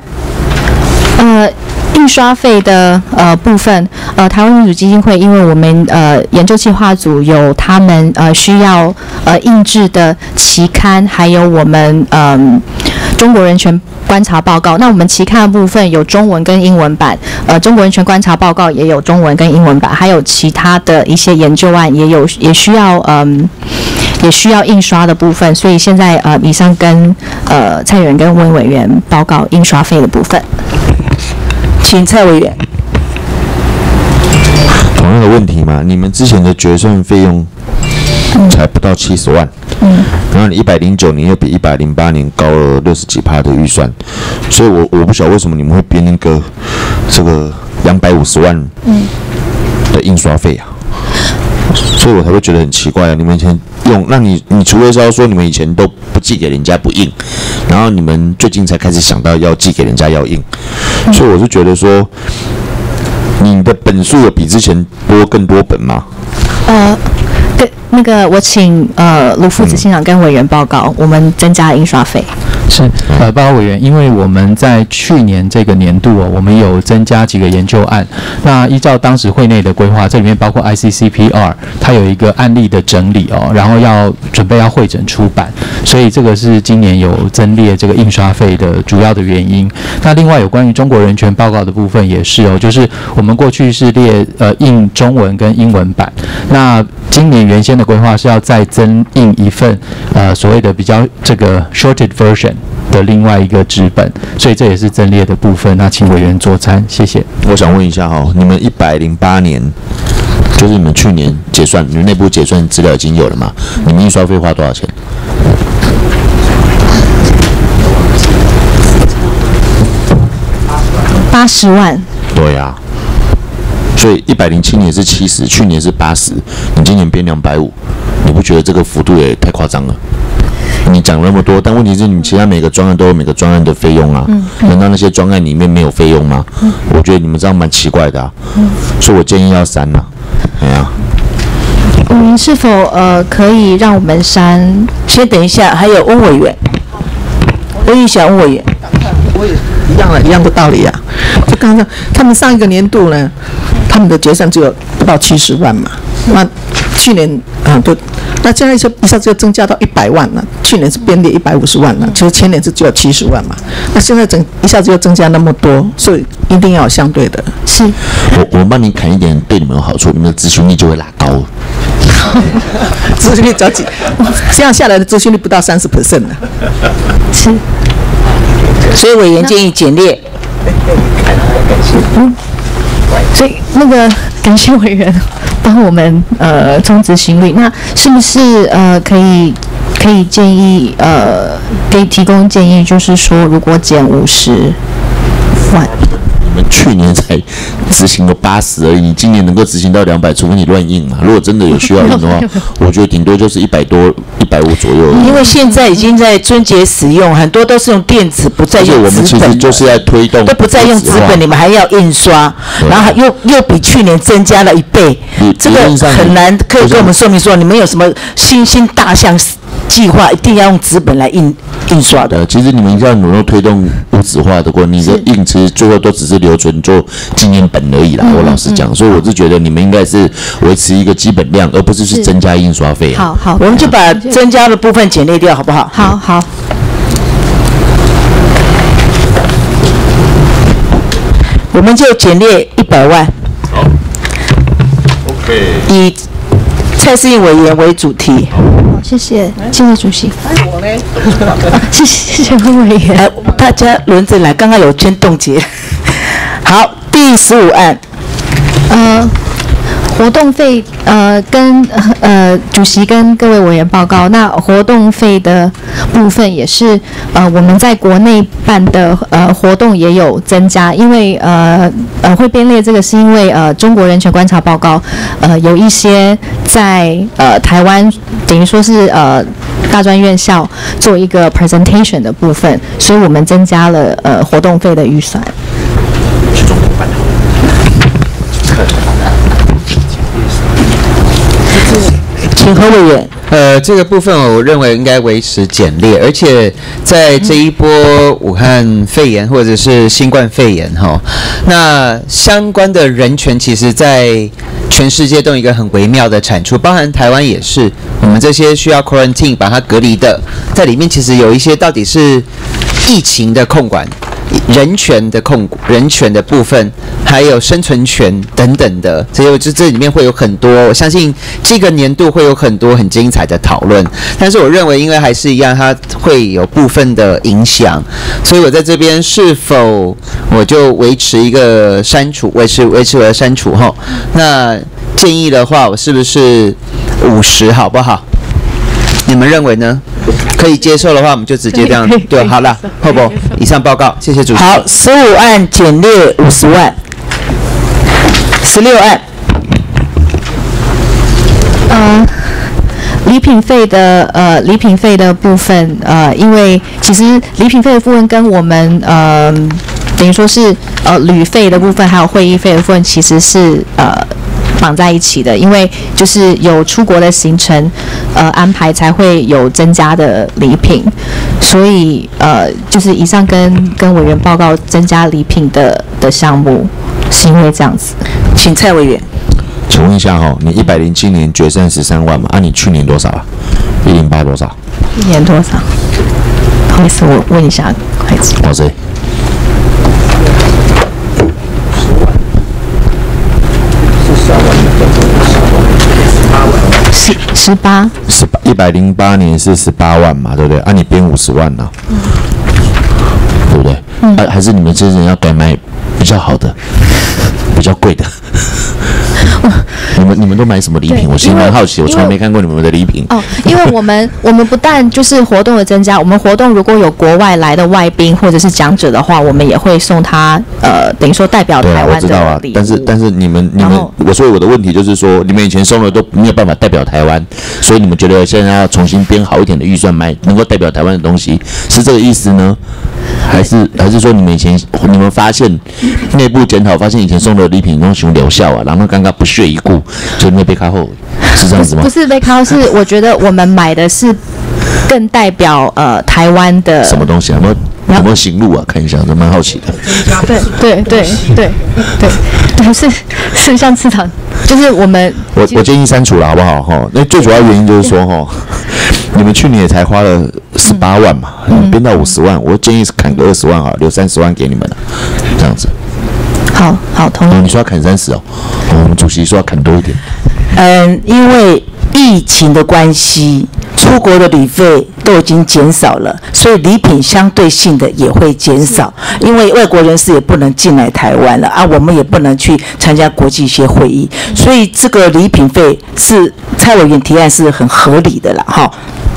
印刷费的部分，台湾民主基金会，因为我们研究计划组有他们需要印制的期刊，还有我们中国人权观察报告。那我们期刊的部分有中文跟英文版，中国人权观察报告也有中文跟英文版，还有其他的一些研究案也需要印刷的部分。所以现在以上跟蔡委员跟温委员报告印刷费的部分。 请蔡委员。 同样的问题嘛，你们之前的决算费用才不到70万，然后你109年又比108年高了60几%的预算，所以我不晓得为什么你们会编那个这个250万的印刷费啊，所以我才会觉得很奇怪啊！你们以前用，那你除了是要说你们以前都不寄给人家不印，然后你们最近才开始想到要寄给人家要印，所以我是觉得说，你的本数有比之前多更多本吗？ 那个我请卢副执行长跟委员报告，我们增加印刷费。 是报告委员，因为我们在去年这个年度我们有增加几个研究案。那依照当时会内的规划，这里面包括 ICCPR， 它有一个案例的整理然后准备要汇整出版，所以这个是今年有增列这个印刷费的主要的原因。那另外有关于中国人权报告的部分也是就是我们过去是列印中文跟英文版，那今年原先的规划是要再增印一份所谓的比较这个 shorted version 的另外一个纸本，所以这也是增列的部分。那请委员作参，谢谢。 我想问一下你们108年，就是你们去年结算，你们内部结算资料已经有了吗？你们印刷费花多少钱 ？80万。 对呀。所以107年是70，去年是80，你今年编250，你不觉得这个幅度也太夸张了？你讲那么多，但问题是你其他每个专案都有每个专案的费用啊，难道那些专案里面没有费用吗？我觉得你们这样蛮奇怪的啊，所以我建议要删啊。哎呀， 委员是否可以让我们删？ 先等一下，还有温委员，温义霞温委员。 我也一样的道理啊。就刚刚他们上一个年度呢，他们的决算只有不到70万嘛，那去年那现在一下子就增加到100万了。去年是编列150万了，其实前年是只有70万嘛，那现在一下子又增加那么多，所以一定要有相对的。 是。 我们帮你砍一点，对你们有好处，你们的咨询率就会拉高了。 咨询率只要这样下来的咨询率不到30% 了。 是。 所以委员建议减列。 所以那个感谢委员帮我们冲执行率，那是不是可以建议可以提供建议，就是说如果减50万。 我们去年才执行了80而已，今年能够执行到200，除非你乱印嘛。如果真的有需要印的话，我觉得顶多就是100多、150左右。 因为现在已经在春节使用，很多都是用电子，不再用纸本。 而且我们其实就是在推动， 都不再用纸本，你们还要印刷，然后又比去年增加了1倍，这个很难。可以跟我们说明说，你们有什么新大项计划，一定要用纸本来印刷的？ 其实你们要努力推动无纸化的过程，你的印其实最后都只是留存做纪念本而已啦。我老实讲，所以我是觉得你们应该是维持一个基本量，而不是去增加印刷费。 好， 我们就把增加的部分减列掉，好不好？ 好。 我们就减列100万。 好 ，OK。 以蔡适应委员为主题。 谢谢主席。 我呢？ 谢谢温委员。 大家轮着来，刚刚有先冻结。好，第15案。 活动费跟主席跟各位委员报告，那活动费的部分也是我们在国内办的活动也有增加，因为会编列这个是因为中国人权观察报告有一些在台湾等于说是大专院校做一个 presentation 的部分，所以我们增加了活动费的预算。 请何委员。 这个部分我认为应该维持简略，而且在这一波武汉肺炎或者是新冠肺炎那相关的人权其实在全世界都有一个很微妙的产出，包含台湾也是，我们这些需要 quarantine 把它隔离的，在里面其实有一些到底是疫情的控管、人权的部分，还有生存权等等的，这里面会有很多，我相信这个年度会有很多很精彩的讨论。但是我认为，因为还是一样，它会有部分的影响，所以我在这边是否我就维持一个删除，维持我的删除那建议的话，我是不是50好不好？你们认为呢？可以接受的话，我们就直接这样。对，好了，后不？以上报告，谢谢主席。 好，15案减列50万，16案。 礼品费的部分，因为其实礼品费的部分跟我们等于说是旅费的部分，还有会议费的部分，其实是绑在一起的，因为就是有出国的行程安排才会有增加的礼品，所以就是以上跟委员报告增加礼品的项目是因为这样子。 请蔡委员。 请问一下你107年决算13万嘛？你去年多少啊？108多少？ 一年多少？不好意思，我问一下会计。 老师。108年是18万嘛，对不对？你编50万了，对不对？还是你们这些人要改买比较好的，比较贵的？你们都买什么礼品？我其实蛮好奇，我从来没看过你们的礼品。 因为我们不但就是活动的增加，我们活动如果有国外来的外宾或者是讲者的话，我们也会送他等于说代表台湾的礼物。 我知道啊，但是你们，所以我的问题就是说，你们以前送的都没有办法代表台湾，所以你们觉得现在要重新编好一点的预算买能够代表台湾的东西，是这个意思呢？还是说你们发现内部检讨，发现以前送的礼品都熊疗效啊，然后刚刚不屑一顾，所以你被卡后是这样子吗？ 不是被卡后，是我觉得我们买的是更代表台湾的什么东西啊？有没有行路啊？看一下，我蛮好奇的。 对，是像市场，就是我们我建议删除了好不好？那最主要原因就是说你们去年也才花了18万嘛，编到50万，我建议是砍个20万好了，留30万给你们了，这样子。 好，同意。 你说要砍30我们主席说要砍多一点。 因为疫情的关系，出国的旅费都已经减少了，所以礼品相对性的也会减少，因为外国人士也不能进来台湾了我们也不能去参加国际一些会议，所以这个礼品费是蔡委员提案是很合理的啦好，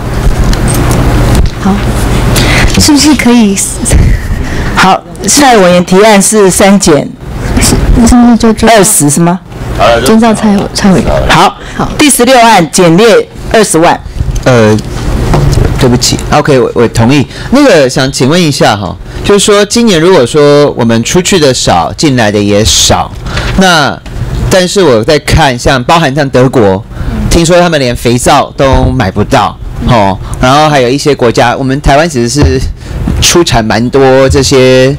是不是可以？ 好，蔡委员提案是删减， 是不是就 20是吗？ 遵照蔡委员。 好，第16案减列20万。 对不起 ，OK， 我同意。那个想请问一下就是说今年如果说我们出去的少，进来的也少，那但是我在看包含像德国，听说他们连肥皂都买不到然后还有一些国家，我们台湾其实是出产蛮多这些。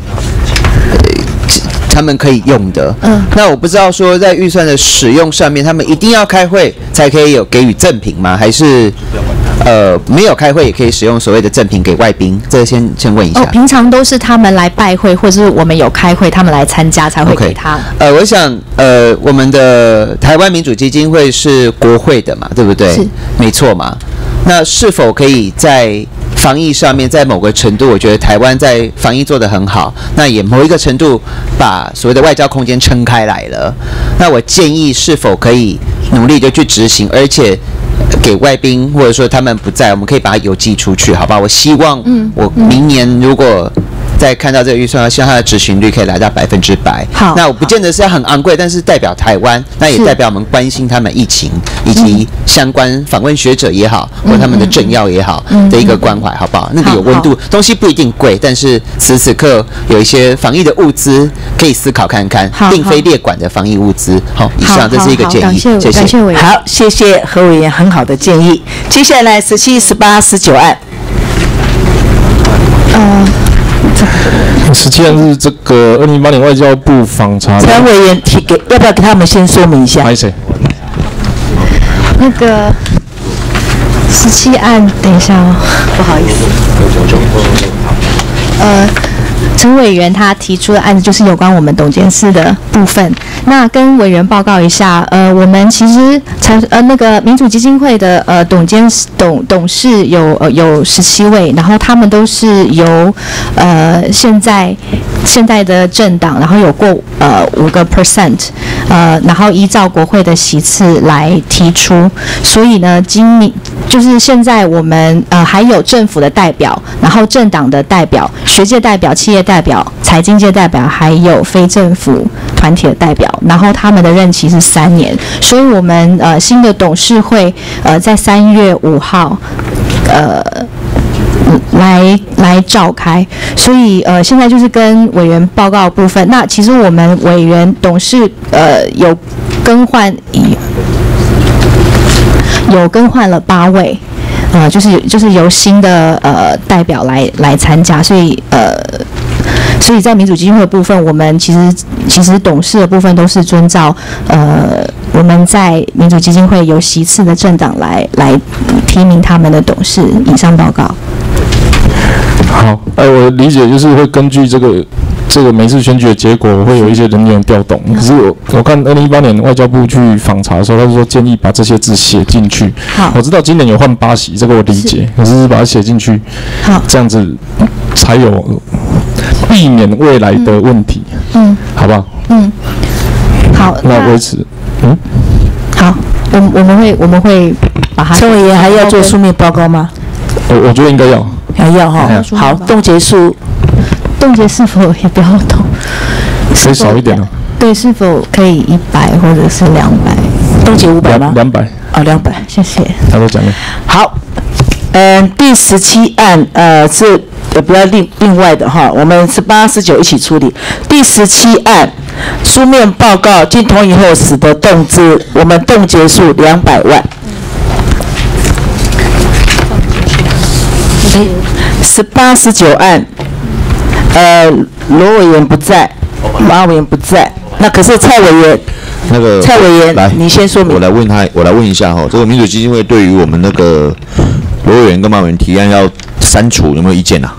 他们可以用的，那我不知道说在预算的使用上面，他们一定要开会才可以有给予赠品吗？还是没有开会也可以使用所谓的赠品给外宾？这个先问一下。 平常都是他们来拜会，或者是我们有开会，他们来参加才会给他。 我想我们的台湾民主基金会是国会的嘛，对不对？是，没错嘛。那是否可以在防疫上面，在某个程度，我觉得台湾在防疫做得很好，那也某一个程度把所谓的外交空间撑开来了。那我建议是否可以努力的去执行，而且给外宾或者说他们不在，我们可以把它邮寄出去，好吧？我希望我明年如果再看到这个预算，希望它的执行率可以来到100%。好，那我不见得是要很昂贵，但是代表台湾，那也代表我们关心他们疫情以及相关访问学者也好，或他们的政要也好的一个关怀，好不好？那个有温度，东西不一定贵，但是此时此刻有一些防疫的物资可以思考看看，并非列管的防疫物资。好，以上这是一个建议，谢谢。 好，谢谢何委员很好的建议。接下来17、18、19案。 17案是这个2008年外交部访查。 陈委员要不要给他们先说明一下？ 那个17案，等一下哦，不好意思。陈委员他提出的案子就是有关我们董监事的部分。那跟委员报告一下，我们其实那个民主基金会的董事有17位，然后他们都是由现在的政党，然后有过5%，然后依照国会的席次来提出。所以呢，就是现在我们还有政府的代表，然后政党的代表、学界代表、企业代表、财经界代表，还有非政府团体的代表，然后他们的任期是3年。所以我们新的董事会在3月5号来召开。所以现在就是跟委员报告的部分。那其实我们委员董事有更换了8位，就是由新的代表来参加，所以在民主基金会的部分，我们其实董事的部分都是遵照我们在民主基金会由席次的政党来提名他们的董事。以上报告。 好，我理解就是会根据这个每次选举的结果会有一些人员调动，可是我看2018年外交部去访查的时候，他是说建议把这些字写进去。好，我知道今年有换8席，这个我理解，可是把它写进去，好，这样子才有避免未来的问题。好不好？ 好， 那维持。 好，我们会把它。 陈委员还要做书面报告吗？ 我觉得应该要。 还要哈。好，冻结数。 冻结是否也不要动？ 可以少一点哦。 对，是否可以100或者是200？ 冻结500吗 ？200。 哦，200， 谢谢。 他都讲了。 好，第17案是不要另外的哈，我们18、19一起处理。第17案书面报告经同意后使得动资，我们冻结数200万。18、19案。罗委员不在，马委员不在，那可是蔡委员，蔡委员， 来， 你先说明。 我来问一下哈，这个民主基金会对于我们那个罗委员跟马委员提案要删除，有没有意见啊？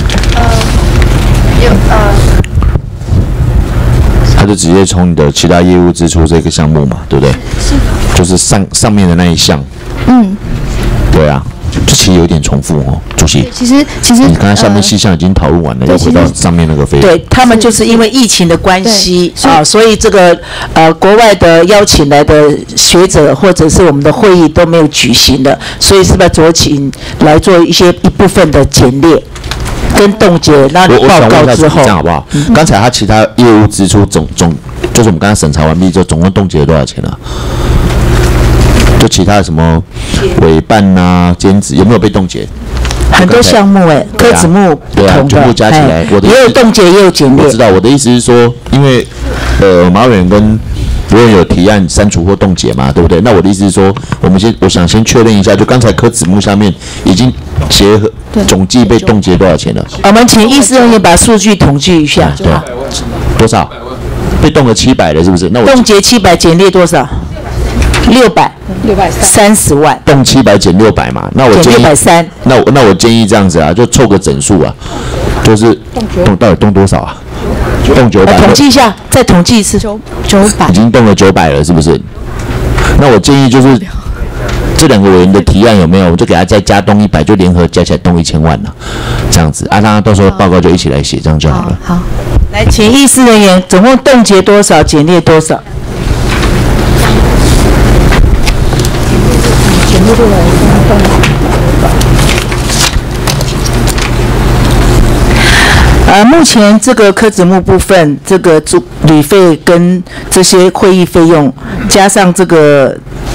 他就直接从你的其他业务支出这个项目嘛，对不对？就是上面的那一项。对啊。这其实有点重复哦，主席。其实你刚才下面细项已经讨论完了，要回到上面那个费用。 对他们就是因为疫情的关系所以这个国外的邀请来的学者或者是我们的会议都没有举行的，所以是不是酌情来做一部分的简列跟冻结？那报告之后， 这样好不好？刚才他其他业务支出总就是我们刚才审查完毕之后，总共冻结了多少钱啊？就其他的什么委办啊、兼职有没有被冻结？ 很多项目科子目不同的， 全部加起来， 也有冻结也有减列。 我知道，我的意思是说，因为马委员跟罗委员有提案删除或冻结嘛，对不对？那我的意思是说，我想先确认一下，就刚才科子目下面已经结合总计被冻结多少钱了？ 我们请议事人员把数据统计一下。 对，多少？被冻了700了，是不是？那我冻结700，减列多少？630万， 冻700减600嘛，那我建议 630， 那我建议这样子啊，就凑个整数啊，就是到底冻多少啊？冻900。 统计一下，再统计一次，900， 已经冻了900了，是不是？那我建议就是这2个委员的提案有没有？我们就给他再加动100，就联合加起来动1000万了，这样子啊，那到时候报告就一起来写，这样就好了。 好，来，请议事人员总共冻结多少，减列多少？目前这个科子目部分，这个旅费跟这些会议费用，加上这个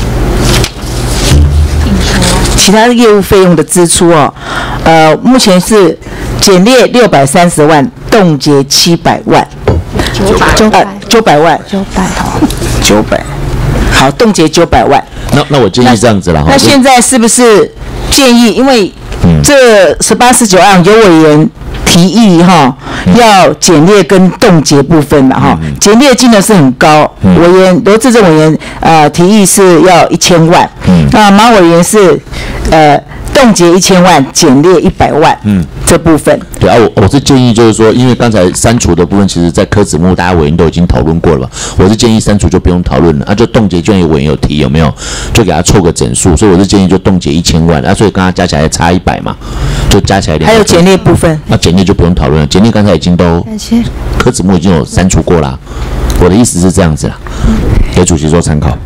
其他业务费用的支出哦，目前是减列630万，冻结700万，900万，900，好，冻结900万。 那我建议这样子啦。 那现在是不是建议，因为这18、19案有委员提议要减列跟冻结部分嘛减列金额是很高，委员罗志正委员提议是要1000万，那马委员是冻结1000万，减列100万，这部分。 对啊，我是建议就是说，因为刚才删除的部分，其实在科子目大家委员都已经讨论过了嘛，我是建议删除就不用讨论了，就冻结，就有委员有提有没有，就给他凑个整数，所以我是建议就冻结1000万，所以刚刚加起来差100嘛，就加起来200。 还有减列部分， 那减列就不用讨论了，减列刚才已经都科子目已经有删除过啦，我的意思是这样子啦，给主席做参考。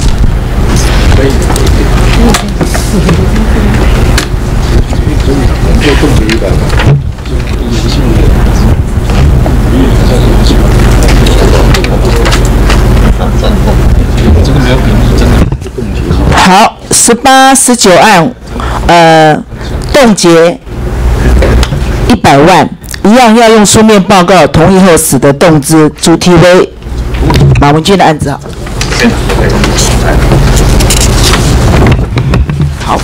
好，18、19案，冻结100万，一样要用书面报告同意后使得动之，主题为马文君的案子。好，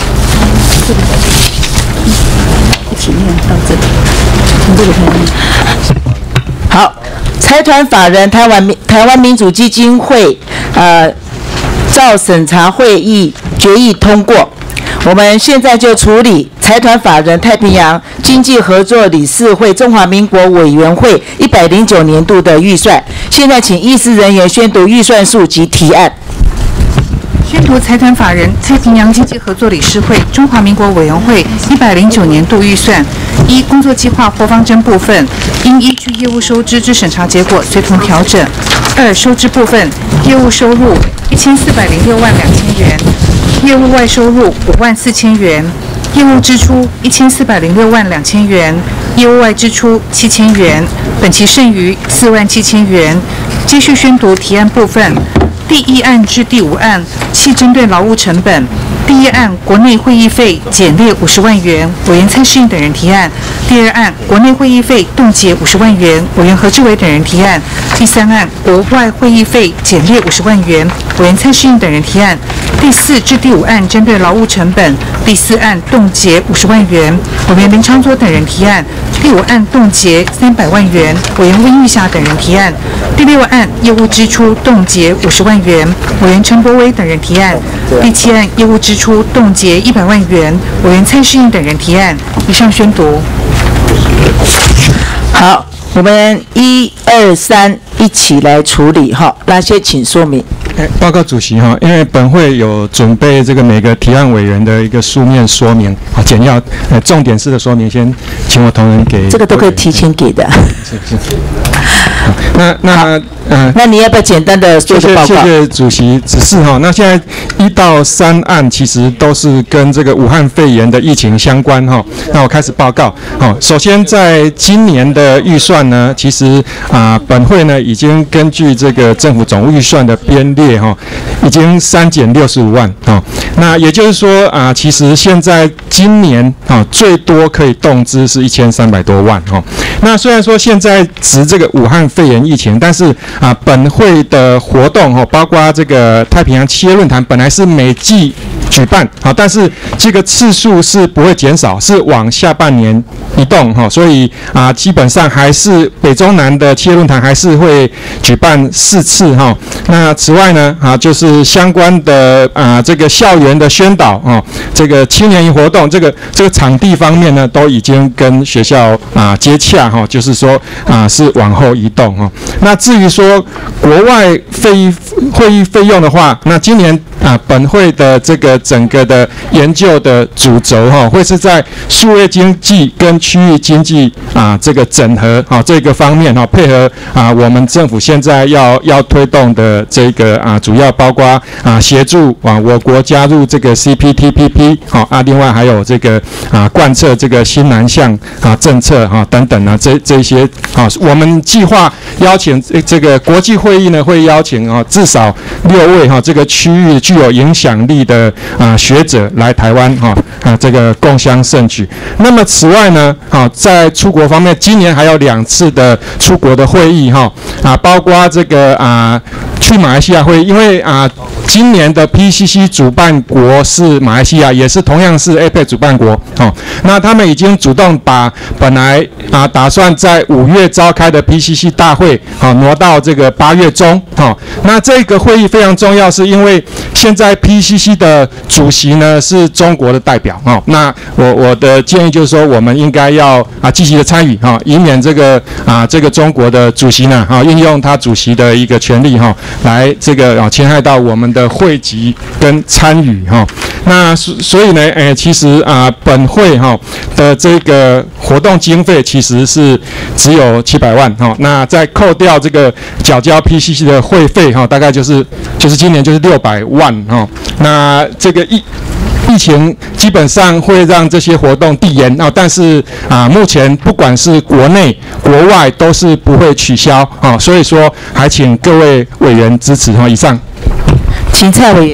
一起念到这里，从这里开始。好，财团法人台湾民主基金会，照审查会议决议通过。我们现在就处理财团法人太平洋经济合作理事会中华民国委员会109年度的预算。现在请议事人员宣读预算数及提案。 宣读财团法人太平洋经济合作理事会中华民国委员会109年度预算：一、工作计划或方针部分，应依据业务收支之审查结果随同调整；二、收支部分，业务收入1406万2000元，业务外收入5万4000元，业务支出1406万2000元，业务外支出7000元，本期剩余4万7000元。继续宣读提案部分。第1案至第5案系针对劳务成本。第1案国内会议费减列50万元，委员蔡适应等人提案。第2案国内会议费冻结50万元，委员何志伟等人提案。第3案国外会议费减列50万元，委员蔡适应等人提案。第4至第5案针对劳务成本。第4案冻结50万元，委员林昌佐等人提案。第5案冻结300万元，委员温玉霞等人提案。第6案业务支出冻结50万元，委员陈柏威等人提案。第7案业务支出冻结100万元，委员蔡适应等人提案。以上宣读。 好，我们1、2、3一起来处理哈。那先请说明。 报告主席哈，因为本会有准备这个每个提案委员的一个书面说明，简要重点式的说明，先请我同仁给。 这个都可以提前给的。 是。 那你要不要简单的做个报告？ 谢谢主席指示哈。那现在1到3案其实都是跟这个武汉肺炎的疫情相关哈。那我开始报告。首先在今年的预算呢，其实本会呢已经根据这个政府总预算的编列哈，已经删减65万哈。那也就是说其实现在今年最多可以动资是1300多万哈。那虽然说现在值这个武汉肺炎疫情，但是本会的活动包括这个太平洋企业论坛，本来是每季举办但是这个次数是不会减少，是往下半年移动所以基本上还是北中南的企业论坛还是会举办4次那此外呢就是相关的这个校园的宣导这个青年营活动，这个场地方面呢都已经跟学校接洽就是说是往后移动那至于说国外会议费用的话，那今年本会的这个整个的研究的主轴会是在数位经济跟区域经济这个整合这个方面配合我们政府现在要推动的这个主要包括协助我国加入这个 CPTPP 另外还有这个贯彻这个新南向政策等等这些我们计划邀请这个国际会议呢，会邀请至少6位这个区域具有影响力的学者来台湾这个共襄盛举。那么此外呢在出国方面，今年还有2次的出国的会议包括这个去马来西亚会议，因为今年的 PCC 主办国是马来西亚，也是同样是 APEC 主办国那他们已经主动把本来打算在5月召开的 PCC 大会挪到这个8月中那这个会议非常重要，是因为现在 PCC 的主席呢是中国的代表那我的建议就是说，我们应该要积极的参与以免这个中国的主席呢运用他主席的一个权利来这个侵害到我们的会籍跟参与那所以呢其实本会的这个活动经费其实是只有700万那再扣掉这个缴交 PCC 的会费大概就是今年就是600万那这个疫情基本上会让这些活动递延但是目前不管是国内国外都是不会取消所以说还请各位委员支持以上。 请蔡委员。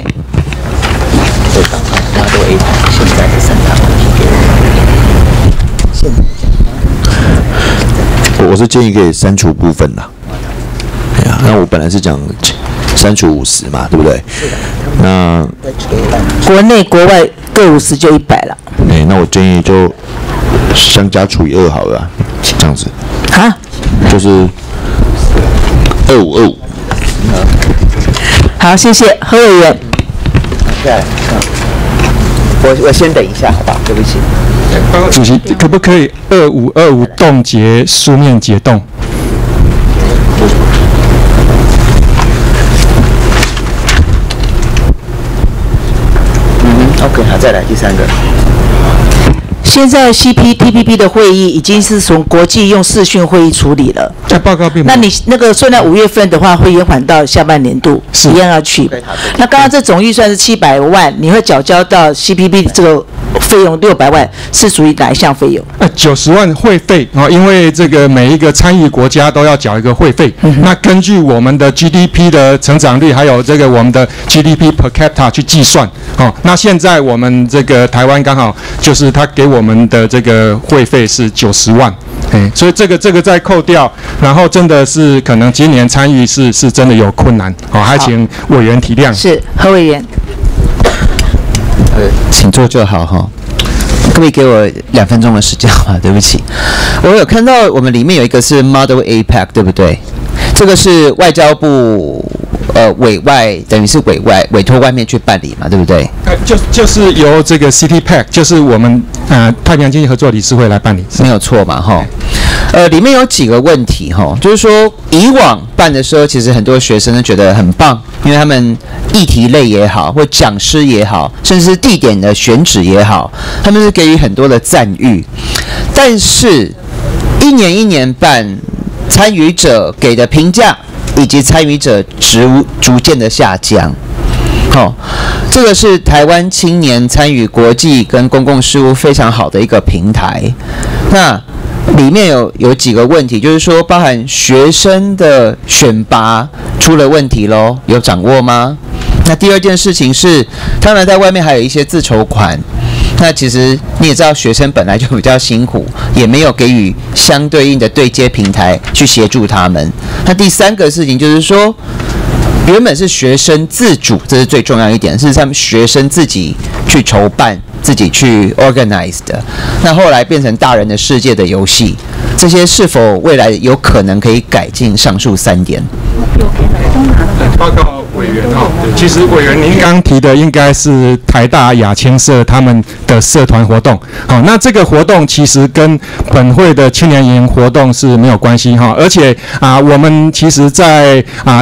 我是建议可以删除部分啦。那我本来是讲删除50嘛，对不对？那国内国外各50就100了。 那我建议就相加除以2好了，这样子。就是2525。 好，谢谢何委员。我先等一下，好吧？对不起。 主席，可不可以2525冻结书面解冻 ？OK， 好，再来第3个。现在 CPTPP 的会议已经是从国际用视讯会议处理了。 报告并没有。 那你那个虽然5月份的话会延缓到下半年度，一样要去。那刚刚这总预算是700万，你会缴交到 CPP 这个费用600万，是属于哪一项费用 ？90万会费因为这个每一个参与国家都要缴一个会费。那根据我们的 GDP 的成长率，还有这个我们的 GDP per capita 去计算那现在我们这个台湾刚好就是他给我们的这个会费是90万。所以这个再扣掉，然后真的是可能今年参与是真的有困难还请委员体谅。 是何委员。 请坐就好可不可以给我2分钟的时间吗？对不起，我有看到我们里面有一个是 Model APEC， 对不对？这个是外交部委外，等于是委托外面去办理嘛，对不对？ 就是由这个 CTPAC， 就是我们太平洋经济合作理事会来办理， 没有错嘛里面有几个问题就是说以往办的时候，其实很多学生都觉得很棒，因为他们议题类也好，或讲师也好，甚至是地点的选址也好，他们是给予很多的赞誉。但是一年办，参与者给的评价以及参与者逐渐的下降。这个是台湾青年参与国际跟公共事务非常好的一个平台。那里面有几个问题，就是说包含学生的选拔出了问题咯，有掌握吗？那第二件事情是，他们在外面还有一些自筹款。那其实你也知道，学生本来就比较辛苦，也没有给予相对应的对接平台去协助他们。那第3个事情就是说，原本是学生自主，这是最重要一点，是他们学生自己去筹办、自己去 organize 的。那后来变成大人的世界的游戏，这些是否未来有可能可以改进上述3点？ 报告委员其实委员您刚提的应该是台大亚青社他们的社团活动那这个活动其实跟本会的青年营活动是没有关系而且我们其实在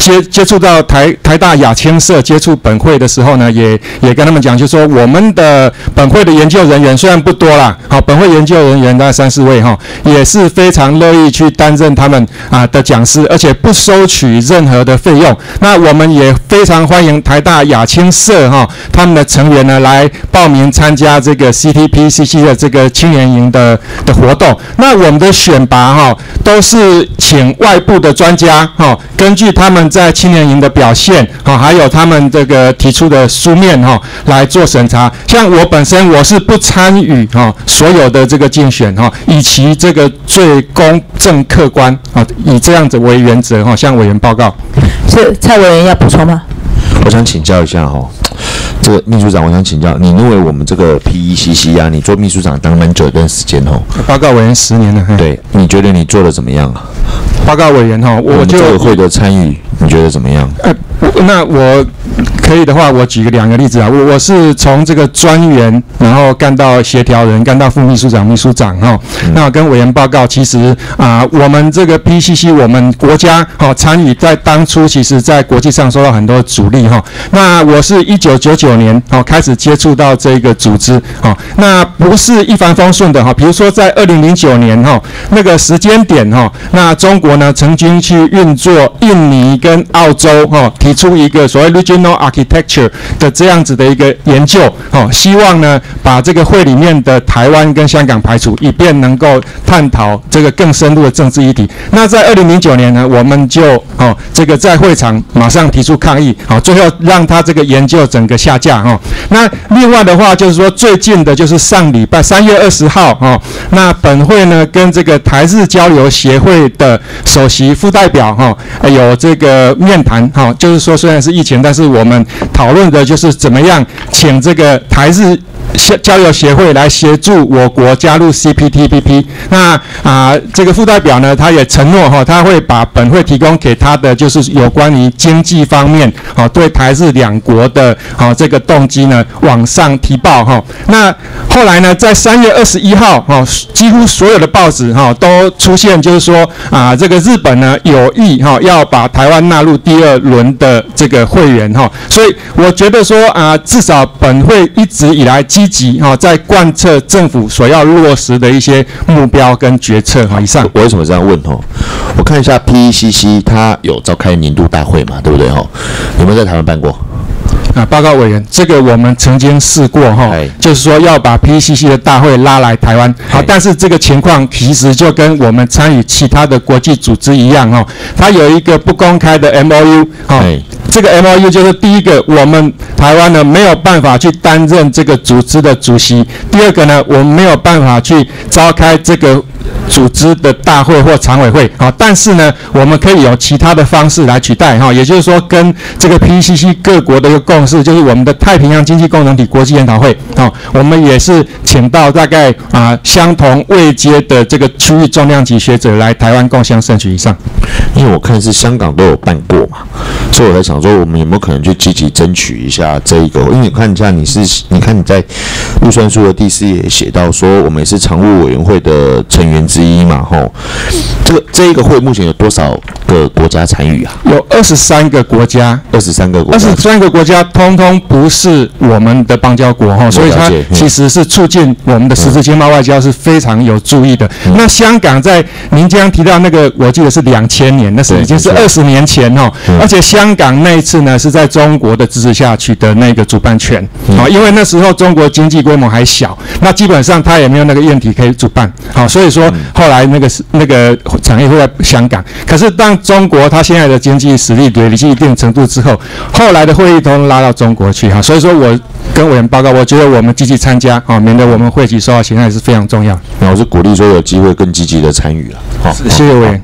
接触到台大亚青社接触本会的时候呢，也跟他们讲，就说我们的本会的研究人员虽然不多啦，好，本会研究人员大概3-4位哈，也是非常乐意去担任他们的讲师，而且不收取任何的费用。那我们也非常欢迎台大亚青社哈他们的成员呢来报名参加这个 CTPCC 的这个青年营的活动。那我们的选拔哈都是请外部的专家哈，根据他们在青年营的表现哈，还有他们这个提出的书面哈来做审查。像我本身我是不参与哈所有的这个竞选哈，以其这个最公正客观啊，以这样子为原则哈，向委员报告。 是蔡委员要补充吗？ 我想请教一下哈，这个秘书长，我想请教，你认为我们这个 PECC 啊，你做秘书长当蛮久一段时间哦， 报告委员10年了， 对，你觉得你做的怎么样啊？ 报告委员哈，我就这个会的参与，你觉得怎么样？ 那我可以的话，我举2个例子啊。我是从这个专员，然后干到协调人，干到副秘书长、秘书长哈。那跟委员报告，其实我们这个 PCC， 我们国家参与在当初，其实在国际上受到很多阻力哈。那我是1999年开始接触到这个组织那不是一帆风顺的哈。比如说在2009年那个时间点那中国呢曾经去运作印尼跟澳洲提出一个所谓 Regional Architecture 的这样子的一个研究希望呢把这个会里面的台湾跟香港排除，以便能够探讨这个更深入的政治议题。那在2009年呢，我们就这个在会场马上提出抗议最后让他这个研究整个下架那另外的话就是说，最近的就是上礼拜3月20号那本会呢跟这个台日交流协会的首席副代表有这个面谈就是说虽然是疫情，但是我们讨论的就是怎么样请这个台日交流协会来协助我国加入 CPTPP。那这个副代表呢，他也承诺他会把本会提供给他的就是有关于经济方面对台日两国的这个动机呢往上提报那后来呢，在3月21号几乎所有的报纸都出现就是说这个日本呢有意要把台湾纳入第2轮的这个会员所以我觉得说至少本会一直以来积极在贯彻政府所要落实的一些目标跟决策以上。 我为什么这样问我看一下 PECC 它有召开年度大会嘛，对不对有没有在台湾办过？ 报告委员，这个我们曾经试过就是说要把 PCC 的大会拉来台湾但是这个情况其实就跟我们参与其他的国际组织一样它有一个不公开的 MOU 这个 MOU 就是第一个，我们台湾呢没有办法去担任这个组织的主席；第二个呢，我们没有办法去召开这个组织的大会或常委会但是呢，我们可以有其他的方式来取代也就是说，跟这个 PCC 各国的一个共识，就是我们的太平洋经济共同体国际研讨会我们也是请到大概相同位阶的这个区域重量级学者来台湾共襄盛举以上。 因为我看是香港都有办过嘛，所以我在想说，我们有没有可能去积极争取一下这一个？因为你看一下，你看你在预算书的第4页写到说，我们也是常务委员会的成员之一嘛，这一个会目前有多少个国家参与啊？ 有23个国家 ，23个国家通通不是我们的邦交国所以它其实是促进我们的实质经贸外交是非常有注意的。那香港在您刚刚提到那个，我记得是2000年，那是已经是20年前而且香港那一次呢是在中国的支持下取得那个主办权因为那时候中国经济规模还小，那基本上它也没有那个院体可以主办所以说后来那个产业会在香港。可是当中国它现在的经济实力累积一定程度之后，后来的会议都拉到中国去所以说我跟委员报告，我觉得我们积极参加免得我们会籍受到侵害是非常重要。 那我是鼓励说有机会更积极的参与了。 谢谢委员。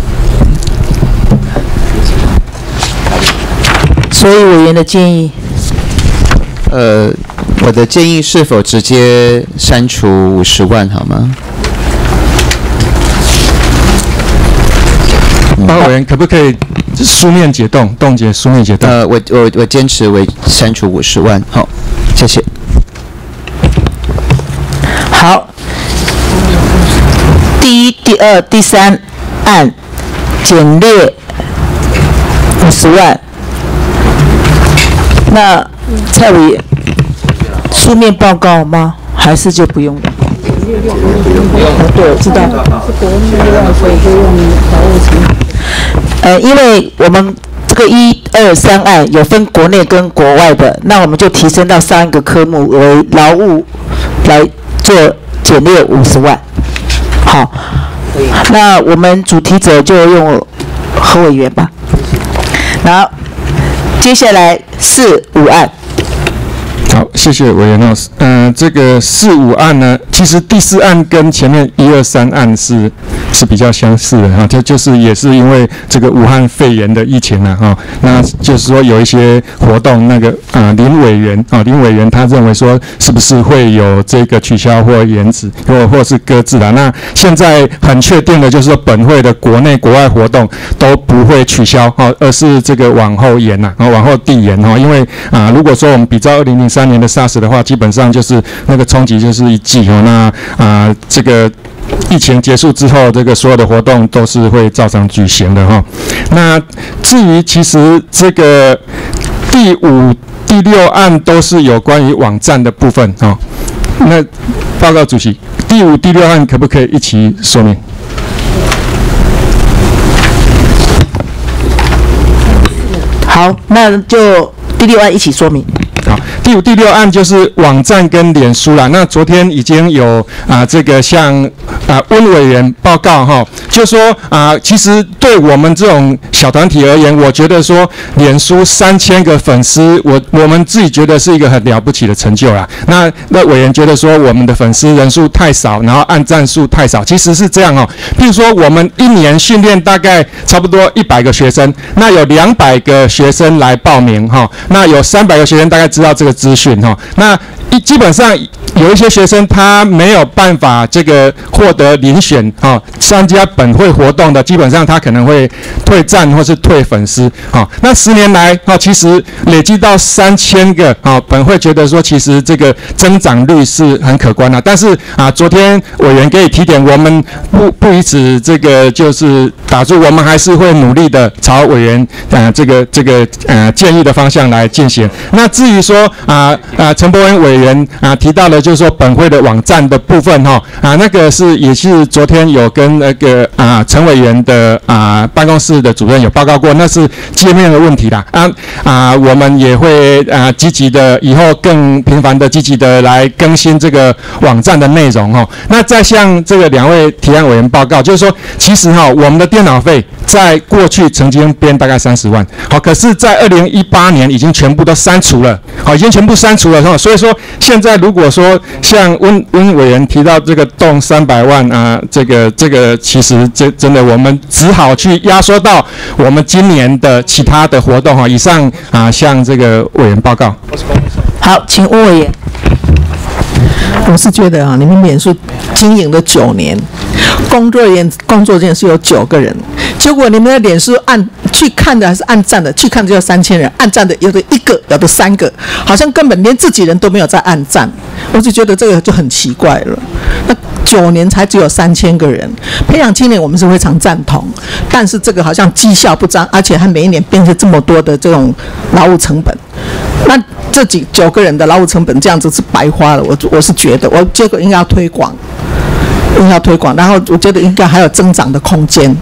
所以委员的建议， 我的建议是否直接删除50万好吗？ 报告委员可不可以书面解冻结书面解冻？ 我坚持为删除50万。好，谢谢。 好，第1、第2、第3案简略 50万。那蔡委员，书面报告吗？还是就不用了？对，我知道。因为我们这个1、2、3案有分国内跟国外的，那我们就提升到3个科目为劳务来做减列50万。好，那我们主题者就用何委员吧。然后接下来4、5案。 好，谢谢委员老师。这个4、5案呢，其实第4案跟前面1、2、3案是比较相似的哈，就是也是因为这个武汉肺炎的疫情啊哈，那就是说有一些活动，那个林委员他认为说是不是会有这个取消或延迟或是搁置啦？那现在很确定的就是说本会的国内国外活动都不会取消哈，而是这个往后延呐，往后递延哈，因为如果说我们比照2003年的 SARS 的话，基本上就是那个冲击就是1季哦，那这个疫情结束之后，这个所有的活动都是会照常举行的哈。那至于其实这个第5、第6案都是有关于网站的部分哈。那报告主席，第5、第6案可不可以一起说明？ 好，那就第6案一起说明。 好，第5、第6案就是网站跟脸书啦。那昨天已经有这个向温委员报告哈，就说其实对我们这种小团体而言，我觉得说脸书3000个粉丝，我们自己觉得是一个很了不起的成就啦。那委员觉得说我们的粉丝人数太少，然后按赞数太少，其实是这样哦。譬如说我们1年训练大概差不多100个学生，那有200个学生来报名哈，那有300个学生大概知道这个资讯哈，那基本上有一些学生他没有办法这个获得遴选参加本会活动的，基本上他可能会退赞或是退粉丝那10年来其实累积到3000个本会觉得说其实这个增长率是很可观的，但是昨天委员给予提点，我们不以此这个就是打住，我们还是会努力的朝委员这个建议的方向来进行。那至于说陈柏文委员提到了就是说本会的网站的部分那个也是昨天有跟那个陈委员的办公室的主任有报告过，那是界面的问题啦我们也会积极的以后更频繁的积极的来更新这个网站的内容那再向这个2位提案委员报告，就是说其实我们的电脑费在过去曾经编大概30万可是在2018年已经全部都删除了已经全部删除了所以说现在如果说像温委员提到这个动300万这个其实真的我们只好去压缩到我们今年的其他的活动以上向这个委员报告。 好，请温委员。 我是觉得你们脸书经营了9年，工作人员是有9个人，结果你们的脸书去看的还是按赞的，去看只有3000人，按赞的有的1个，有的3个，好像根本连自己人都没有在按赞，我就觉得这个就很奇怪了。那9年才只有3000个人，培养青年我们是非常赞同，但是这个好像绩效不彰，而且还每一年变成这么多的这种劳务成本，那这9个人的劳务成本这样子是白花了，我是觉得，这个应该要推广，然后我觉得应该还有增长的空间。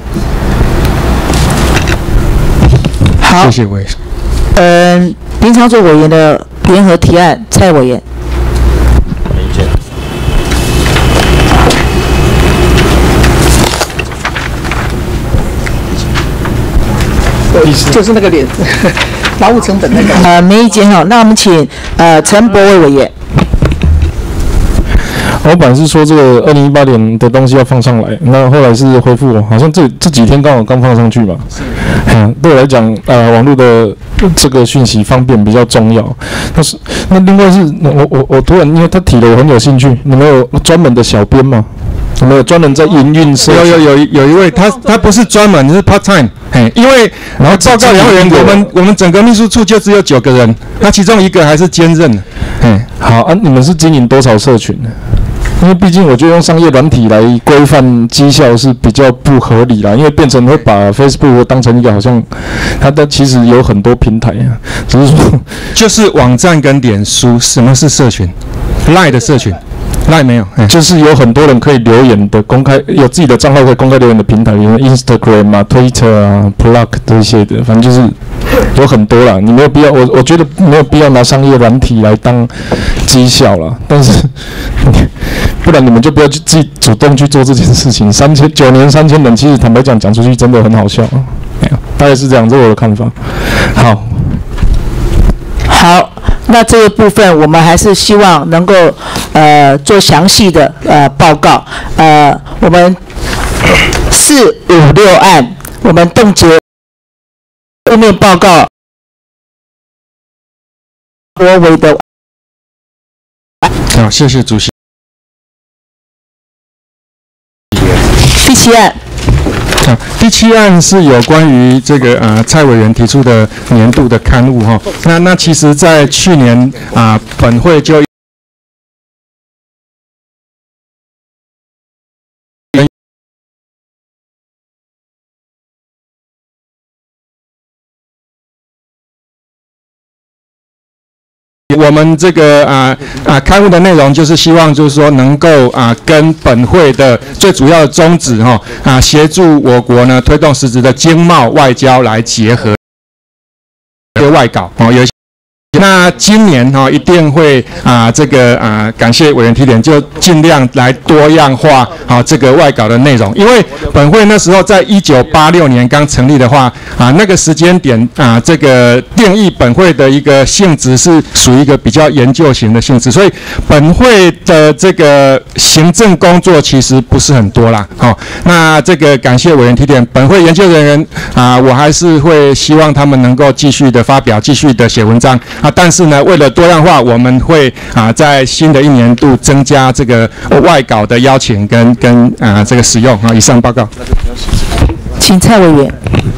好， 谢谢委员。 林长佐委员的联合提案，蔡委员。 就是那个脸，劳务成本那个。 没意见那我们请陈柏惟委员。 我本来是说这个2018年的东西要放上来，那后来是恢复，好像这几天刚放上去嘛。对我来讲，网络的这个讯息方便比较重要。那另外是我突然因为他提了，我很有兴趣。你们有专门的小编吗？有没有专门在营运社？ 有一位，他不是专门，是 part time。因为然后报告2委员，我们整个秘书处就只有9个人，那其中1个还是兼任。 好你们是经营多少社群呢？ 因为毕竟我觉得用商业软体来规范绩效是比较不合理啦，因为变成会把 Facebook 当成一个好像它的其实有很多平台啊，只是说就是网站跟脸书，什么是社群 ？LINE 的社群。LINE 没有， 就是有很多人可以留言的，公开有自己的账号可以公开留言的平台，比如 Instagram 啊、Twitter 啊、Plug 这些的，反正就是有很多啦。你没有必要，我觉得没有必要拿商业软体来当绩效啦。但是不然你们就不要去自己主动去做这件事情。9年3000人，其实坦白讲出去真的很好笑啊。大概是这样，这是我的看法。 好，那这个部分我们还是希望能够做详细的报告。我们4、5、6案，我们冻结书面报告国委的。 好，谢谢主席。 第7案。 第7案是有关于这个蔡委员提出的年度的刊物哈。那其实，在去年本会就我们这个刊物的内容就是希望就是说能够跟本会的最主要的宗旨协助我国呢推动实质的经贸外交来结合外稿有。那今年一定会这个感谢委员提点，就尽量来多样化这个外稿的内容，因为本会那时候在1986年刚成立的话那个时间点这个定义本会的一个性质是属于一个比较研究型的性质，所以本会的这个行政工作其实不是很多啦那这个感谢委员提点，本会研究人员我还是会希望他们能够继续的发表，继续的写文章但是呢，为了多样化，我们会在新的一年度增加这个外稿的邀请跟这个使用以上报告。 请蔡委员。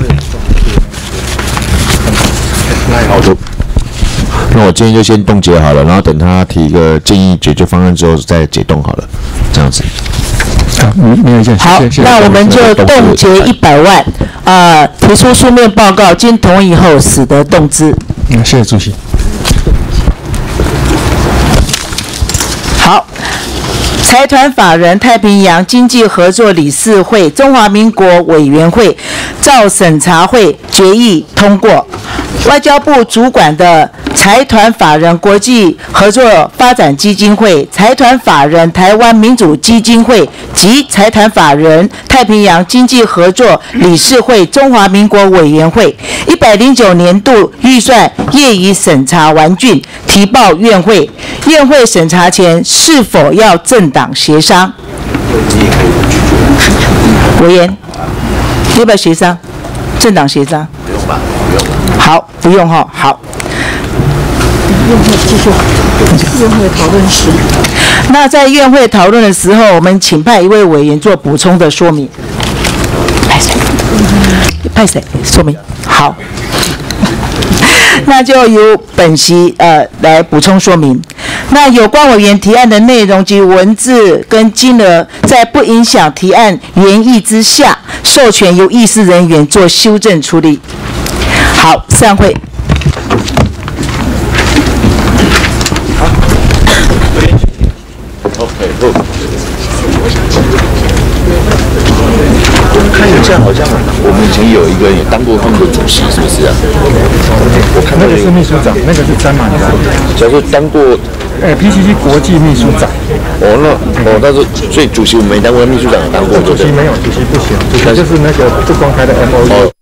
好的。那我建议就先冻结好了，然后等他提一个建议解决方案之后再解冻好了，这样子。 没有意见。 好，那我们就冻结100万，提出书面报告，经同意后，使得动之。 谢谢主席。 好，财团法人太平洋经济合作理事会中华民国委员会照审查会决议通过。外交部主管的财团法人国际合作发展基金会、财团法人台湾民主基金会及财团法人太平洋经济合作理事会中华民国委员会109年度预算业已审查完竣，提报院会。院会审查前是否要政党协商？委员，要不要协商？政党协商？不用吧，不用。好，不用哈，好。院会继续，院会讨论时。那在院会讨论的时候，我们请派一位委员做补充的说明。派谁？说明。好。那就由本席来补充说明。那有关委员提案的内容及文字跟金额，在不影响提案原意之下，授权由议事人员做修正处理。好，散会。 看一下，好像我们以前有一个也当过他们的主席，是不是啊？我看那个是秘书长，那个是詹满章， 就是当过 PCC 国际秘书长。 但是所以主席我没当过，秘书长也当过。 主席没有，主席不行，主席就是那个不公开的 MOU。